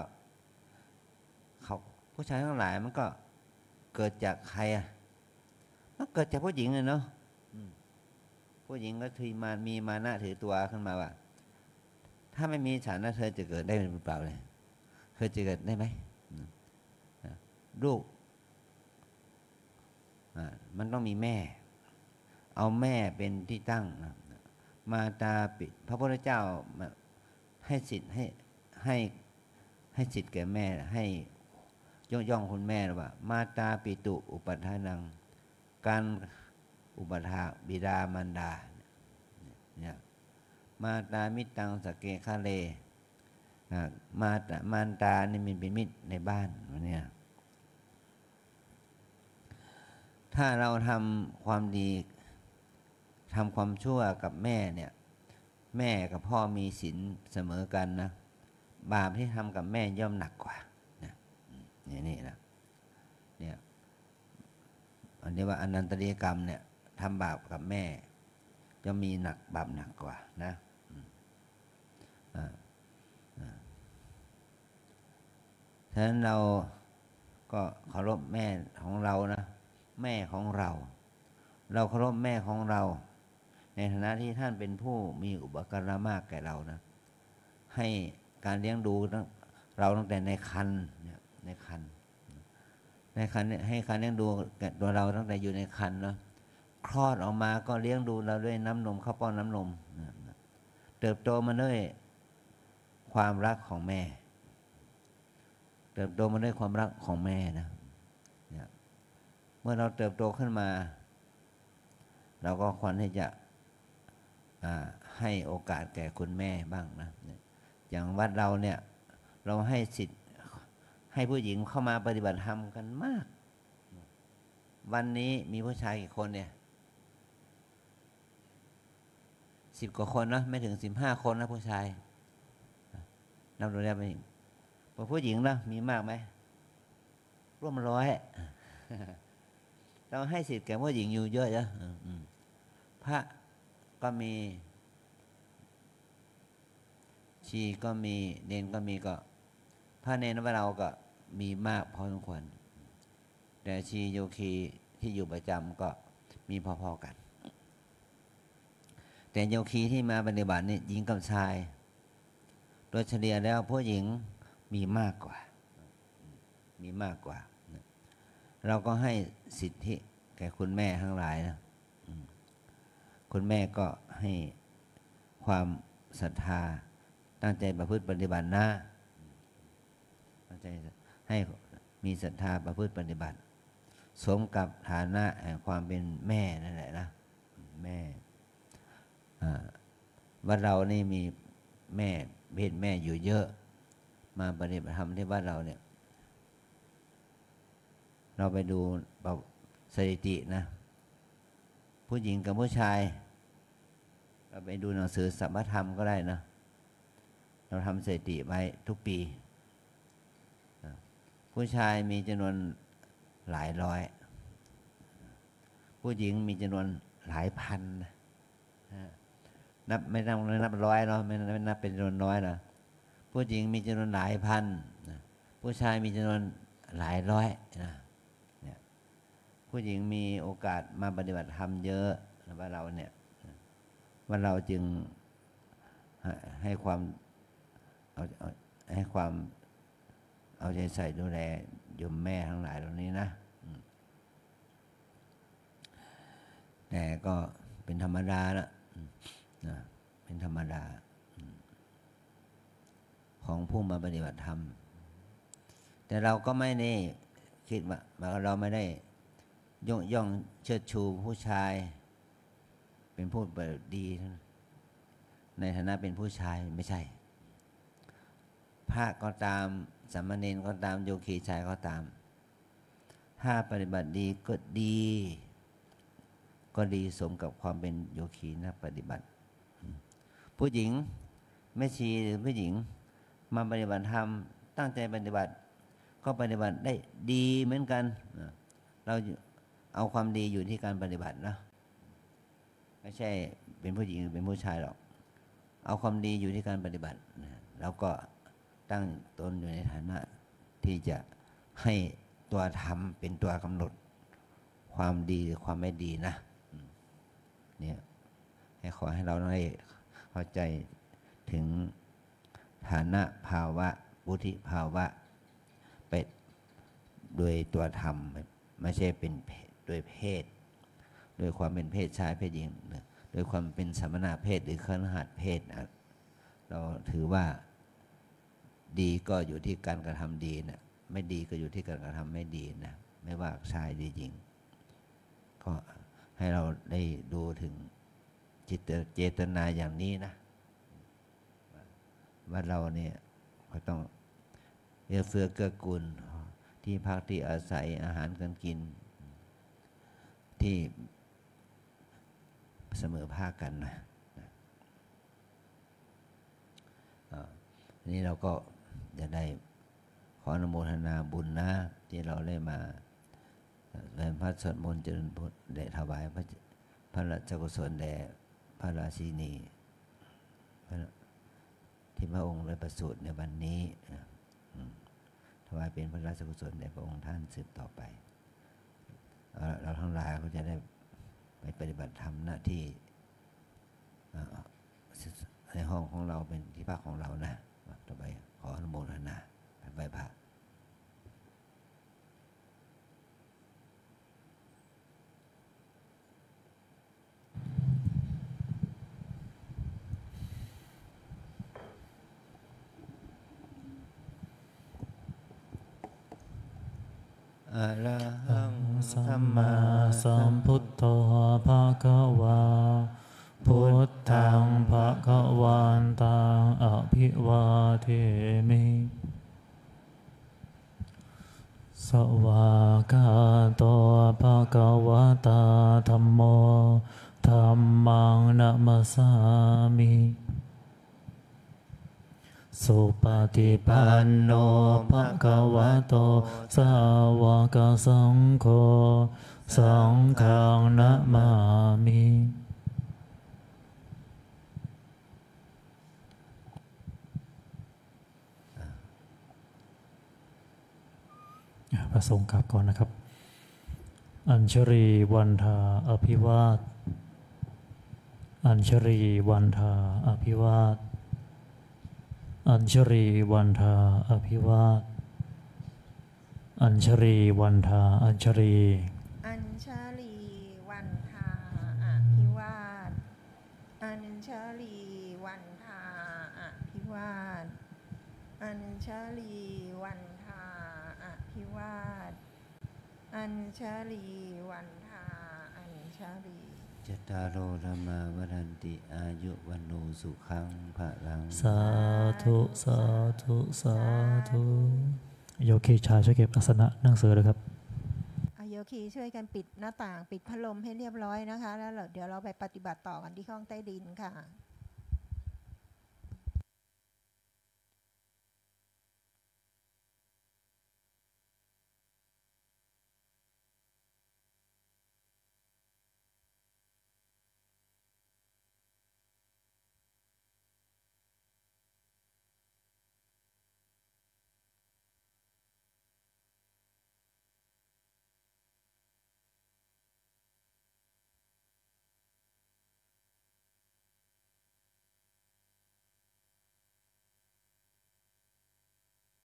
ผู้ชายทั้งหลายมันก็เกิดจากใครมันเกิดจากผู้หญิงเลยเนาะผู้หญิงก็มีมานะถือตัวขึ้นมาว่าถ้าไม่มีฉันนะเธอจะเกิดได้หรือเปล่าเลยเธอจะเกิดได้ไหมลูกมันต้องมีแม่เอาแม่เป็นที่ตั้งมาตาปิพระพุทธเจ้าให้สิทธิ์ให้สิทธิ์แก่แม่ให้ยกย่องคุณแม่ว่ามาตาปิตุอุปทานังการอุปถากบิดามารดาเนี่ยมาตามิตังสเกคาเลมารตานี่มันเป็นมิตรในบ้านเนี่ยถ้าเราทำความดีทำความชั่วกับแม่เนี่ยแม่กับพ่อมีศีลเสมอกันนะบาปที่ทำกับแม่ย่อมหนักกว่านี่นะเนี่ยอันนี้ว่าอนันตริยกรรมเนี่ยทำบาปกับแม่จะมีบาปหนักกว่านะฉะนั้นเราก็เคารพแม่ของเรานะแม่ของเราเคารพแม่ของเราในฐานะที่ท่านเป็นผู้มีอุปการะมากแก่เรานะให้การเลี้ยงดูเราตั้งแต่ในครรภ์เนี่ยในครรภ์เนี่ยให้การเลี้ยงดูตัวเราตั้งแต่อยู่ในครรภ์เนาะคลอดออกมาก็เลี้ยงดูเราด้วยน้ำนมข้าวป้อนน้ำนมเติบโตมาด้วยความรักของแม่เติบโตมาด้วยความรักของแม่นะเมื่อเราเติบโตขึ้นมาเราก็ควรที่จะให้โอกาสแก่คุณแม่บ้างนะอย่างวัดเราเนี่ยเราให้สิทธิ์ให้ผู้หญิงเข้ามาปฏิบัติธรรมกันมากวันนี้มีผู้ชายกี่คนเนี่ย10 กว่าคนนะไม่ถึง15 คนนะผู้ชายนับดูได้ไหมพอผู้หญิงนะมีมากไหมร่วม100เราให้สิทธิ์แก่ผู้หญิงอยู่เยอะนะพระก็มีชีก็มีเนนก็มีก็พระเนนเราก็มีมากพอสมควรแต่ชีโยคีที่อยู่ประจำก็มีพอๆกันแต่โยคีที่มาปฏิบัตินี่หญิงกับชายโดยเฉลี่ยแล้วผู้หญิงมีมากกว่าเราก็ให้สิทธิแก่คุณแม่ทั้งหลายนะคุณแม่ก็ให้ความศรัทธาตั้งใจประพฤติปฏิบัตินะตั้งใจให้มีศรัทธาประพฤติปฏิบัติสมกับฐานะแห่งความเป็นแม่นั่นแหละนะแม่วัดเรานี่มีแม่เพศแม่อยู่เยอะมาปฏิบัติธรรมที่วัดเราเนี่ยเราไปดูสถิตินะผู้หญิงกับผู้ชายเราไปดูหนังสือสัมมาธรรมก็ได้นะเราทำสถิติไว้ทุกปีผู้ชายมีจำนวนหลายร้อยผู้หญิงมีจำนวนหลายพันนะนับไม่นับร้อยเนาะไม่นับเป็นจำนวนน้อยนะผู้หญิงมีจำนวนหลายพันนะผู้ชายมีจำนวนหลายร้อยนะเนี่ยผู้หญิงมีโอกาสมาปฏิบัติธรรมเยอะนะว่าเราเนี่ยว่าเราจึงให้ความเอาใจใส่ดูแลโยมแม่ทั้งหลายเหล่านี้นะแต่ก็เป็นธรรมดานะเป็นธรรมดาของผู้มาปฏิบัติธรรมแต่เราก็ไม่ได้คิดว่าเราไม่ได้ย่องเชิดชูผู้ชายเป็นผู้ดีในฐานะเป็นผู้ชายไม่ใช่พระก็ตามสามเณรก็ตามโยคีชายก็ตามถ้าปฏิบัติดีก็ดีสมกับความเป็นโยคีนักปฏิบัติผู้หญิงแม่ชีหรือผู้หญิงมาปฏิบัติธรรมตั้งใจปฏิบัติก็ปฏิบัติได้ดีเหมือนกันเราเอาความดีอยู่ที่การปฏิบัตินะไม่ใช่เป็นผู้หญิงหรือเป็นผู้ชายหรอกเอาความดีอยู่ที่การปฏิบัติแล้วก็ตั้งตนอยู่ในฐานะที่จะให้ตัวธรรมเป็นตัวกำหนดความดีหรือความไม่ดีนะเนี่ยให้ขอให้เราได้เข้าใจถึงฐานะภาวะวุฒิภาวะเป็นโดยตัวธรรมไม่ใช่เป็นโดยเพศโดยความเป็นเพศชายเพศหญิงโดยความเป็นสมณเพศหรือคฤหัสถ์เพศนะเราถือว่าดีก็อยู่ที่การกระทำดีนะไม่ดีก็อยู่ที่การกระทำไม่ดีนะไม่ว่าชายหรือหญิงก็ให้เราได้ดูถึงเจตนาอย่างนี้นะว่าเราเนี่ยก็ต้องเอื้อเฟื้อเกื้อกูลที่พักที่อาศัยอาหารการกินที่เสมอภาคกันนะนี่เราก็จะได้ขออนุโมทนาบุญนะที่เราได้มาเรียนพระสวดมนต์เจริญพุทธได้ถวายพระราชกุศลแด่พระราชินีที่พระองค์ได้ประสูติในวันนี้ถวายเป็นพระราชกุศลแด่พระองค์ท่านสืบต่อไปเราทั้งหลายก็จะได้ไปปฏิบัติธรรมหน้าที่ในห้องของเราเป็นที่พักของเรานะต่อไปขออนุโมทนาไปพระอะระหังสัมมาสัมพุทโธภะคะวาพุทธังภะคะวันตังอภิวาเทมิสวากาโตภะคะวะตาธัมโมธัมมังนะมัสสามิสุปฏิปันโนภะคะวะโตสาวกสังโฆสังฆังนะมามิพระสงฆ์กราบก่อนนะครับอัญชรีวันทาอภิวาทอัญชรีวันทาอภิวาทอัญชรีวันทาอภิวาทอัญชรีวันทาอัญชรีอัญชลีวันทาอภิวาทอัญชลีวันทาอภิวาทอัญชลีวันทาอภิวาทอัญชลีวันทาอัญชลีจตารโอธรรมาวรันติอายุวันโนสุขังภะลังสาธุสาธุสาธุโยคีชายช่วยเก็บอาสนะนั่งเสือเลยครับโยคีช่วยกันปิดหน้าต่างปิดพัดลมให้เรียบร้อยนะคะแล้วเดี๋ยวเราไปปฏิบัติต่อกันที่ห้องใต้ดินค่ะ